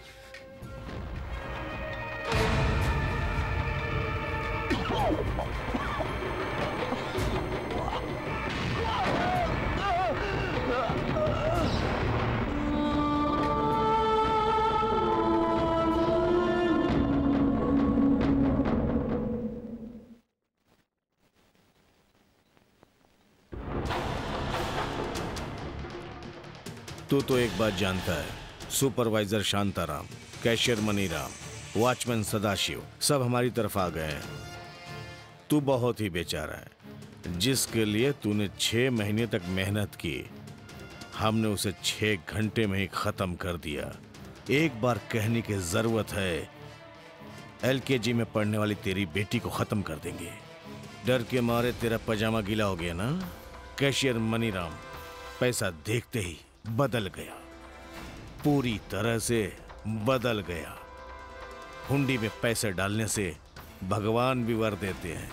तू तो एक बात जानता है, supervisor Shantaram, cashier Maniram, watchman Sadashiv सब हमारी तरफ आ गए हैं। तू बहुत ही बेचारा है। जिसके लिए तूने 6 महीने तक मेहनत की, हमने उसे 6 घंटे में ही खत्म कर दिया। एक बार कहने की जरूरत है, LKG में पढ़ने वाली तेरी बेटी को खत्म कर देंगे। डर के मारे तेरा पजामा गीला हो गया ना। कैशियर मनीराम पैसा देखते ही बदल गया, पूरी तरह से बदल गया। हुंडी में पैसे डालने से भगवान भी वर देते हैं।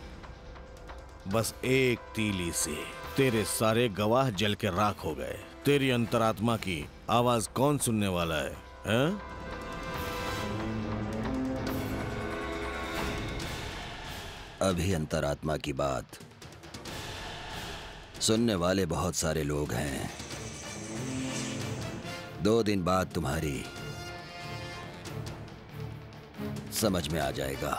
बस एक तीली से तेरे सारे गवाह जल के राख हो गए। तेरी अंतरात्मा की आवाज कौन सुनने वाला है, हैं? अभी अंतरात्मा की बात सुनने वाले बहुत सारे लोग हैं। 2 दिन बाद तुम्हारी समझ में आ जाएगा।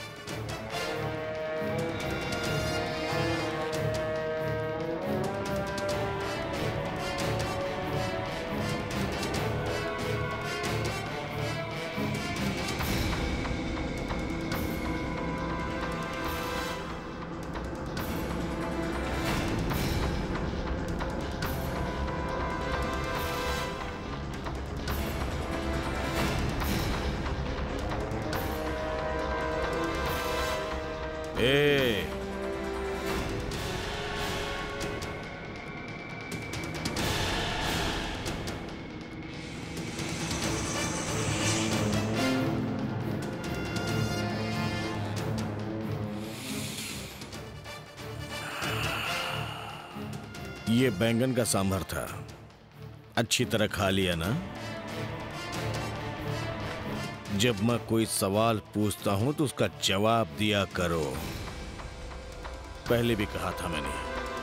ये बैंगन का सांभर था, अच्छी तरह खा लिया ना? जब मैं कोई सवाल पूछता हूं तो उसका जवाब दिया करो। पहले भी कहा था मैंने।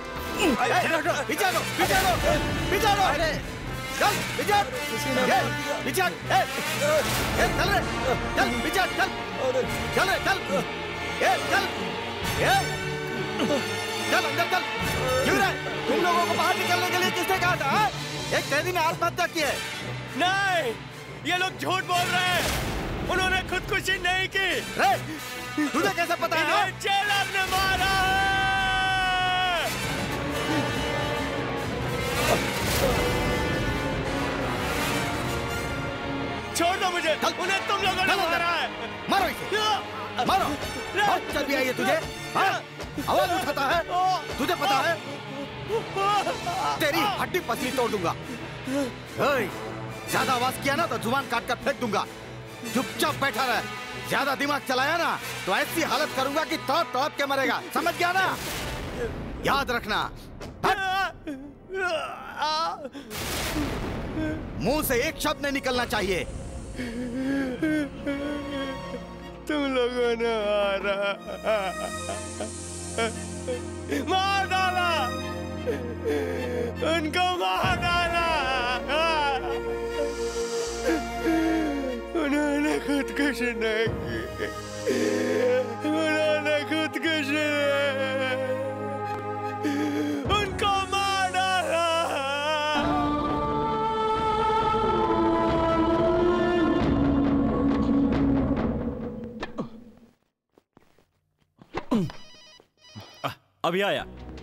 तुम लोगों को बाहर निकलने के लिए किसने कहा था? एक कैदी ने आत्महत्या की है। नहीं, ये लोग झूठ बोल रहे हैं। उन्होंने खुदकुशी नहीं की। तुझे कैसे पता है? जेलर ने मारा है। छोड़ दो मुझे। उन्हें तुम लोगों ने मारा है। मारो इसे, मारो। बहुत चर्बी आई है तुझे, आवाज उठाता है। तुझे पता है तेरी हड्डी पसली तोड़ दूंगा। ज्यादा आवाज किया ना तो जुबान काट कर फेंक दूंगा। चुपचाप बैठा रहे। ज्यादा दिमाग चलाया ना तो ऐसी हालत करूंगा कि तड़प तड़प के मरेगा। समझ गया ना? याद रखना। मुंह से एक शब्द नहीं निकलना चाहिए। तुम लोगों ने मार डाला, उनको मार डाला। उन्होंने खुदकुशी नहीं की। उन्होंने खुदकुशी उनको मार डाला। अभी आया।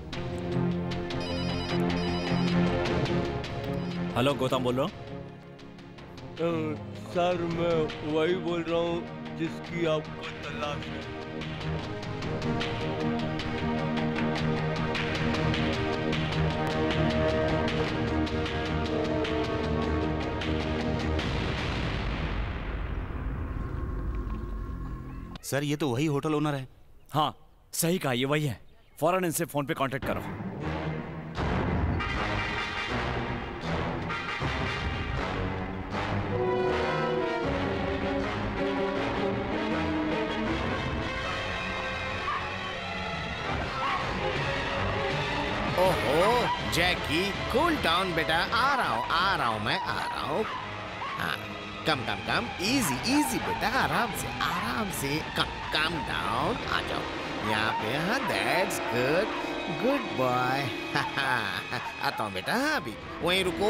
हेलो, गौतम बोल रहा हूँ। सर मैं वही बोल रहा हूँ जिसकी आपको तलाश है। सर ये तो वही होटल ओनर है। हाँ सही कहा, ये वही है। फौरन इनसे फोन पे कांटेक्ट करो। ओहो जैकी, कूल डाउन बेटा। आ रहा हूँ मैं आ रहा हूँ। हाँ, कम कम कम, इजी इजी बेटा, आराम से कम डाउन। आ जाओ यहाँ पे। हाँ दैट्स गुड। Good boy. आता हूँ बेटा, अभी वहीं रुको।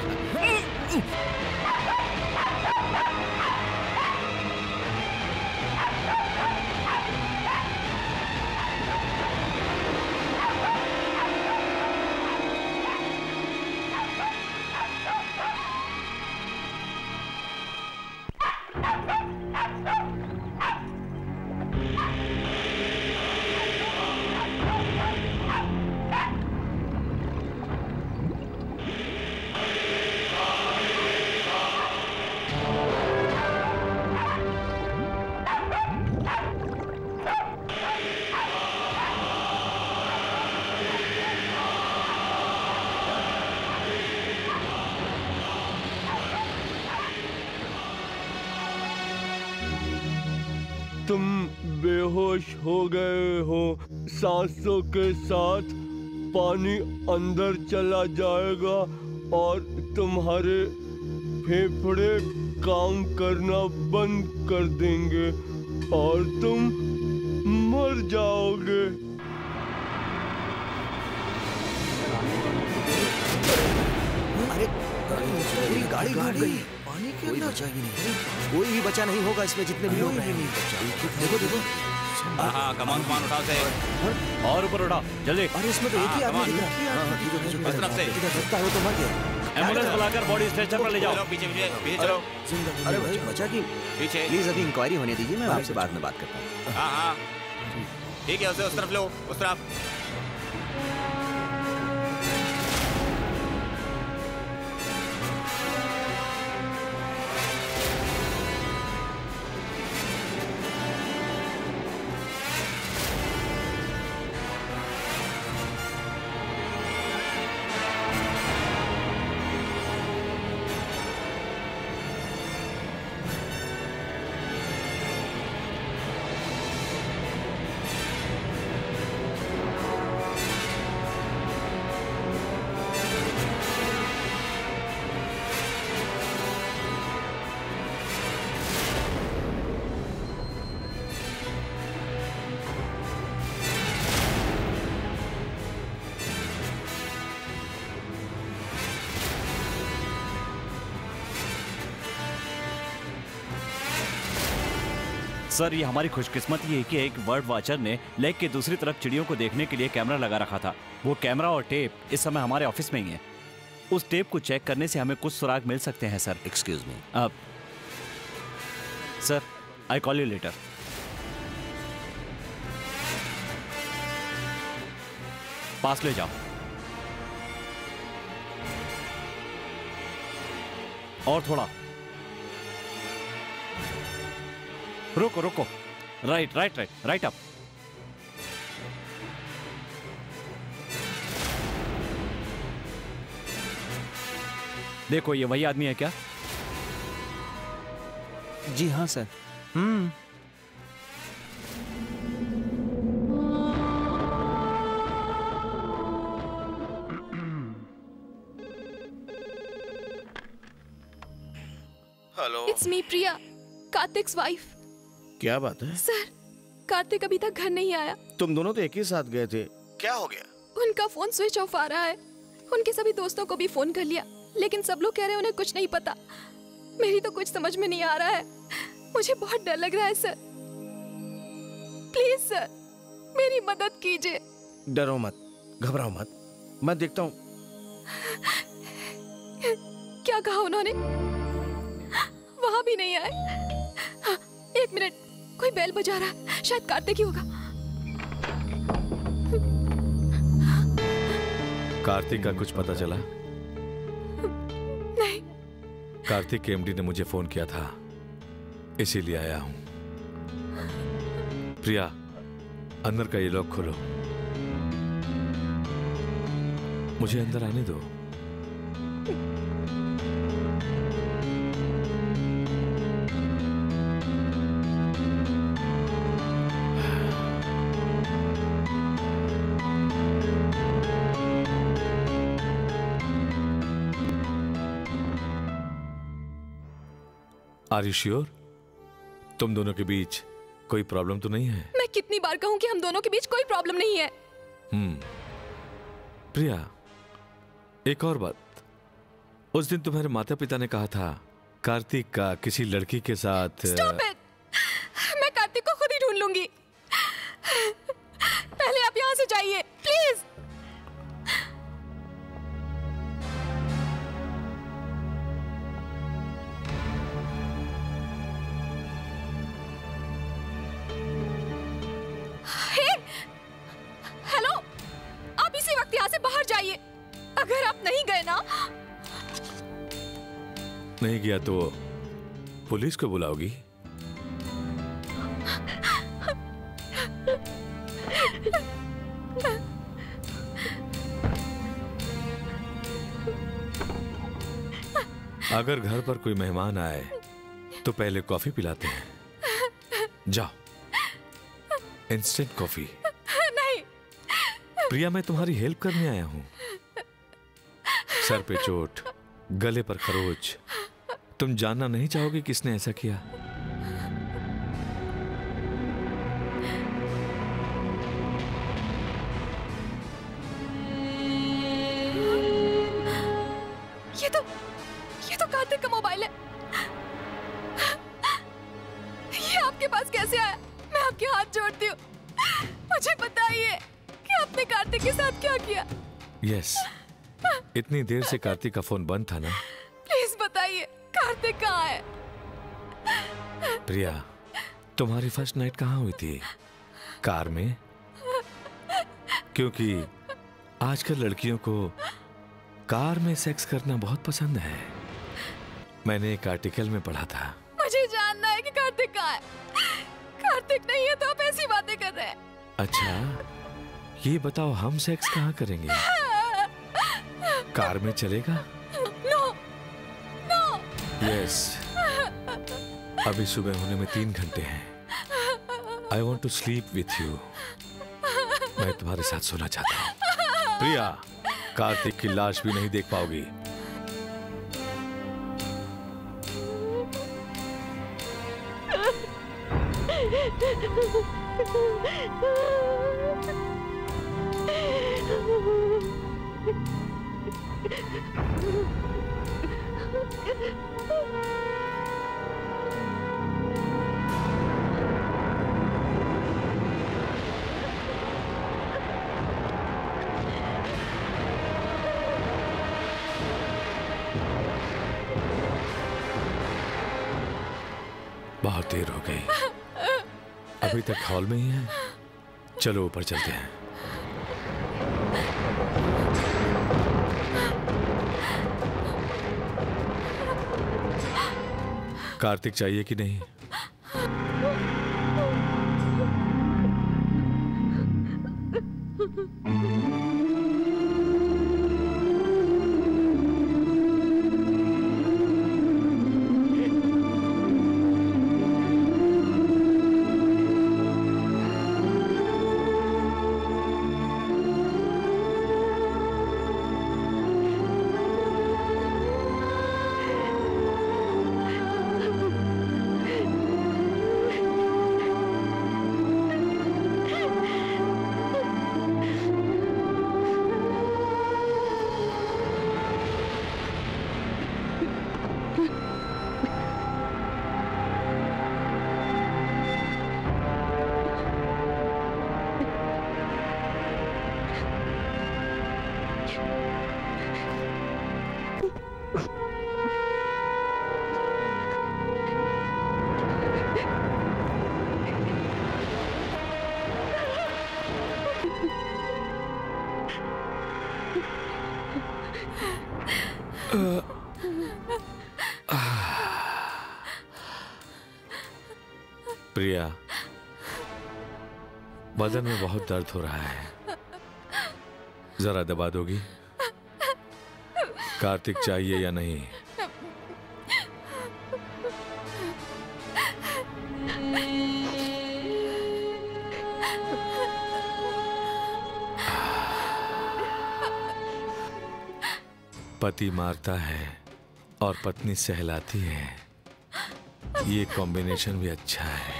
तुम बेहोश हो गए हो। सांसों के साथ पानी अंदर चला जाएगा और तुम्हारे फेफड़े काम करना बंद कर देंगे और तुम मर जाओगे। अरे गाड़ी डूब गई। कोई बचा भी नहीं, कोई भी बचा नहीं होगा इसमें, जितने भी लोग हैं। देखो देखो। हाँ, कमान उठाओ से। और ऊपर उठाओ जल्दी। अरे इसमें तो एक ही आदमी दिख रहा है। इस तरफ से। इधर सकता है तो मर गया। एम्बुलेंस बुलाकर बॉडी स्ट्रेचर पर ले जाओ। पीछे पीछे पीछे चलो। अरे भाई बचा कि पीछे। प्लीज अभी इंक्वायरी होने दीजिए, मैं आपसे बाद में बात करता हूँ। हाँ हाँ ठीक है, उसे उस तरफ लो, उस तरफ। सर, ये हमारी खुशकिस्मती है कि एक बर्ड वॉचर ने लेक के दूसरी तरफ चिड़ियों को देखने के लिए कैमरा लगा रखा था। वो कैमरा और टेप इस समय हमारे ऑफिस में ही है। उस टेप को चेक करने से हमें कुछ सुराग मिल सकते हैं सर। Excuse me. अब sir, I call you later. पास ले जाओ। और थोड़ा रुको रुको। Right right right right up. देखो, ये वही आदमी है क्या? जी हाँ sir. Hello, it's me Priya, Kartik's wife. क्या बात है? सर, कार्तिक अभी तक घर नहीं आया। तुम दोनों तो एक ही साथ गए थे, क्या हो गया? उनका फोन स्विच ऑफ आ रहा है। उनके सभी दोस्तों को भी फोन कर लिया, लेकिन सब लोग कह रहे हैं उन्हें कुछ नहीं पता। मेरी तो कुछ समझ में नहीं आ रहा है। मुझे बहुत डर लग रहा है सर। प्लीज सर, मेरी मदद कीजिए। डरो मत, घबराओ मत, मैं देखता हूँ। क्या कहा उन्होंने? वहां भी नहीं आए। हाँ, एक मिनट, कोई बेल बजा रहा है, शायद कार्तिक ही होगा। कार्तिक का कुछ पता चला? नहीं। कार्तिक के एमडी ने मुझे फोन किया था, इसीलिए आया हूं। प्रिया, अंदर का ये लॉक खोलो। मुझे अंदर आने दो। Are you sure? तुम दोनों के बीच कोई प्रॉब्लम तो नहीं है? मैं कितनी बार कहूं कि हम दोनों के बीच कोई प्रॉब्लम नहीं है। प्रिया, एक और बात, उस दिन तुम्हारे माता पिता ने कहा था कार्तिक का किसी लड़की के साथ। Stop it! मैं कार्तिक को खुद ही ढूंढ लूंगी। पहले आप यहाँ से जाइए, प्लीज। हेलो, आप इसी वक्त यहाँ से बाहर जाइए। अगर आप नहीं गए ना। नहीं गया तो पुलिस को बुलाओगी? अगर घर पर कोई मेहमान आए तो पहले कॉफी पिलाते हैं। जाओ, इंस्टेंट कॉफी। नहीं। प्रिया, मैं तुम्हारी हेल्प करने आया हूं। सर पे चोट, गले पर खरोच, तुम जानना नहीं चाहोगे किसने ऐसा किया? ये तो कार्तिक का मोबाइल है। ये आपके पास कैसे आया? मैं आपके हाथ जोड़ती हूँ, मुझे बताइए कि आपने कार्तिक के साथ क्या किया? यस, इतनी देर से कार्तिक का फोन बंद था ना। प्लीज बताइए, कार्तिक कहाँ है? प्रिया, तुम्हारी फर्स्ट नाइट कहाँ हुई थी? कार में? क्योंकि आजकल लड़कियों को कार में सेक्स करना बहुत पसंद है। मैंने एक आर्टिकल में पढ़ा था। मुझे जानना है कि कार्तिक कहाँ है। कार्तिक नहीं है तो आप ऐसी बातें कर रहे हैं। अच्छा, ये बताओ, हम सेक्स कहाँ करेंगे? कार में चलेगा? No, no. यस, अभी सुबह होने में 3 घंटे हैं। I want to sleep with you. मैं तुम्हारे साथ सोना चाहता हूँ। प्रिया, कार्तिक की लाश भी नहीं देख पाओगी। बहुत देर हो गई, अभी तक हॉल में ही है। चलो ऊपर चलते हैं। कार्तिक चाहिए कि नहीं? प्रिया, बदन में बहुत दर्द हो रहा है, जरा दबा दोगी? कार्तिक चाहिए या नहीं? पति मारता है और पत्नी सहलाती है, ये कॉम्बिनेशन भी अच्छा है।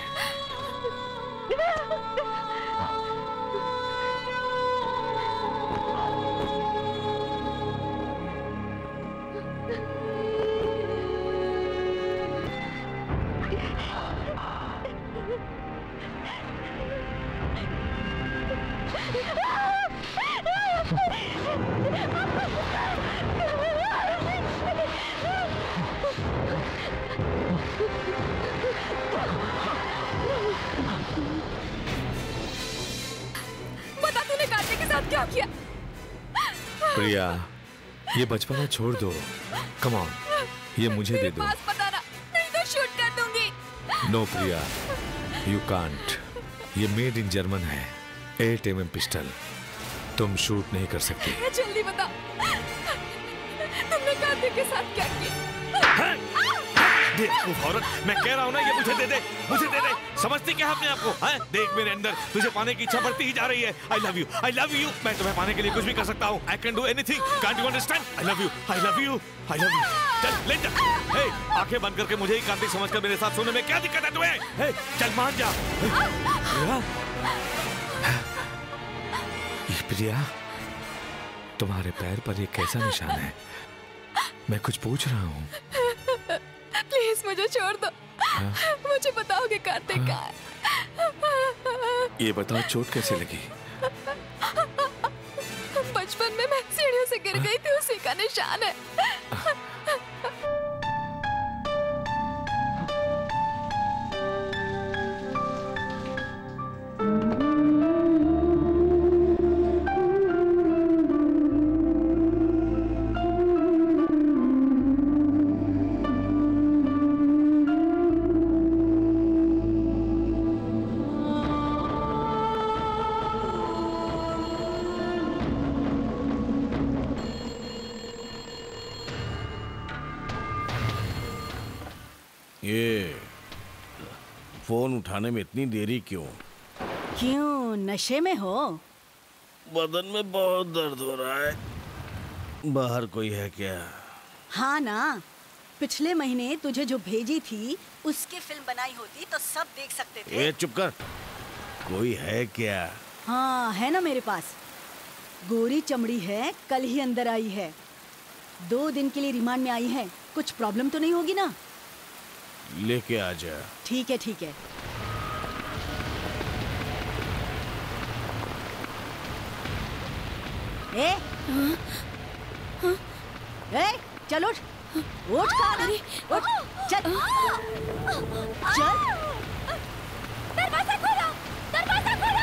बता तूने कार्तिक के साथ क्या किया? प्रिया, ये बचपना छोड़ दो। कम ऑन, ये मुझे दे दो। पास बताना, नहीं तो शूट कर दूंगी। No Priya, you can't. ये मेड इन जर्मन है, 8 mm पिस्टल। तुम शूट नहीं कर सकती। जल्दी बता, तुमने कार्तिक के साथ क्या किया? औरत, मैं कह रहा हूँ ना, ये मुझे दे दे, मुझे दे दे। समझती क्या अपने आप को? हैं? देख मेरे अंदर तुझे पाने की इच्छा बढ़ती ही जा रही है। I love you, I love you. मैं तुम्हें पाने के लिए कुछ भी कर सकता हूँ। I can do anything. Can't you understand? I love you, I love you, I love you. चल ले जा। हे, आंखें बंद करके मुझे ही कार्तिक समझकर मेरे साथ सोने में क्या दिक्कत है तुम्हें? हे, चल मान जा। ये प्रिया, तुम्हारे पैर पर ये कैसा निशान है? मैं कुछ पूछ रहा हूँ। प्लीज मुझे छोड़ दो। मुझे बताओ कि कार्तिक कहाँ है? ये बताओ, चोट कैसे लगी? बचपन में मैं सीढ़ियों से गिर गई थी, उसी का निशान है। ये फोन उठाने में इतनी देरी क्यों? क्यों, नशे में हो? बदन में बहुत दर्द हो रहा है। बाहर कोई है क्या? हाँ ना, पिछले महीने तुझे जो भेजी थी उसकी फिल्म बनाई होती तो सब देख सकते थे। ए, चुप कर। कोई है क्या? हाँ है ना मेरे पास। गोरी चमड़ी है, कल ही अंदर आई है। 2 दिन के लिए रिमांड में आई है। कुछ प्रॉब्लम तो नहीं होगी ना? लेके आ जा। ठीक है, ठीक है। ए, ए, चल उठ, उठ कहाँ? उठ, चल, चल। दरवाजा खोलो, दरवाजा खोलो।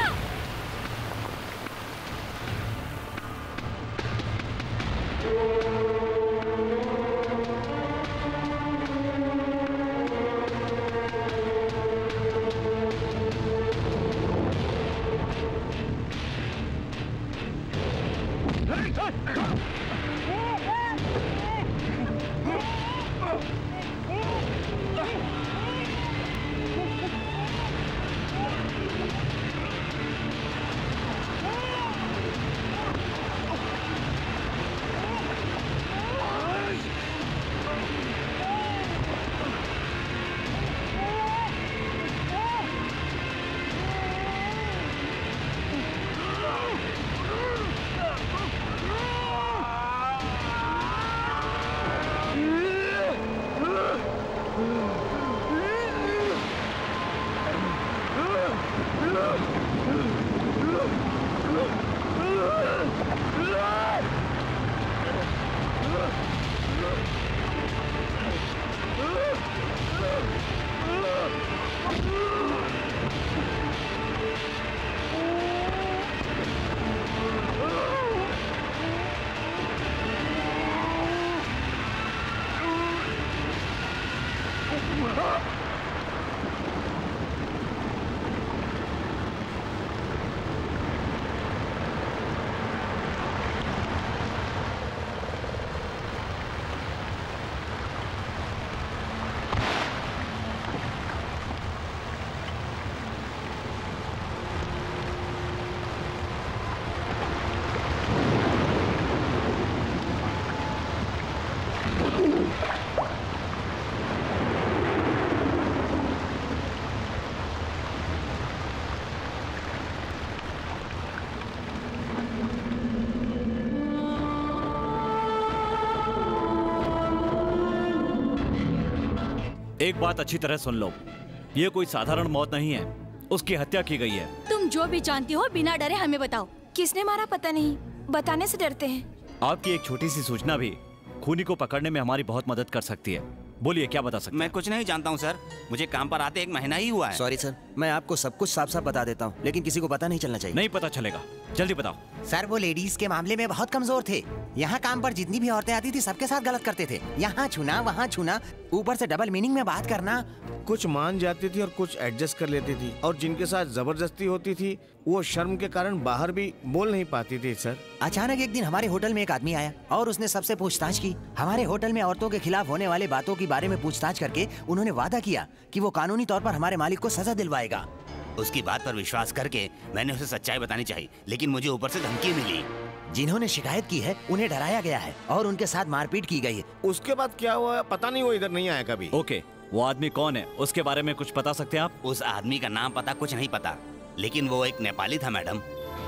एक बात अच्छी तरह सुन लो, ये कोई साधारण मौत नहीं है, उसकी हत्या की गई है। तुम जो भी जानती हो बिना डरे हमें बताओ। किसने मारा पता नहीं, बताने से डरते हैं। आपकी एक छोटी सी सूचना भी खूनी को पकड़ने में हमारी बहुत मदद कर सकती है। बोलिए क्या बता सकते हैं? मैं कुछ नहीं जानता हूँ सर, मुझे काम पर आते 1 महीना ही हुआ है। सॉरी सर, मैं आपको सब कुछ साफ साफ बता देता हूँ, लेकिन किसी को पता नहीं चलना चाहिए। नहीं पता चलेगा, जल्दी बताओ। सर वो लेडीज के मामले में बहुत कमजोर थे। यहाँ काम पर जितनी भी औरतें आती थी सबके साथ गलत करते थे। यहाँ छूना वहाँ छूना, ऊपर से डबल मीनिंग में बात करना। कुछ मान जाती थी और कुछ एडजस्ट कर लेती थी, और जिनके साथ जबरदस्ती होती थी वो शर्म के कारण बाहर भी बोल नहीं पाती थी। सर अचानक एक दिन हमारे होटल में एक आदमी आया और उसने सबसे पूछताछ की। हमारे होटल में औरतों के खिलाफ होने वाले बातों के बारे में पूछताछ करके उन्होंने वादा किया कि वो कानूनी तौर पर हमारे मालिक को सजा दिलवाएगा। उसकी बात पर विश्वास करके मैंने उसे सच्चाई बतानी चाहिए, लेकिन मुझे ऊपर से धमकी मिली। जिन्होंने शिकायत की है उन्हें डराया गया है और उनके साथ मारपीट की गई है। उसके बाद क्या हुआ पता नहीं, वो इधर नहीं आया कभी। ओके, वो आदमी कौन है, उसके बारे में कुछ बता सकते हैं आप? उस आदमी का नाम पता कुछ नहीं पता, लेकिन वो एक नेपाली था मैडम।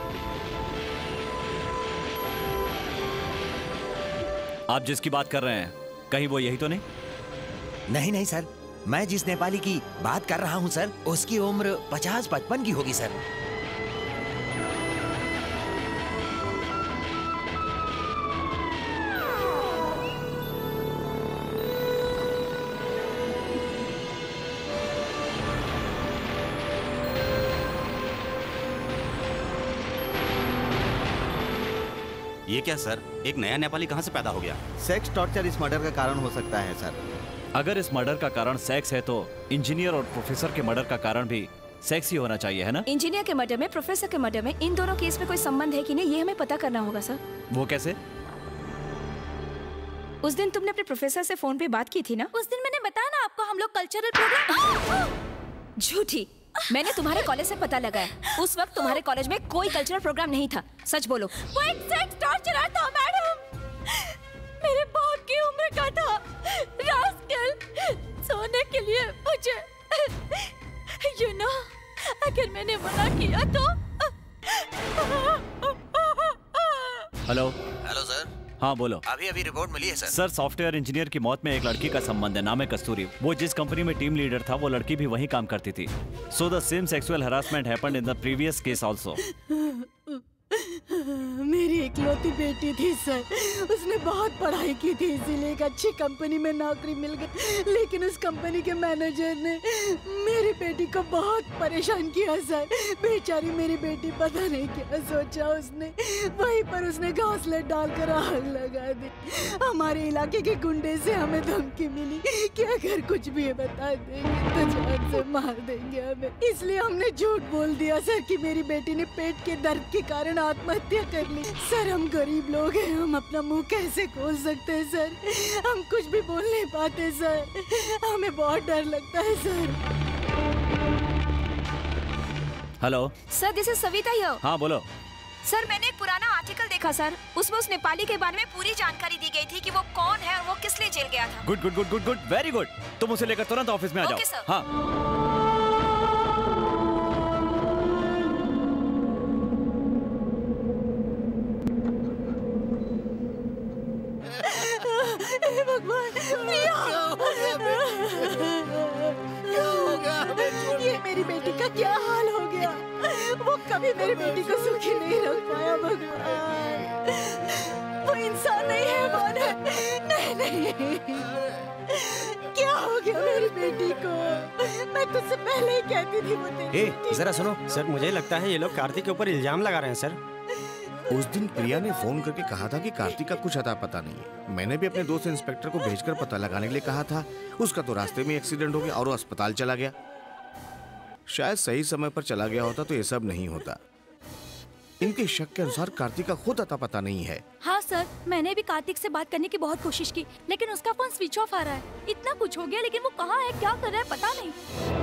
आप जिसकी बात कर रहे हैं कहीं वो यही तो नहीं? नहीं नहीं सर, मैं जिस नेपाली की बात कर रहा हूँ सर, उसकी उम्र 50-55 की होगी सर। ये क्या सर, एक नया नेपाली कहाँ से पैदा हो गया? सेक्स टॉर्चर इस मर्डर का कारण हो सकता है सर। अगर इस मर्डर का कारण सेक्स है तो इंजीनियर और प्रोफेसर के मर्डर का कारण भी सेक्स ही होना चाहिए, है ना? इंजीनियर के मर्डर में, प्रोफेसर के मर्डर में, इन दोनों केस में कोई संबंध है कि नहीं ये हमें पता करना होगा सर। वो कैसे? उस दिन तुमने अपने प्रोफेसर से फोन पे बात की थी ना? उस दिन मैंने बताया ना आपको, हम लोग कल्चरल प्रोग्राम। झूठी, मैंने तुम्हारे कॉलेज से पता लगाया, उस वक्त तुम्हारे कॉलेज में कोई कल्चरल प्रोग्राम नहीं था। सच बोलो। वो एक सेक्स टॉर्चरर था मैडम, मेरे बहुत की उम्र का था। रास्कल, सोने के लिए मुझे यू नो, अगर मैंने मना किया तो। Hello hello sir. हाँ बोलो। अभी रिपोर्ट मिली है सर। सर सॉफ्टवेयर इंजीनियर की मौत में एक लड़की का संबंध है, नाम है कस्तूरी। वो जिस कंपनी में टीम लीडर था वो लड़की भी वहीं काम करती थी। So the same sexual harassment happened in the previous case also. मेरी इकलौती बेटी थी सर, उसने बहुत पढ़ाई की थी, इसीलिए एक अच्छी कंपनी में नौकरी मिल गई, लेकिन उस कंपनी के मैनेजर ने मेरी बेटी को बहुत परेशान किया सर। बेचारी मेरी बेटी पता नहीं क्या सोचा उसने, वहीं पर उसने घोंसले डालकर आग लगा दी। हमारे इलाके के गुंडे से हमें धमकी मिली कि अगर कुछ भी बता देंगे तो जान से मार देंगे हमें, इसलिए हमने झूठ बोल दिया सर कि मेरी बेटी ने पेट के दर्द के कारण आत्महत्या कर ली। सर हम गरीब लोग हैं, हम अपना मुंह कैसे खोल सकते हैं सर, हम कुछ भी बोल नहीं पाते सर, हमें बहुत डर लगता है sir. Hello sir, this is Savita here. हाँ बोलो। सर मैंने एक पुराना आर्टिकल देखा सर, उसमें उस नेपाली के बारे में पूरी जानकारी दी गई थी कि वो कौन है और वो किस लिए जेल गया था। Good good good good good, very good. तुम उसे लेकर तुरंत ऑफिस में आ जाओ। Okay sir. हाँ भगवान, ये मेरी बेटी का क्या हाल हो गया, वो कभी मेरी बेटी को सुखी नहीं रख पाया भगवान। वो इंसान नहीं है, हैवान है। नहीं नहीं, क्या हो गया मेरी बेटी को, मैं तुझसे पहले ही कहती थी वो तेरी बेटी। जरा सुनो सर, मुझे लगता है ये लोग कार्तिक के ऊपर इल्जाम लगा रहे हैं सर। उस दिन प्रिया ने फोन करके कहा था कि कार्तिक का कुछ अता पता नहीं है। मैंने भी अपने दोस्त इंस्पेक्टर को भेजकर पता लगाने के लिए कहा था। उसका तो रास्ते में एक्सीडेंट हो गया और वो अस्पताल चला गया। शायद सही समय पर चला गया होता तो ये सब नहीं होता। इनके शक के अनुसार कार्तिक का खुद अता पता नहीं है। हाँ सर, मैंने भी कार्तिक से बात करने की बहुत कोशिश की, लेकिन उसका फोन स्विच ऑफ आ रहा है। इतना कुछ हो गया लेकिन वो कहाँ है, क्या कर रहा है पता नहीं।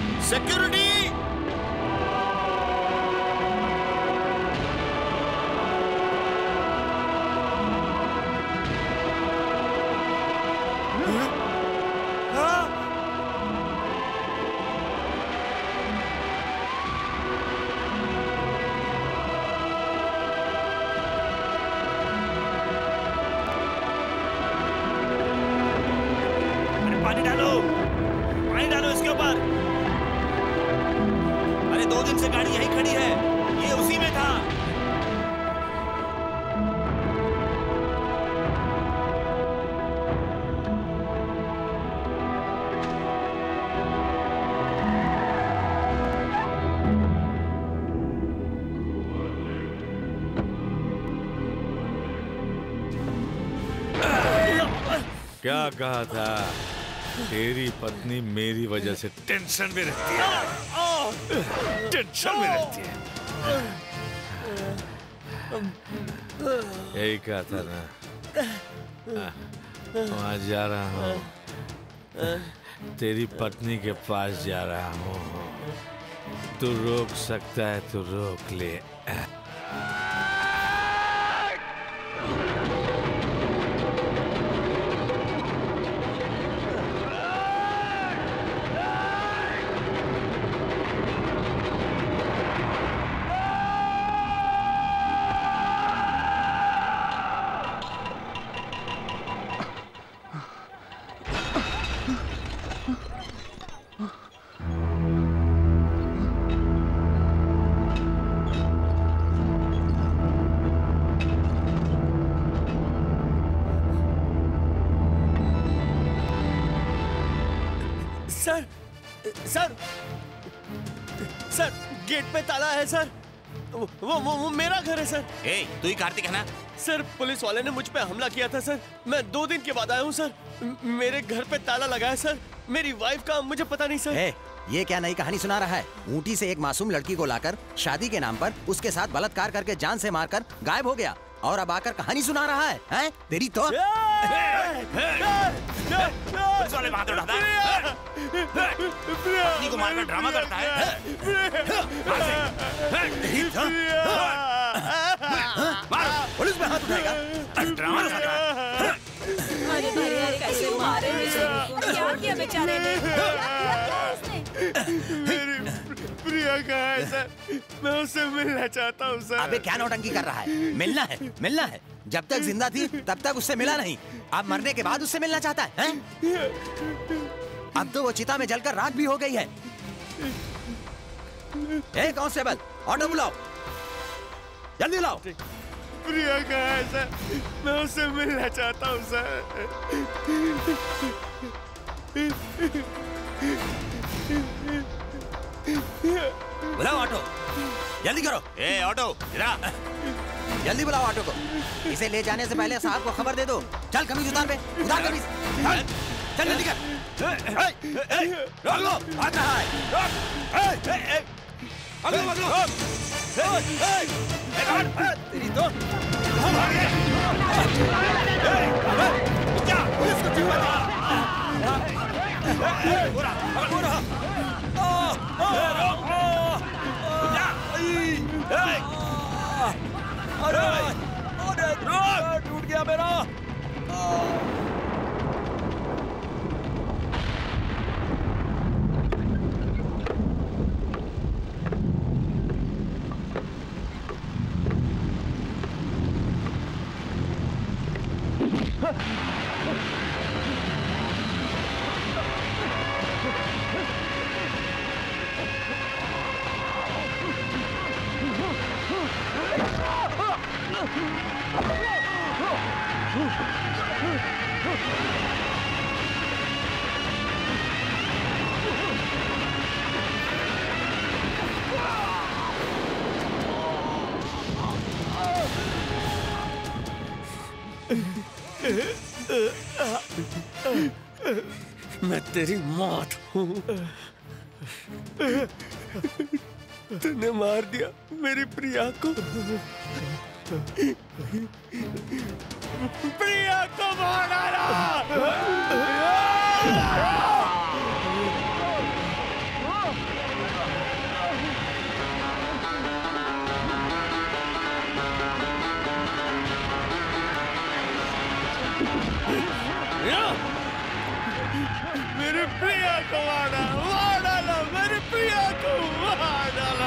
सिक्योरिटी! से गाड़ी यहीं खड़ी है, ये उसी में था। क्या कहा था? तेरी पत्नी मेरी वजह से टेंशन में रहती है, टेंशन में रहती है। यही कहा था ना, वहां जा रहा हूँ, तेरी पत्नी के पास जा रहा हूँ। तू रोक सकता है तो रोक ले। सर, सर, सर, गेट पे ताला है सर। वो मेरा घर है सर। ए, तू ही कार्तिक है ना? सर, पुलिस वाले ने मुझ पे हमला किया था सर। मैं 2 दिन के बाद आया हूँ सर। मेरे घर पे ताला लगा है सर। मेरी वाइफ का मुझे पता नहीं सर। ये क्या नई कहानी सुना रहा है? ऊंटी से एक मासूम लड़की को लाकर शादी के नाम पर उसके साथ बलात्कार करके जान से मारकर गायब हो गया और अब आकर कहानी सुना रहा है, हैं? तेरी तो वाले बात उठाता है, पत्नी को मारकर ड्रामा करता है। पुलिस में हाथ उठाएगा, ड्रामा अरे कैसे मारे? क्या किया बेचारे ने? मेरी प्रिया कहाँ है सर? मैं उससे मिलना चाहता हूँ सर। अबे क्या नौटंकी कर रहा है? मिलना है, मिलना है। जब तक जिंदा थी तब तक उससे मिला नहीं, अब मरने के बाद उससे मिलना चाहता है, हैं? अब तो वो चिता में जलकर राख भी हो गई है। ए कांस्टेबल, ऑटो बुलाओ, जल्दी लाओ। प्रिया कहाँ है सर? मैं उससे मिलना चाहता हूँ सर। बुलाओ ऑटो, जल्दी करो। ए ऑटो, इधर जल्दी बुलाओ ऑटो को। इसे ले जाने से पहले साहब को खबर दे दो। चल कमीज उतार पे, उतार कमीज। चल जल्दी कर। रोक लो, भाग रहा है। तेरी तो टूट गया मेरा। मैं तेरी मौत हूँ। तूने मार दिया मेरी प्रिया को। प्रिया को मार डाला। मेरी प्रिया को मार डाला, मेरी प्रिया को मार डाला।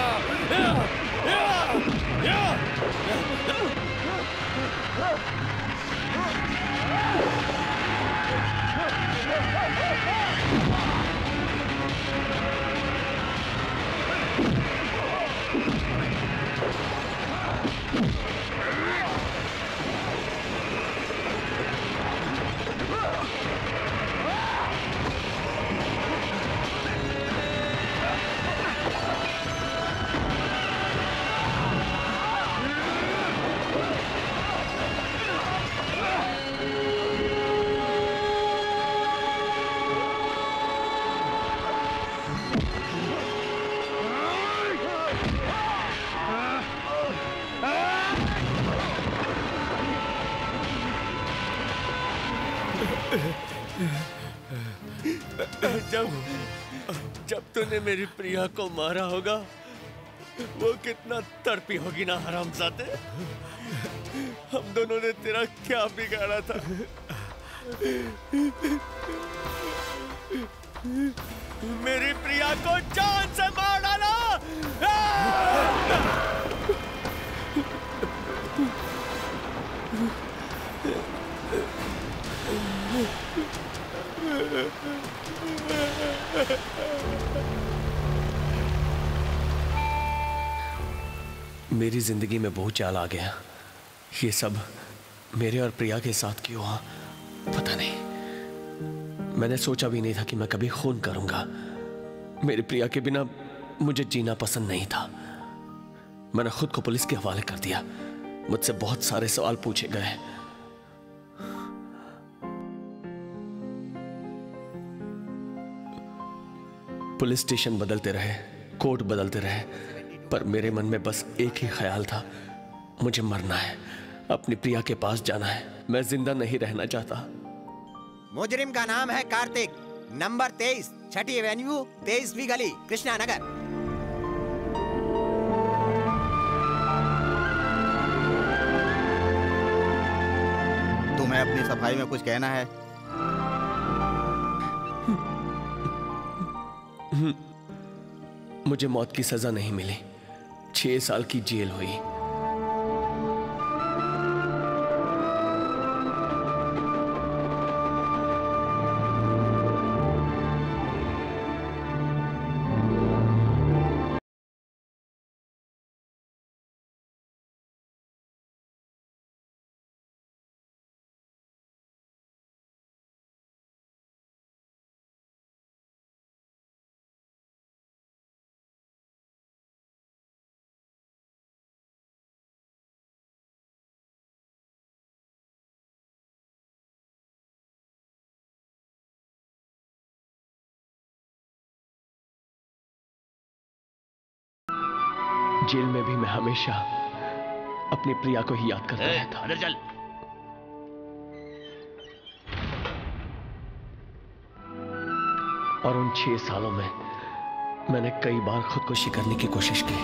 जब तूने मेरी प्रिया को मारा होगा वो कितना तड़पी होगी ना हरामजादे। हम दोनों ने तेरा क्या बिगाड़ा था। मेरी प्रिया को जान से मार डाला। मेरी जिंदगी में बहुत चाल आ गया। ये सब मेरे और प्रिया के साथ क्यों हुआ पता नहीं। मैंने सोचा भी नहीं था कि मैं कभी खून करूंगा। मेरी प्रिया के बिना मुझे जीना पसंद नहीं था। मैंने खुद को पुलिस के हवाले कर दिया। मुझसे बहुत सारे सवाल पूछे गए। पुलिस स्टेशन बदलते रहे, कोर्ट बदलते रहे, पर मेरे मन में बस एक ही ख्याल था, मुझे मरना है, अपनी प्रिया के पास जाना है। मैं जिंदा नहीं रहना चाहता। मुजरिम का नाम है कार्तिक, नंबर 23, 6ठी एवेन्यू, 23वीं गली, कृष्णा नगर। तुम्हें अपनी सफाई में कुछ कहना है? मुझे मौत की सजा नहीं मिली, 6 साल की जेल हुई। जेल में भी मैं हमेशा अपनी प्रिया को ही याद करता रहता। अंदर चल। और उन 6 सालों में मैंने कई बार खुदकुशी करने की कोशिश की।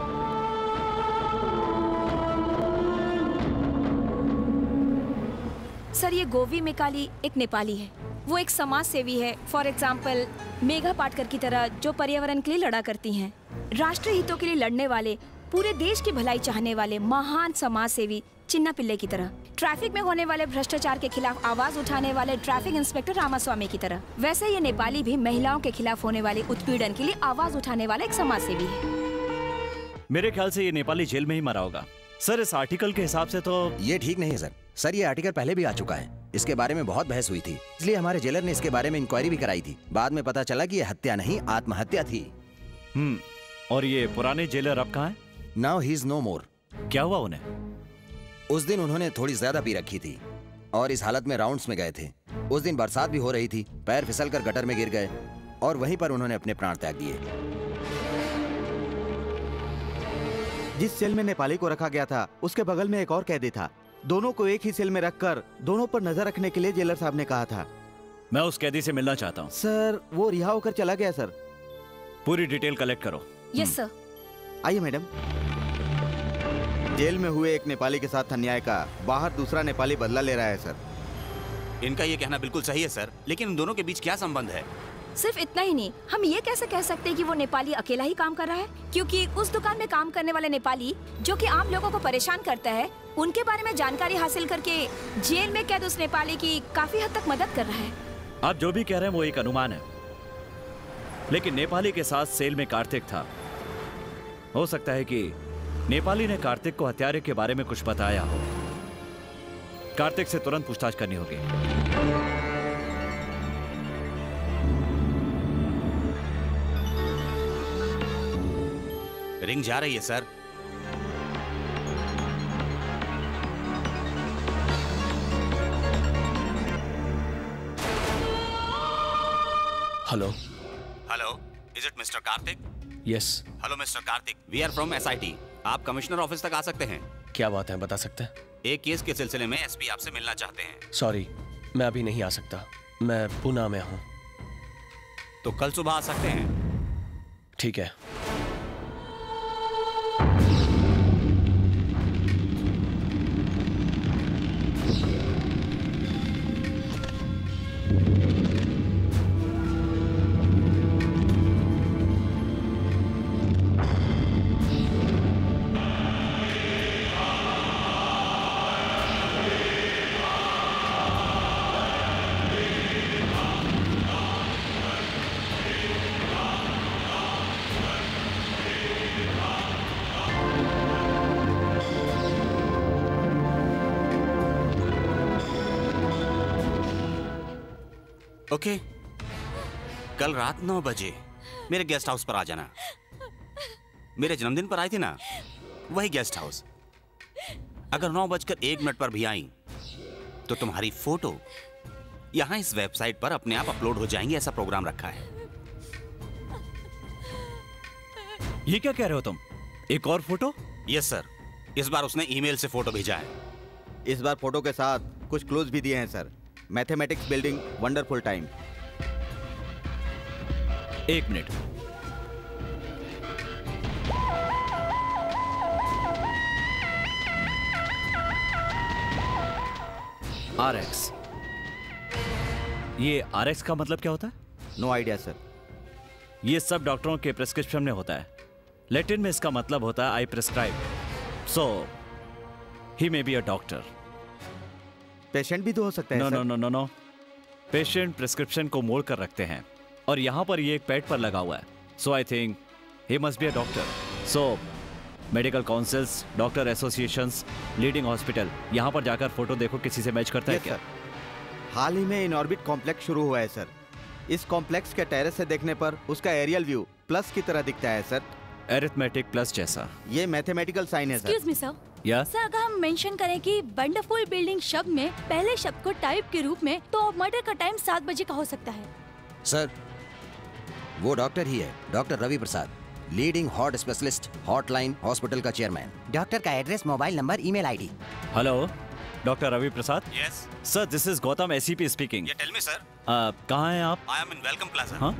सर, ये गोवी मेकाली एक नेपाली है। वो एक समाज सेवी है। फॉर एग्जाम्पल मेघा पाटकर की तरह, जो पर्यावरण के लिए लड़ा करती हैं। राष्ट्रीय हितों के लिए लड़ने वाले, पूरे देश की भलाई चाहने वाले महान समाज सेवी चिन्ना पिल्ले की तरह। ट्रैफिक में होने वाले भ्रष्टाचार के खिलाफ आवाज उठाने वाले ट्रैफिक इंस्पेक्टर रामास्वामी की तरह। वैसे ये नेपाली भी महिलाओं के खिलाफ होने वाले उत्पीड़न के लिए आवाज उठाने वाला एक समाज सेवी है। मेरे ख्याल से ये नेपाली जेल में ही मरा होगा। सर, इस आर्टिकल के हिसाब से तो ये ठीक नहीं है सर। सर, ये आर्टिकल पहले भी आ चुका है। इसके बारे में बहुत बहस हुई थी, इसलिए हमारे जेलर ने इसके बारे में इंक्वायरी भी कराई थी। बाद में पता चला कि ये हत्या नहीं, आत्महत्या थी। और ये पुराने जेलर अब कहाँ हैं? Now he is no more. क्या हुआ उन्हें? उस दिन उन्होंने थोड़ी ज्यादा पी रखी थी और इस हालत में राउंड्स में गए थे। उस दिन बरसात भी हो रही थी, पैर फिसलकर गटर में गिर गए और वहीं पर उन्होंने अपने प्राण त्याग दिए। जिस सेल में नेपाली को रखा गया था उसके बगल में एक और कैदी था। दोनों को एक ही सेल में रखकर दोनों पर नजर रखने के लिए जेलर साहब ने कहा था। मैं उस कैदी से मिलना चाहता हूँ। सर, वो रिहा होकर चला गया सर। पूरी डिटेल कलेक्ट करो। Yes sir. आइए मैडम। जेल में हुए एक नेपाली के साथ अन्याय का बाहर दूसरा नेपाली बदला ले रहा है सर। इनका ये कहना बिल्कुल सही है सर, लेकिन उन दोनों के बीच क्या संबंध है? सिर्फ इतना ही नहीं, हम ये कैसे कह सकते हैं कि वो नेपाली अकेला ही काम कर रहा है? क्योंकि उस दुकान में काम करने वाले नेपाली जो कि आम लोगों को परेशान करता है, उनके बारे में जानकारी हासिल करके जेल में कैद उस नेपाली की काफी हद तक मदद कर रहा है। आप जो भी कह रहे हैं वो एक अनुमान है, लेकिन नेपाली के साथ सेल में कार्तिक था। हो सकता है कि नेपाली ने कार्तिक को हत्यारे के बारे में कुछ बताया हो। कार्तिक से तुरंत पूछताछ करनी होगी। रिंग जा रही है sir. Hello. Hello, is it mister Kartik? Yes. Hello mister Kartik, we are from SIT। आप कमिश्नर ऑफिस तक आ सकते हैं। क्या बात है, बता सकते हैं? एक केस के सिलसिले में SP आपसे मिलना चाहते हैं। सॉरी, मैं अभी नहीं आ सकता। मैं पुणे में हूँ। तो कल सुबह आ सकते हैं। ठीक है। ओके, कल रात 9 बजे मेरे गेस्ट हाउस पर आ जाना। मेरे जन्मदिन पर आई थी ना, वही गेस्ट हाउस। अगर 9:01 पर भी आई तो तुम्हारी फोटो यहां इस वेबसाइट पर अपने आप अपलोड हो जाएंगी, ऐसा प्रोग्राम रखा है। ये क्या कह रहे हो तुम? एक और फोटो? यस सर, इस बार उसने ईमेल से फोटो भेजा है। इस बार फोटो के साथ कुछ क्लूज भी दिए हैं sir. Mathematics building wonderful time. 1 minute. RX। ये RX का मतलब क्या होता है? No idea sir. ये सब डॉक्टरों के प्रिस्क्रिप्शन में होता है। लैटिन में इसका मतलब होता है I prescribe. So he may be a doctor. Patient भी तो हो सकता है। No sir. No no no no. Patient prescription को मोड़ कर रखते हैं और यहां पर ये एक पैड पर लगा हुआ है। So I think he must be a doctor. So medical councils, doctor associations, leading hospital, यहां पर जाकर फोटो देखो किसी से मैच करता है क्या? हाल ही में इनऑर्बिट कॉम्प्लेक्स शुरू हुआ है सर। इस कॉम्प्लेक्स के टेरेस से देखने पर उसका एरियल व्यू प्लस की तरह दिखता है सर। एरिथमेटिक प्लस जैसा। ये मैथमेटिकल साइन है सर। Excuse me sir. या सर, अगर हम मेंशन करें कि वंडरफुल बिल्डिंग शब्द में पहले शब्द को टाइप के रूप में, तो मर्डर का टाइम 7 बजे का हो सकता है। सर, वो डॉक्टर ही है, doctor Ravi Prasad, leading heart specialist, hotline hospital का चेयरमैन। डॉक्टर का address, mobile number, email ID. Hello, doctor Ravi Prasad. Yes sir, this is Gautam SCP speaking. Tell me sir. कहाँ हैं आप? I am in welcome plaza. हाँ?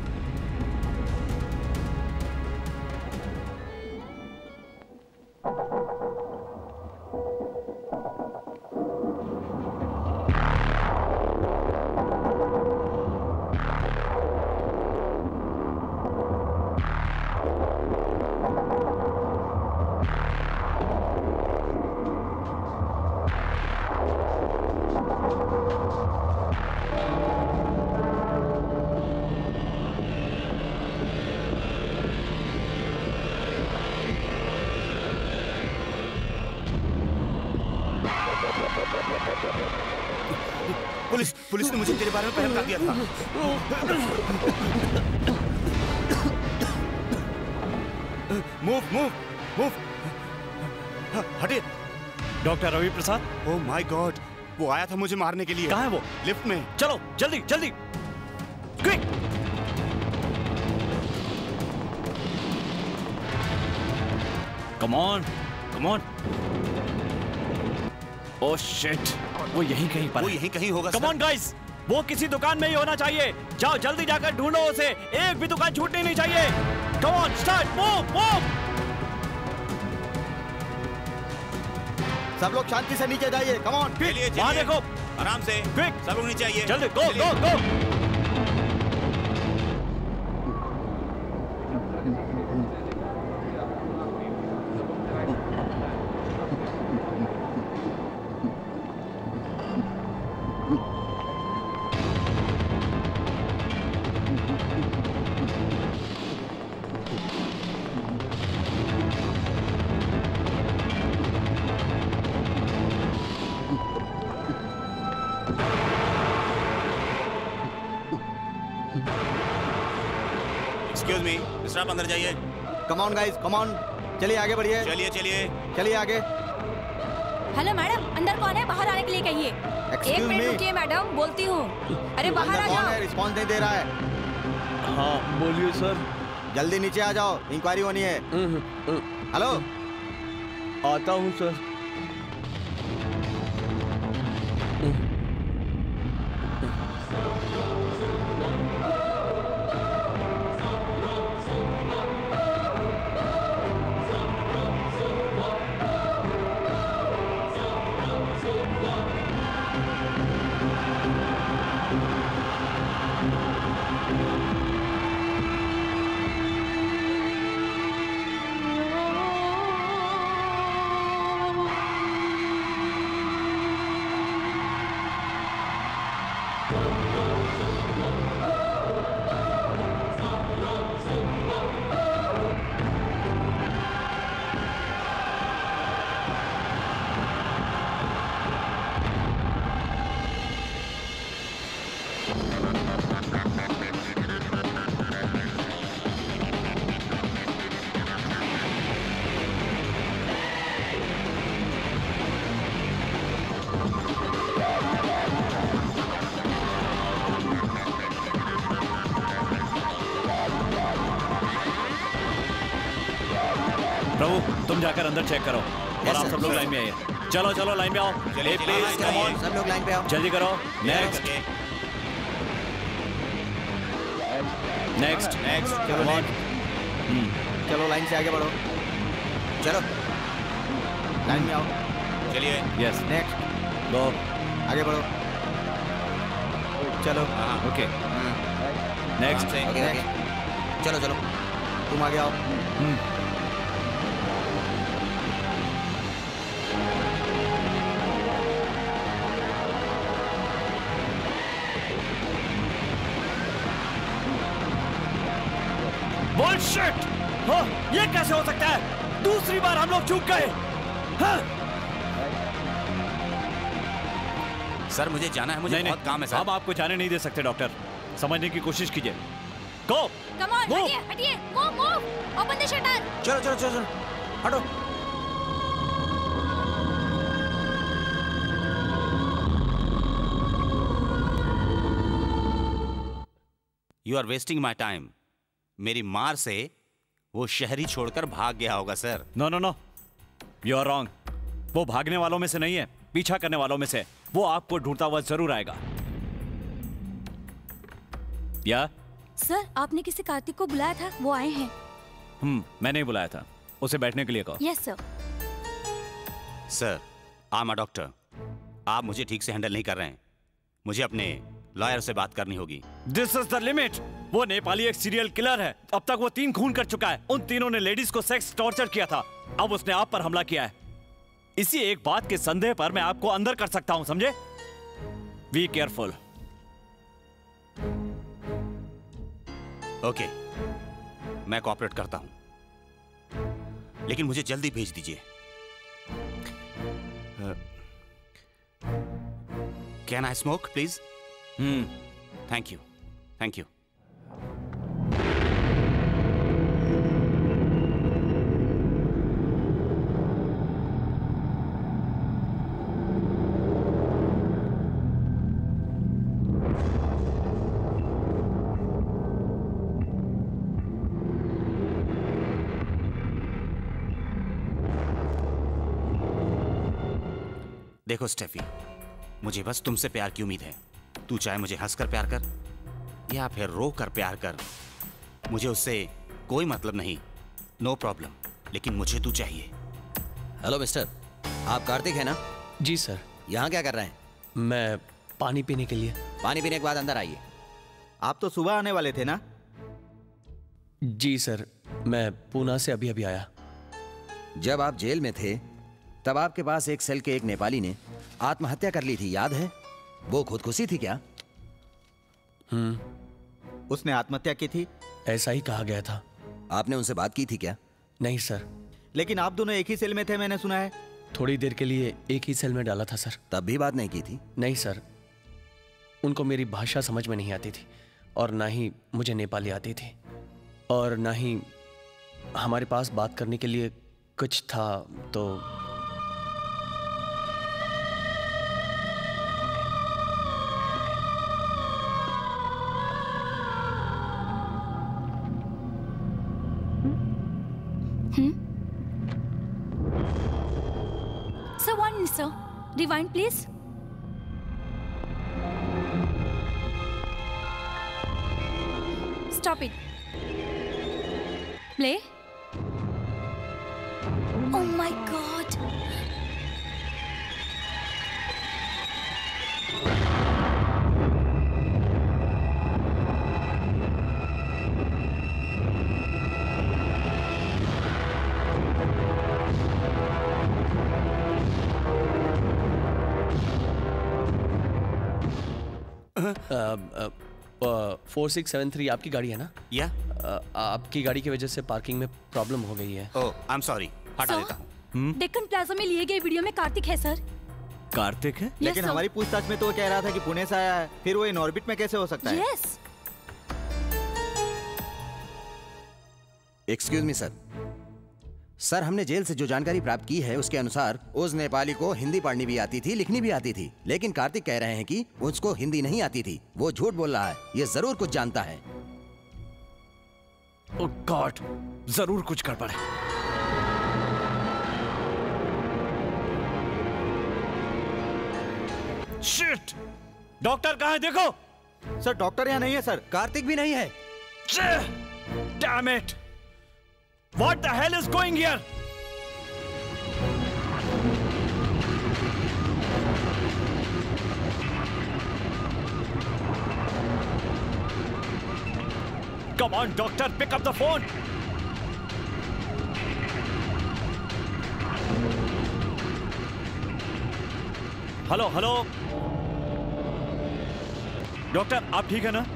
पुलिस ने मुझे तेरे बारे में पहले बता दिया था। मूव मूव मूव, हटे। Doctor Ravi Prasad. Oh my god, वो आया था मुझे मारने के लिए। कहाँ है वो? लिफ्ट में। चलो जल्दी जल्दी, quick. Come on come on. Oh shit, वो यहीं कहीं पर। वो यहीं कहीं होगा। कम ऑन गाइस, वो किसी दुकान में ही होना चाहिए। जाओ जल्दी जाकर ढूंढो उसे, एक भी दुकान छूटनी नहीं चाहिए। Come on, start, move move. सब लोग शांति से नीचे जाइए। कम ऑन, वहां देखो, आराम से, क्विक। सब लोग नीचे आइए। जल्दी, गो गो गो। एक्सक्यूज मी मिस्टर, आप अंदर जाइए। Come on guys, come on, चलिए आगे बढ़िए। चलिए चलिए चलिए आगे। हेलो मैडम, अंदर कौन है? बाहर आने के लिए कहिए। एक मिनट रुकिए मैडम, बोलती हूँ। अरे बाहर आ जाओ। रिस्पॉन्स नहीं दे रहा है। हाँ बोलिए सर। जल्दी नीचे आ जाओ, इंक्वायरी होनी है। हेलो, आता हूँ सर। प्रभु तुम जाकर अंदर चेक करो और आप सब लोग लाइन में आइए। चलो चलो लाइन में आओ। प्लीज कम ऑन, सब लोग लाइन पे आओ। जल्दी करो। नेक्स्ट नेक्स्ट नेक्स्ट चलो चलो लाइन से आगे बढ़ो। चलो लाइन में आओ। चलिए। यस नेक्स्ट गो, आगे बढ़ो। चलो ओके नेक्स्ट। ओके चलो चलो तुम आगे आओ। बुलशिट! हाँ, ये कैसे हो सकता है? दूसरी बार हम लोग चूक गए। हाँ? सर मुझे जाना है, मुझे बहुत काम है सर। अब आपको जाने नहीं दे सकते डॉक्टर, समझने की कोशिश कीजिए। गो कम ऑन, हटिए हटिए, move move, open the shutter. चलो चलो चलो चलो हटो। You are wasting my time. मेरी मार से वो शहरी छोड़कर भाग गया होगा sir. No no no, you are wrong. वो भागने वालों में से नहीं है, पीछा करने वालों में से। वो आपको ढूंढता हुआ जरूर आएगा। या सर आपने किसी कार्तिक को बुलाया था, वो आए हैं। मैंने ही बुलाया था, उसे बैठने के लिए कहो। Yes sir. Sir I am a doctor, आप मुझे ठीक से हैंडल नहीं कर रहे हैं। मुझे अपने लॉयर से बात करनी होगी। This is the limit. वो नेपाली एक सीरियल किलर है। अब तक वो 3 खून कर चुका है। उन तीनों ने लेडीज को सेक्स टॉर्चर किया था। अब उसने आप पर हमला किया है। इसी एक बात के संदेह पर मैं आपको अंदर कर सकता हूं, समझे? Be careful. ओके, मैं कोऑपरेट करता हूं, लेकिन मुझे जल्दी भेज दीजिए। Can I smoke please? Thank you thank you. देखो स्टेफी, मुझे बस तुमसे प्यार की उम्मीद है। तू चाहे मुझे हंसकर प्यार कर या फिर रो कर प्यार कर, मुझे उससे कोई मतलब नहीं। नो प्रॉब्लम, लेकिन मुझे तू चाहिए। हेलो मिस्टर, आप कार्तिक है ना? जी सर। यहाँ क्या कर रहे हैं? मैं पानी पीने के लिए। पानी पीने के बाद अंदर आइए। आप तो सुबह आने वाले थे ना? जी सर, मैं पूना से अभी अभी आया। जब आप जेल में थे तब आपके पास एक सेल के एक नेपाली ने आत्महत्या कर ली थी, याद है? वो खुदकुशी थी क्या? उसने आत्महत्या की थी, ऐसा ही कहा गया था। आपने उनसे बात की थी क्या? नहीं सर। लेकिन आप दोनों एक ही सेल में थे, मैंने सुना है। थोड़ी देर के लिए एक ही सेल में डाला था सर। तब भी बात नहीं की थी? नहीं सर, उनको मेरी भाषा समझ में नहीं आती थी और ना ही मुझे नेपाली आती थी और ना ही हमारे पास बात करने के लिए कुछ था। तो Sir, 1 minute, sir. Rewind, please. Stop it. Play. Oh my God. uh, 4673 आपकी गाड़ी है ना? या आपकी गाड़ी की वजह से पार्किंग में प्रॉब्लम हो गई है। ओह, आई एम सॉरी, हटा देता हूँ। डेक्कन प्लाजा में लिए गए वीडियो में कार्तिक है सर। कार्तिक है? लेकिन हमारी पूछताछ में तो वो कह रहा था कि पुणे से आया है, फिर वो इन ऑर्बिट में कैसे हो सकता है? Yes. Excuse me sir. Sir, हमने जेल से जो जानकारी प्राप्त की है उसके अनुसार उस नेपाली को हिंदी पढ़नी भी आती थी, लिखनी भी आती थी, लेकिन कार्तिक कह रहे हैं कि उसको हिंदी नहीं आती थी। वो झूठ बोल रहा है, ये जरूर कुछ जानता है। ओह गॉड, जरूर कुछ गड़बड़ है। शिट! डॉक्टर कहाँ है देखो। सर डॉक्टर यहाँ नहीं है सर। कार्तिक भी नहीं है। Damn it! What the hell is going here? Come on, doctor, pick up the phone. Hello hello doctor, आप ठीक है ना?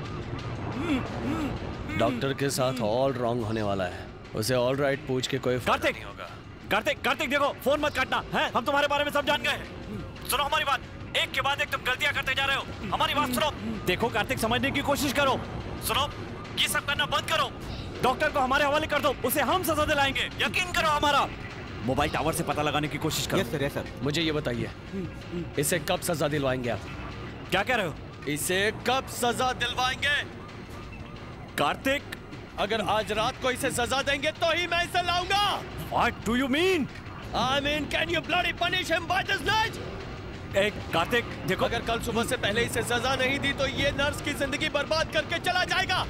डॉक्टर के साथ ऑल रॉन्ग होने वाला है। उसे ऑल राइट पूछ के कोई फायदा नहीं होगा। कार्तिक देखो, फोन मत काटना है। हम तुम्हारे बारे में सब जान गए हैं। सुनो हमारी बात, एक के बाद एक तुम गलतियां करते जा रहे हो। हमारी बात सुनो। देखो कार्तिक, समझने की कोशिश करो। सुनो, ये सब करना बंद करो। डॉक्टर को हमारे हवाले कर दो, उसे हम सजा दिलाएंगे। यकीन करो हमारा। मोबाइल टावर से पता लगाने की कोशिश करो। Yes sir, yes sir. मुझे ये बताइए, इसे कब सजा दिलवाएंगे आप? क्या कह रहे हो? इसे कब सजा दिलवाएंगे? कार्तिक, अगर आज रात को इसे सजा देंगे तो ही मैं इसे लाऊंगा। What do you mean? I mean, can you bloody punish him by this night? एक कार्तिक देखो, अगर कल सुबह से पहले इसे सजा नहीं दी तो ये नर्स की जिंदगी बर्बाद करके चला जाएगा।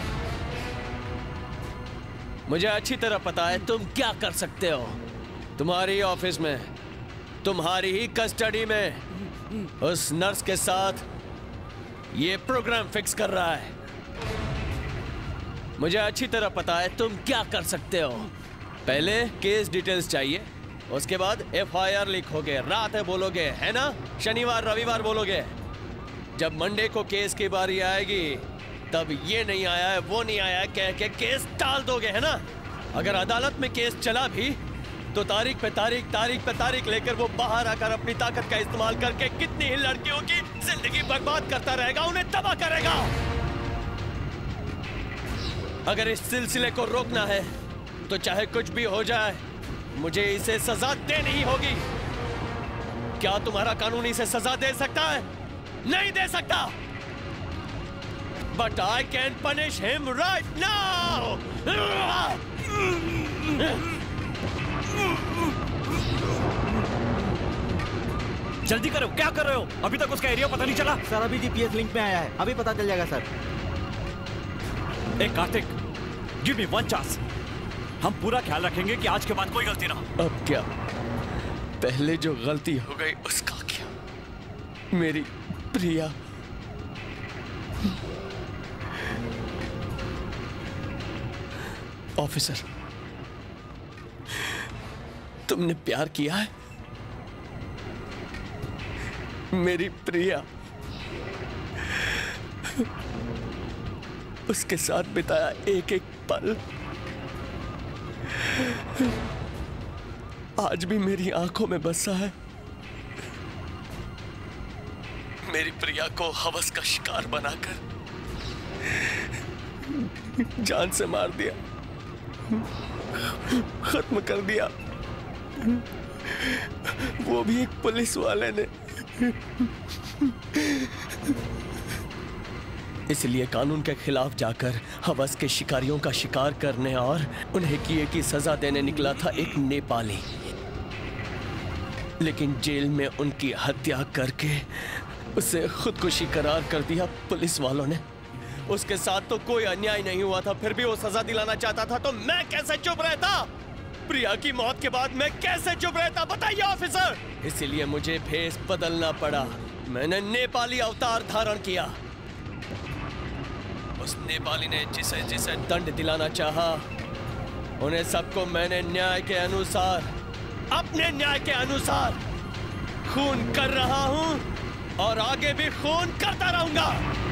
मुझे अच्छी तरह पता है तुम क्या कर सकते हो। तुम्हारी ऑफिस में, तुम्हारी ही कस्टडी में उस नर्स के साथ ये प्रोग्राम फिक्स कर रहा है। मुझे अच्छी तरह पता है तुम क्या कर सकते हो। पहले केस डिटेल्स चाहिए, उसके बाद FIR लिख होगे, रात है बोलोगे, है ना? शनिवार रविवार बोलोगे। जब मंडे को केस की बारी आएगी तब ये नहीं आया है, वो नहीं आया है कह के केस टाल दोगे, है ना? अगर अदालत में केस चला भी तो तारीख पे तारीख लेकर वो बाहर आकर अपनी ताकत का इस्तेमाल करके कितनी ही लड़कियों की जिंदगी बर्बाद करता रहेगा, उन्हें तबाह करेगा। अगर इस सिलसिले को रोकना है तो चाहे कुछ भी हो जाए, मुझे इसे सजा देनी ही होगी। क्या तुम्हारा कानून इसे सजा दे सकता है? नहीं दे सकता। But I can punish him right now. जल्दी करो, क्या कर रहे हो? अभी तक उसका एरिया पता नहीं चला। सर अभी GPS लिंक में आया है, अभी पता चल जाएगा सर। एक Kartik, give me one chance. हम पूरा ख्याल रखेंगे कि आज के बाद कोई गलती ना हो। अब क्या? पहले जो गलती हो गई उसका क्या? मेरी प्रिया, ऑफिसर, तुमने प्यार किया है? मेरी प्रिया, उसके साथ बिताया एक एक पल आज भी मेरी आंखों में बसा है। मेरी प्रिया को हवस का शिकार बनाकर जान से मार दिया, खत्म कर दिया, वो भी एक पुलिस वाले ने। इसलिए कानून के खिलाफ जाकर हवस के शिकारियों का शिकार करने और उन्हें किए की सजा देने निकला था एक नेपाली, लेकिन जेल में उनकी हत्या करके उसे खुदकुशी करार कर दिया पुलिस वालों ने। उसके साथ तो कोई अन्याय नहीं हुआ था, फिर भी वो सजा दिलाना चाहता था, तो मैं कैसे चुप रहता? प्रिया की मौत के बाद मैं कैसे चुप रहता, बताइए ऑफिसर। इसीलिए मुझे भेष बदलना पड़ा। मैंने नेपाली अवतार धारण किया। उस नेपाली ने जिसे जिसे दंड दिलाना चाहा, उन्हें सबको मैंने न्याय के अनुसार, अपने न्याय के अनुसार खून कर रहा हूं और आगे भी खून करता रहूंगा।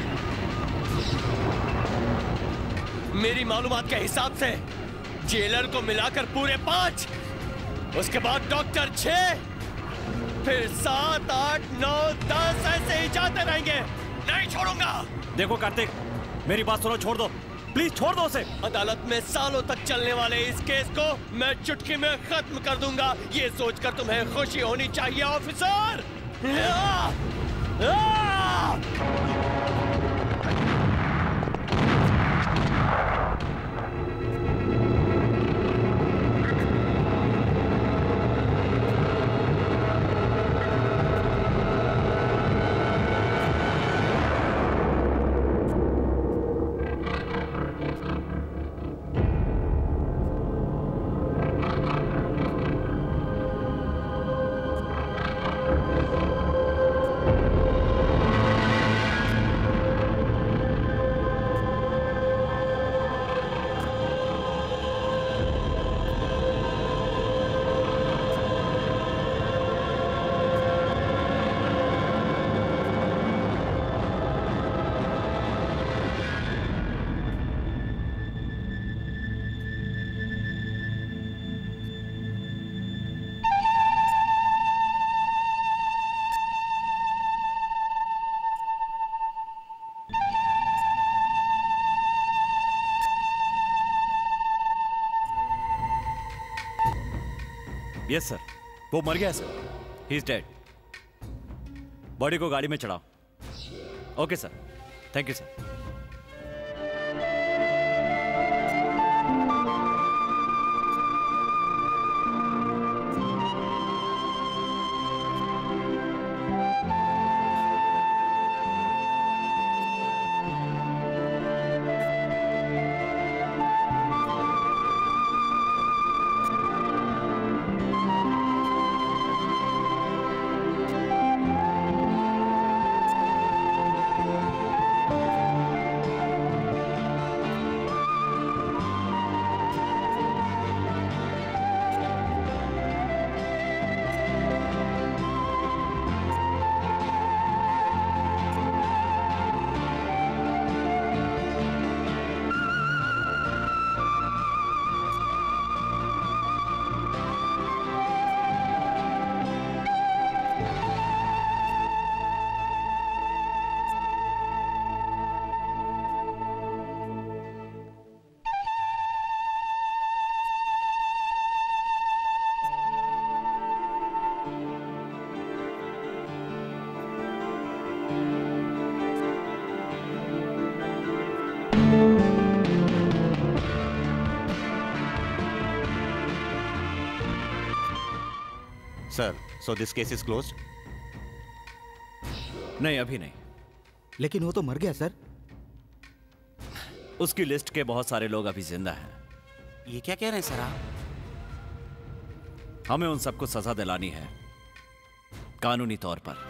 मेरी मालूमात के हिसाब से जेलर को मिलाकर पूरे 5, उसके बाद डॉक्टर 6, फिर 7, 8, 9, 10 ऐसे ही जाते रहेंगे। नहीं छोड़ूंगा। देखो कार्तिक, मेरी बात सुनो, छोड़ दो प्लीज, छोड़ दो उसे। अदालत में सालों तक चलने वाले इस केस को मैं चुटकी में खत्म कर दूंगा। ये सोचकर तुम्हें खुशी होनी चाहिए ऑफिसर। यस सर, वो मर गया sir, he is dead. Body को गाड़ी में चढ़ाओ। Okay sir, thank you sir. Sir, so this case is closed? नहीं, अभी नहीं। लेकिन वो तो मर गया सर। उसकी लिस्ट के बहुत सारे लोग अभी जिंदा हैं। ये क्या कह रहे हैं सर आप? हमें उन सबको सजा दिलानी है, कानूनी तौर पर।